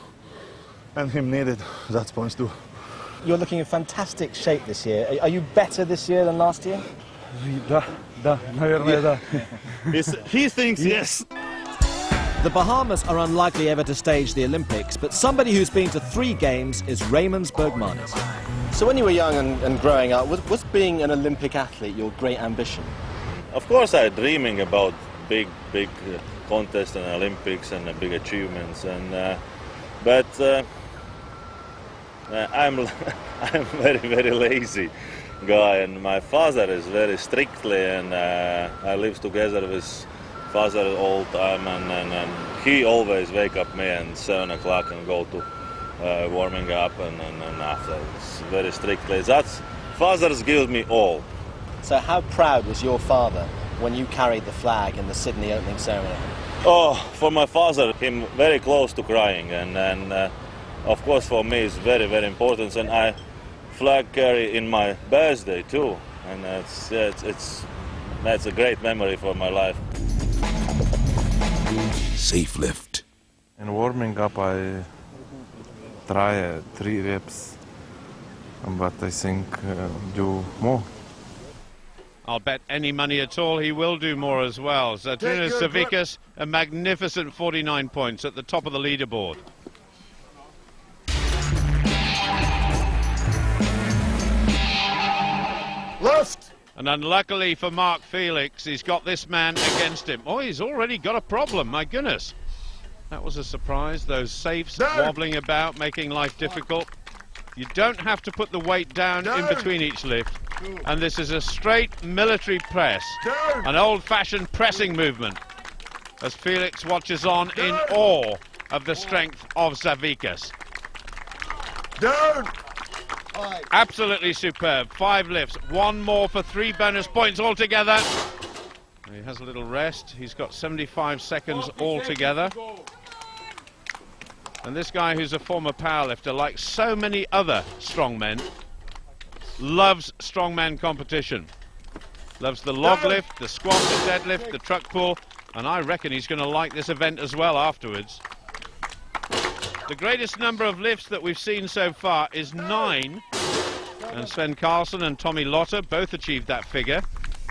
and him needed that points too. You're looking in fantastic shape this year. Are you better this year than last year? Да, да, наверное, да. He thinks yes. The Bahamas are unlikely ever to stage the Olympics, but somebody who's been to three games is Raymond Bergmanis. So when you were young and, and growing up, was, was being an Olympic athlete your great ambition? Of course, I'm dreaming about big, big uh, contests and Olympics and uh, big achievements, and uh, but uh, uh, I'm I'm very, very lazy guy, and my father is very strictly, and uh, I live together with father all time, and, and, and he always wake up me at seven o'clock and go to uh, warming up, and, and, and after it's very strictly. That's father's give me all. So how proud was your father when you carried the flag in the Sydney opening ceremony? Oh, for my father, him very close to crying, and, and uh, of course for me it's very, very important, and I flag carry in my birthday too, and it's, yeah, it's, it's that's a great memory for my life. Safe lift. In warming up, I try uh, three reps, but I think uh, do more. I'll bet any money at all he will do more as well. Zadrunas Savikas, a magnificent forty-nine points at the top of the leaderboard. Left! And unluckily for Mark Felix, he's got this man against him. Oh, he's already got a problem, my goodness. That was a surprise, those safes no. wobbling about, making life difficult. You don't have to put the weight down no. in between each lift. And this is a straight military press, no. an old-fashioned pressing movement, as Felix watches on no. in awe of the strength of Savikas. Down! Absolutely superb. Five lifts, one more for three bonus points altogether. He has a little rest. He's got seventy-five seconds altogether. And this guy, who's a former powerlifter, like so many other strongmen, loves strongman competition. Loves the log lift, the squat, the deadlift, the truck pull, and I reckon he's going to like this event as well afterwards. The greatest number of lifts that we've seen so far is nine, and Sven Karlsson and Tommy Lotter both achieved that figure.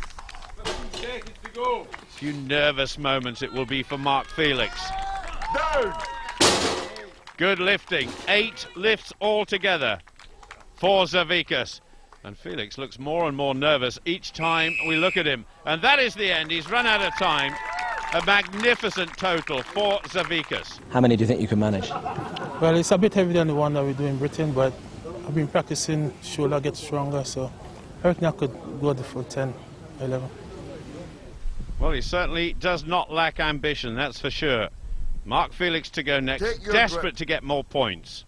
A few nervous moments it will be for Mark Felix. Down. Good lifting, eight lifts altogether for Savikas. And Felix looks more and more nervous each time we look at him. And that is the end. He's run out of time. A magnificent total for Zavikas. How many do you think you can manage? Well, it's a bit heavier than the one that we do in Britain, but I've been practicing, shoulder get stronger, so I reckon I could go the full ten, eleven. Well, he certainly does not lack ambition, that's for sure. Mark Felix to go next, desperate to get more points.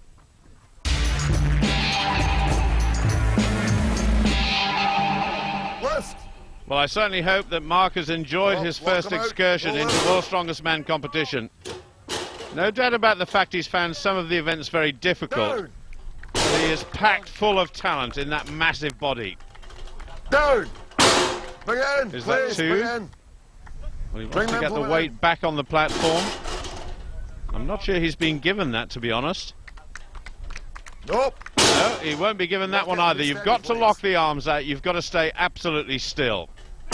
Left. Well, I certainly hope that Mark has enjoyed Well, his first welcome out. excursion Well, into World's Strongest Man competition. No doubt about the fact he's found some of the events very difficult. Down. But he is packed full of talent in that massive body. Down. Begin. Is that Please, two? begin. Well, he Bring wants to the get the implement weight back on the platform. I'm not sure he's been given that, to be honest. Nope. No, he won't be given that one either. You've got to lock the arms out. You've got to stay absolutely still.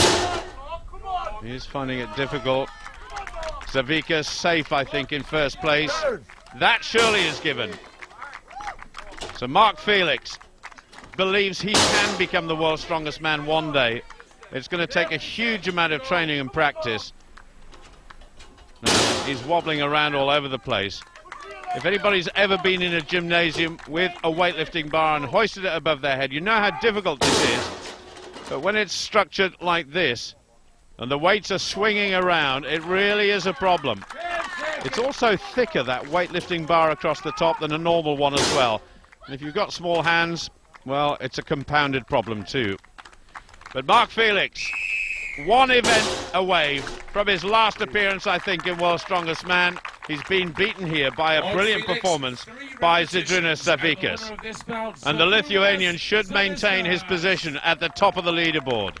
He's finding it difficult. Zavikas safe, I think, in first place. That surely is given. So Mark Felix believes he can become the world's strongest man one day. It's going to take a huge amount of training and practice. Now, he's wobbling around all over the place. If anybody's ever been in a gymnasium with a weightlifting bar and hoisted it above their head, you know how difficult this is. But when it's structured like this, and the weights are swinging around, it really is a problem. It's also thicker, that weightlifting bar across the top, than a normal one as well. And if you've got small hands, well, it's a compounded problem too. But Mark Felix, one event away from his last appearance, I think, in World's Strongest Man. He's been beaten here by a brilliant performance by Zydrunas Zavikas. And the Lithuanian should maintain his position at the top of the leaderboard.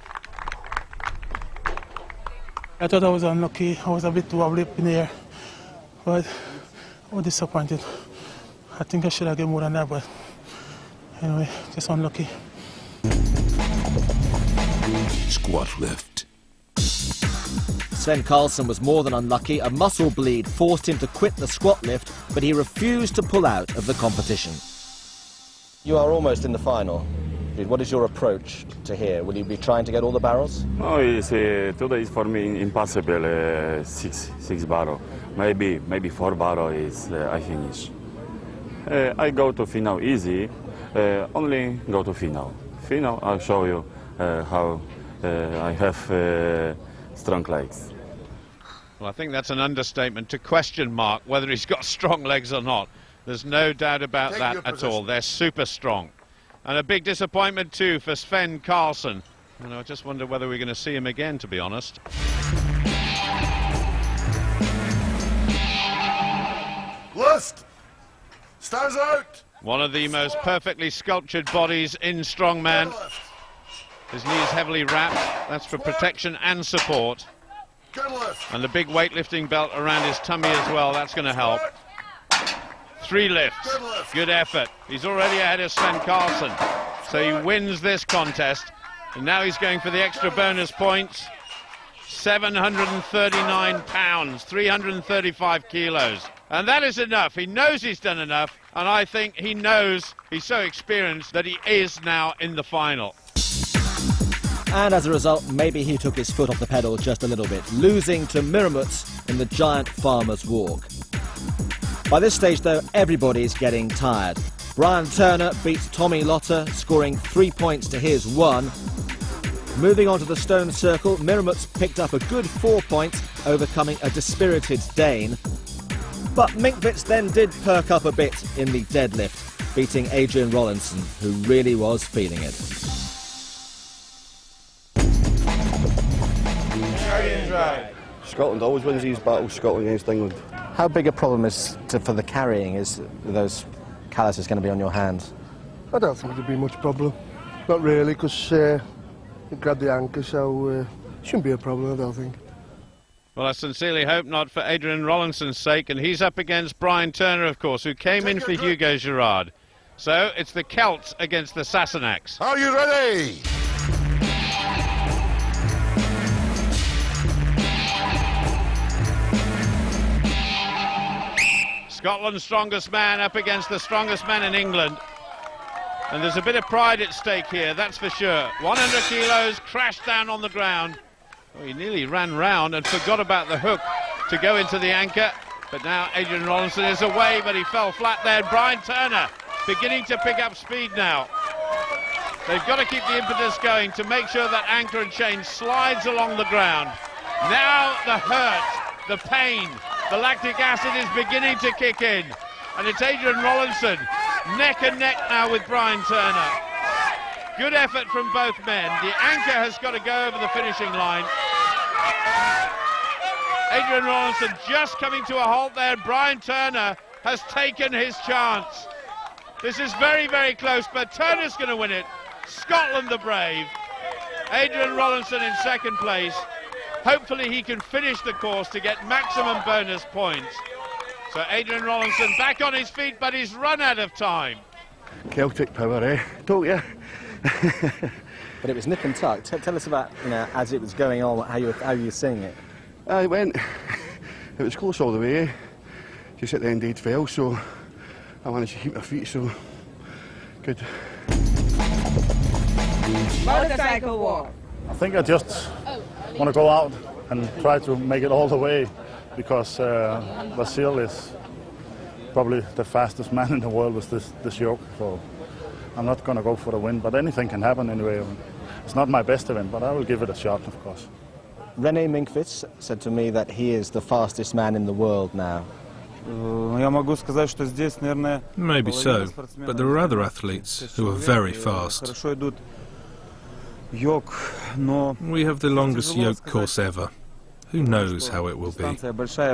I thought I was unlucky. I was a bit wobbly up in the air, but I was disappointed. I think I should have get more than that, but anyway, just unlucky. Squat lift. Sven Karlsson was more than unlucky. A muscle bleed forced him to quit the squat lift, but he refused to pull out of the competition. You are almost in the final. What is your approach to here? Will you be trying to get all the barrels? No, it's, uh, today is for me impossible. Uh, six, six barrel, maybe, maybe four barrel is uh, I finish. Uh, I go to final easy. Uh, only go to final. Final, I'll show you uh, how uh, I have uh, strong legs. Well, I think that's an understatement to question Mark whether he's got strong legs or not. There's no doubt about Take that your at position. all. They're super strong. And a big disappointment too for Sven Karlsson. And I just wonder whether we're going to see him again, to be honest. Left. Stands out. One of the most perfectly sculptured bodies in strongman. His knees heavily wrapped. That's for protection and support. Good left. And the big weightlifting belt around his tummy as well. That's going to help. Three lifts. Good effort. He's already ahead of Sven Karlsson. So he wins this contest. And now he's going for the extra bonus points. seven hundred thirty-nine pounds, three hundred thirty-five kilos. And that is enough. He knows he's done enough. And I think he knows, he's so experienced, that he is now in the final. And as a result, maybe he took his foot off the pedal just a little bit, losing to Miramuts in the giant farmer's walk. By this stage, though, everybody's getting tired. Brian Turner beats Tommy Lotter, scoring three points to his one. Moving on to the stone circle, Miramuts picked up a good four points, overcoming a dispirited Dane. But Minkwitz then did perk up a bit in the deadlift, beating Adrian Rollinson, who really was feeling it. Scotland always wins these battles, Scotland against England. How big a problem is to, for the carrying is those calluses going to be on your hands? I don't think there'd be much problem. Not really, because uh, you grab the anchor, so uh, shouldn't be a problem, I don't think. Well, I sincerely hope not for Adrian Rollinson's sake, and he's up against Brian Turner, of course, who came in for Hugo Girard. So it's the Celts against the Sassenachs. Are you ready? Scotland's strongest man up against the strongest man in England. And there's a bit of pride at stake here, that's for sure. one hundred kilos, crashed down on the ground. Oh, he nearly ran round and forgot about the hook to go into the anchor. But now Adrian Rollinson is away, but he fell flat there. Brian Turner beginning to pick up speed now. They've got to keep the impetus going to make sure that anchor and chain slides along the ground. Now the hurt, the pain, the lactic acid is beginning to kick in. And it's Adrian Rollinson, neck and neck now with Brian Turner. Good effort from both men. The anchor has got to go over the finishing line. Adrian Rollinson just coming to a halt there. Brian Turner has taken his chance. This is very, very close, but Turner's going to win it. Scotland the brave. Adrian Rollinson in second place. Hopefully he can finish the course to get maximum bonus points. So Adrian Rollinson back on his feet, but he's run out of time. Celtic power, eh? Don't you? But it was nip and tuck. T tell us about, you know, as it was going on, how you were, how you were seeing it. I went, it was close all the way, eh? Just at the end he'd fell, so I managed to keep my feet, so good. Motorcycle war. I think I just want to go out and try to make it all the way, because uh, Vasil is probably the fastest man in the world with this, this yoke, so I'm not going to go for the win, but anything can happen anyway. It's not my best event, but I will give it a shot, of course. René Minkvits said to me that he is the fastest man in the world now. Maybe so, but there are other athletes who are very fast. We have the longest yoke course ever. Who knows how it will be? So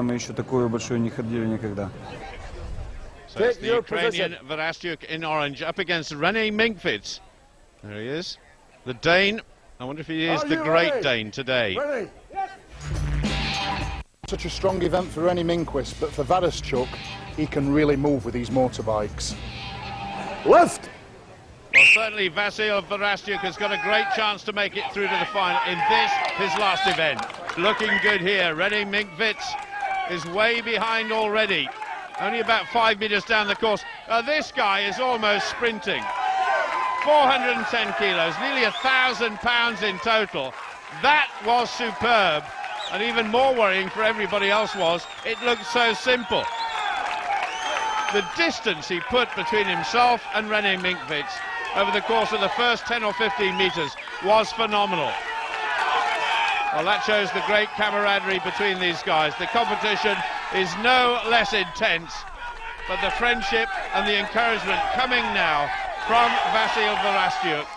it's the Ukrainian Verastyuk in orange up against René Minkvits. There he is, the Dane. I wonder if he is the great Dane today. Ready? Such a strong event for René Minkvits, but for Verastyuk, he can really move with these motorbikes. Left! Well, certainly Vasil Verastyuk has got a great chance to make it through to the final in this, his last event. Looking good here. René Minkvits is way behind already. Only about five metres down the course. Uh, this guy is almost sprinting. four hundred ten kilos, nearly a thousand pounds in total. That was superb. And even more worrying for everybody else was, it looked so simple. The distance he put between himself and René Minkvits over the course of the first ten or fifteen metres was phenomenal. Well, that shows the great camaraderie between these guys. The competition is no less intense, but the friendship and the encouragement coming now from Vasil Verastyuk.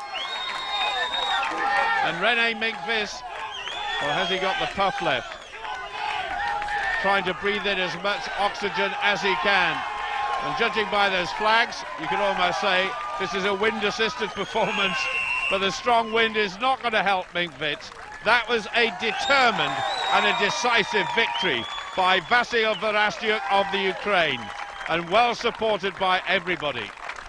And René Minkvits, or has he got the puff left? Trying to breathe in as much oxygen as he can. And judging by those flags, you could almost say this is a wind-assisted performance, but the strong wind is not going to help Minkvits. That was a determined and a decisive victory by Vasil Verastyuk of the Ukraine, and well supported by everybody.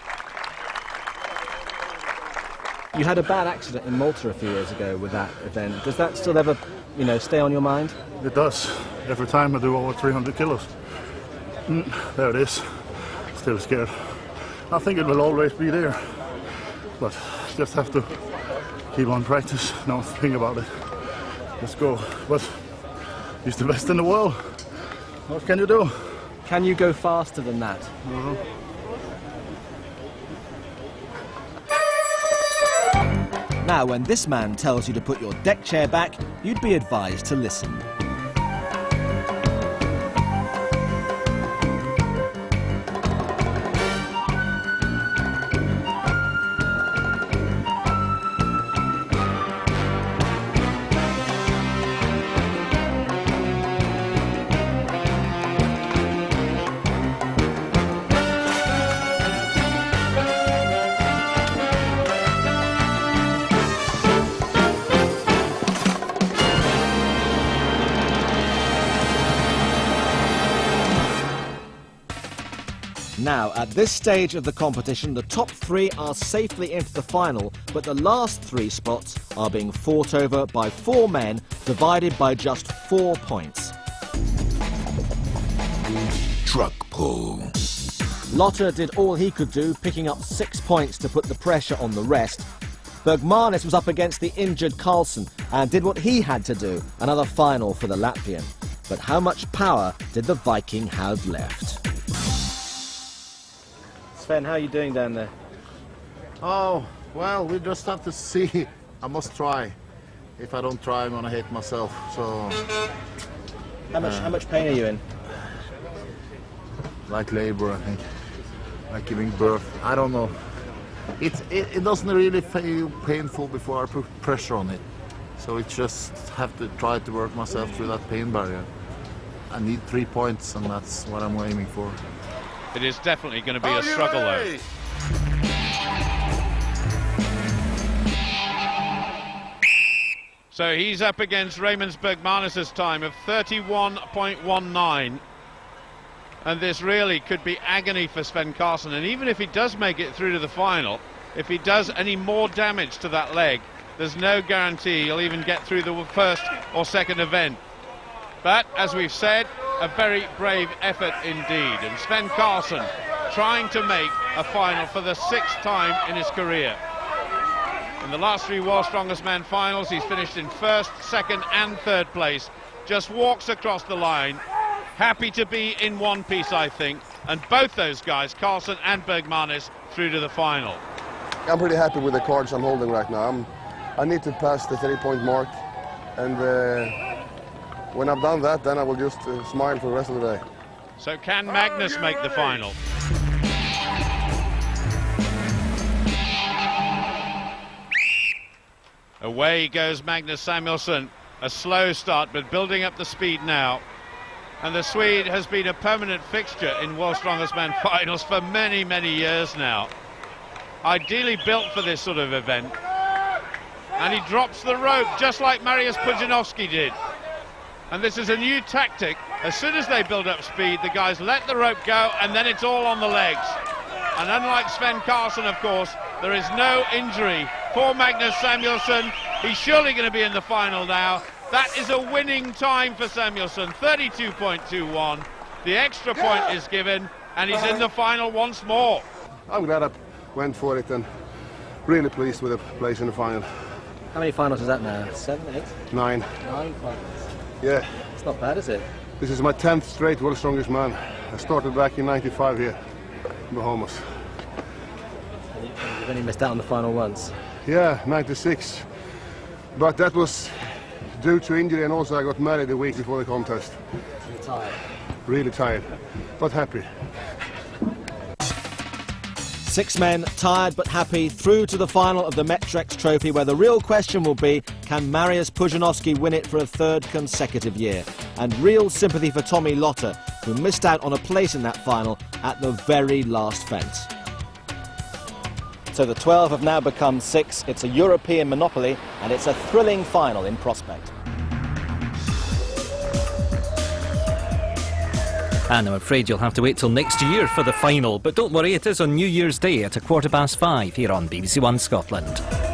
You had a bad accident in Malta a few years ago with that event. Does that still ever, you know, stay on your mind? It does. Every time I do over three hundred kilos. Mm, there it is. Still scared. I think it will always be there, but just have to keep on practice. No think about it. Let's go. But he's the best in the world. What can you do? Can you go faster than that? Mm-hmm. Now, when this man tells you to put your deck chair back, you'd be advised to listen. Now, at this stage of the competition, the top three are safely into the final, but the last three spots are being fought over by four men, divided by just four points. Truck pull. Lotte did all he could do, picking up six points to put the pressure on the rest. Bergmanis was up against the injured Carlsen, and did what he had to do, another final for the Latvian. But how much power did the Viking have left? Sven, how are you doing down there? Oh, well, we just have to see. I must try. If I don't try, I'm gonna hate myself. So. How much? uh, how much pain are you in? Like labor, I think. Like giving birth. I don't know. It, it, it doesn't really feel painful before I put pressure on it. So it just have to try to work myself through that pain barrier. I need three points, and that's what I'm aiming for. It is definitely going to be a struggle, though. So he's up against Raymond Bergmanis' time of thirty-one point one nine. And this really could be agony for Sven Karlsen. And even if he does make it through to the final, if he does any more damage to that leg, there's no guarantee he'll even get through the first or second event. But, as we've said, a very brave effort indeed. And Sven Karlsen trying to make a final for the sixth time in his career. In the last three World's Strongest Man finals, he's finished in first, second and third place. Just walks across the line. Happy to be in one piece, I think. And both those guys, Karlsen and Bergmanis, through to the final. I'm pretty happy with the cards I'm holding right now. I'm, I need to pass the three-point mark. And uh, when I've done that, then I will just uh, smile for the rest of the day. So can Magnus make the final? Away goes Magnus Samuelsson. A slow start, but building up the speed now. And the Swede has been a permanent fixture in World's Strongest Man finals for many, many years now. Ideally built for this sort of event. And he drops the rope, just like Mariusz Pudzianowski did. And this is a new tactic. As soon as they build up speed, the guys let the rope go, and then it's all on the legs. And unlike Sven Karlsen, of course, there is no injury for Magnus Samuelsson. He's surely going to be in the final now. That is a winning time for Samuelsson, thirty-two point two one. The extra point is given, and he's in the final once more. I'm glad I went for it and really pleased with the place in the final. How many finals is that now? Seven, eight? Nine. Nine finals. Yeah. It's not bad, is it? This is my tenth straight World's Strongest Man. I started back in ninety-five here in Bahamas. And you've only missed out on the final once. Yeah, ninety-six. But that was due to injury, and also I got married a week before the contest. You're tired. Really tired, but happy. Six men, tired but happy, through to the final of the Metrex Trophy, where the real question will be, can Mariusz Pudzianowski win it for a third consecutive year? And real sympathy for Tommy Lotte, who missed out on a place in that final at the very last fence. So the twelve have now become six. It's a European monopoly, and it's a thrilling final in prospect. And I'm afraid you'll have to wait till next year for the final. But don't worry, it is on New Year's Day at a quarter past five here on B B C One Scotland.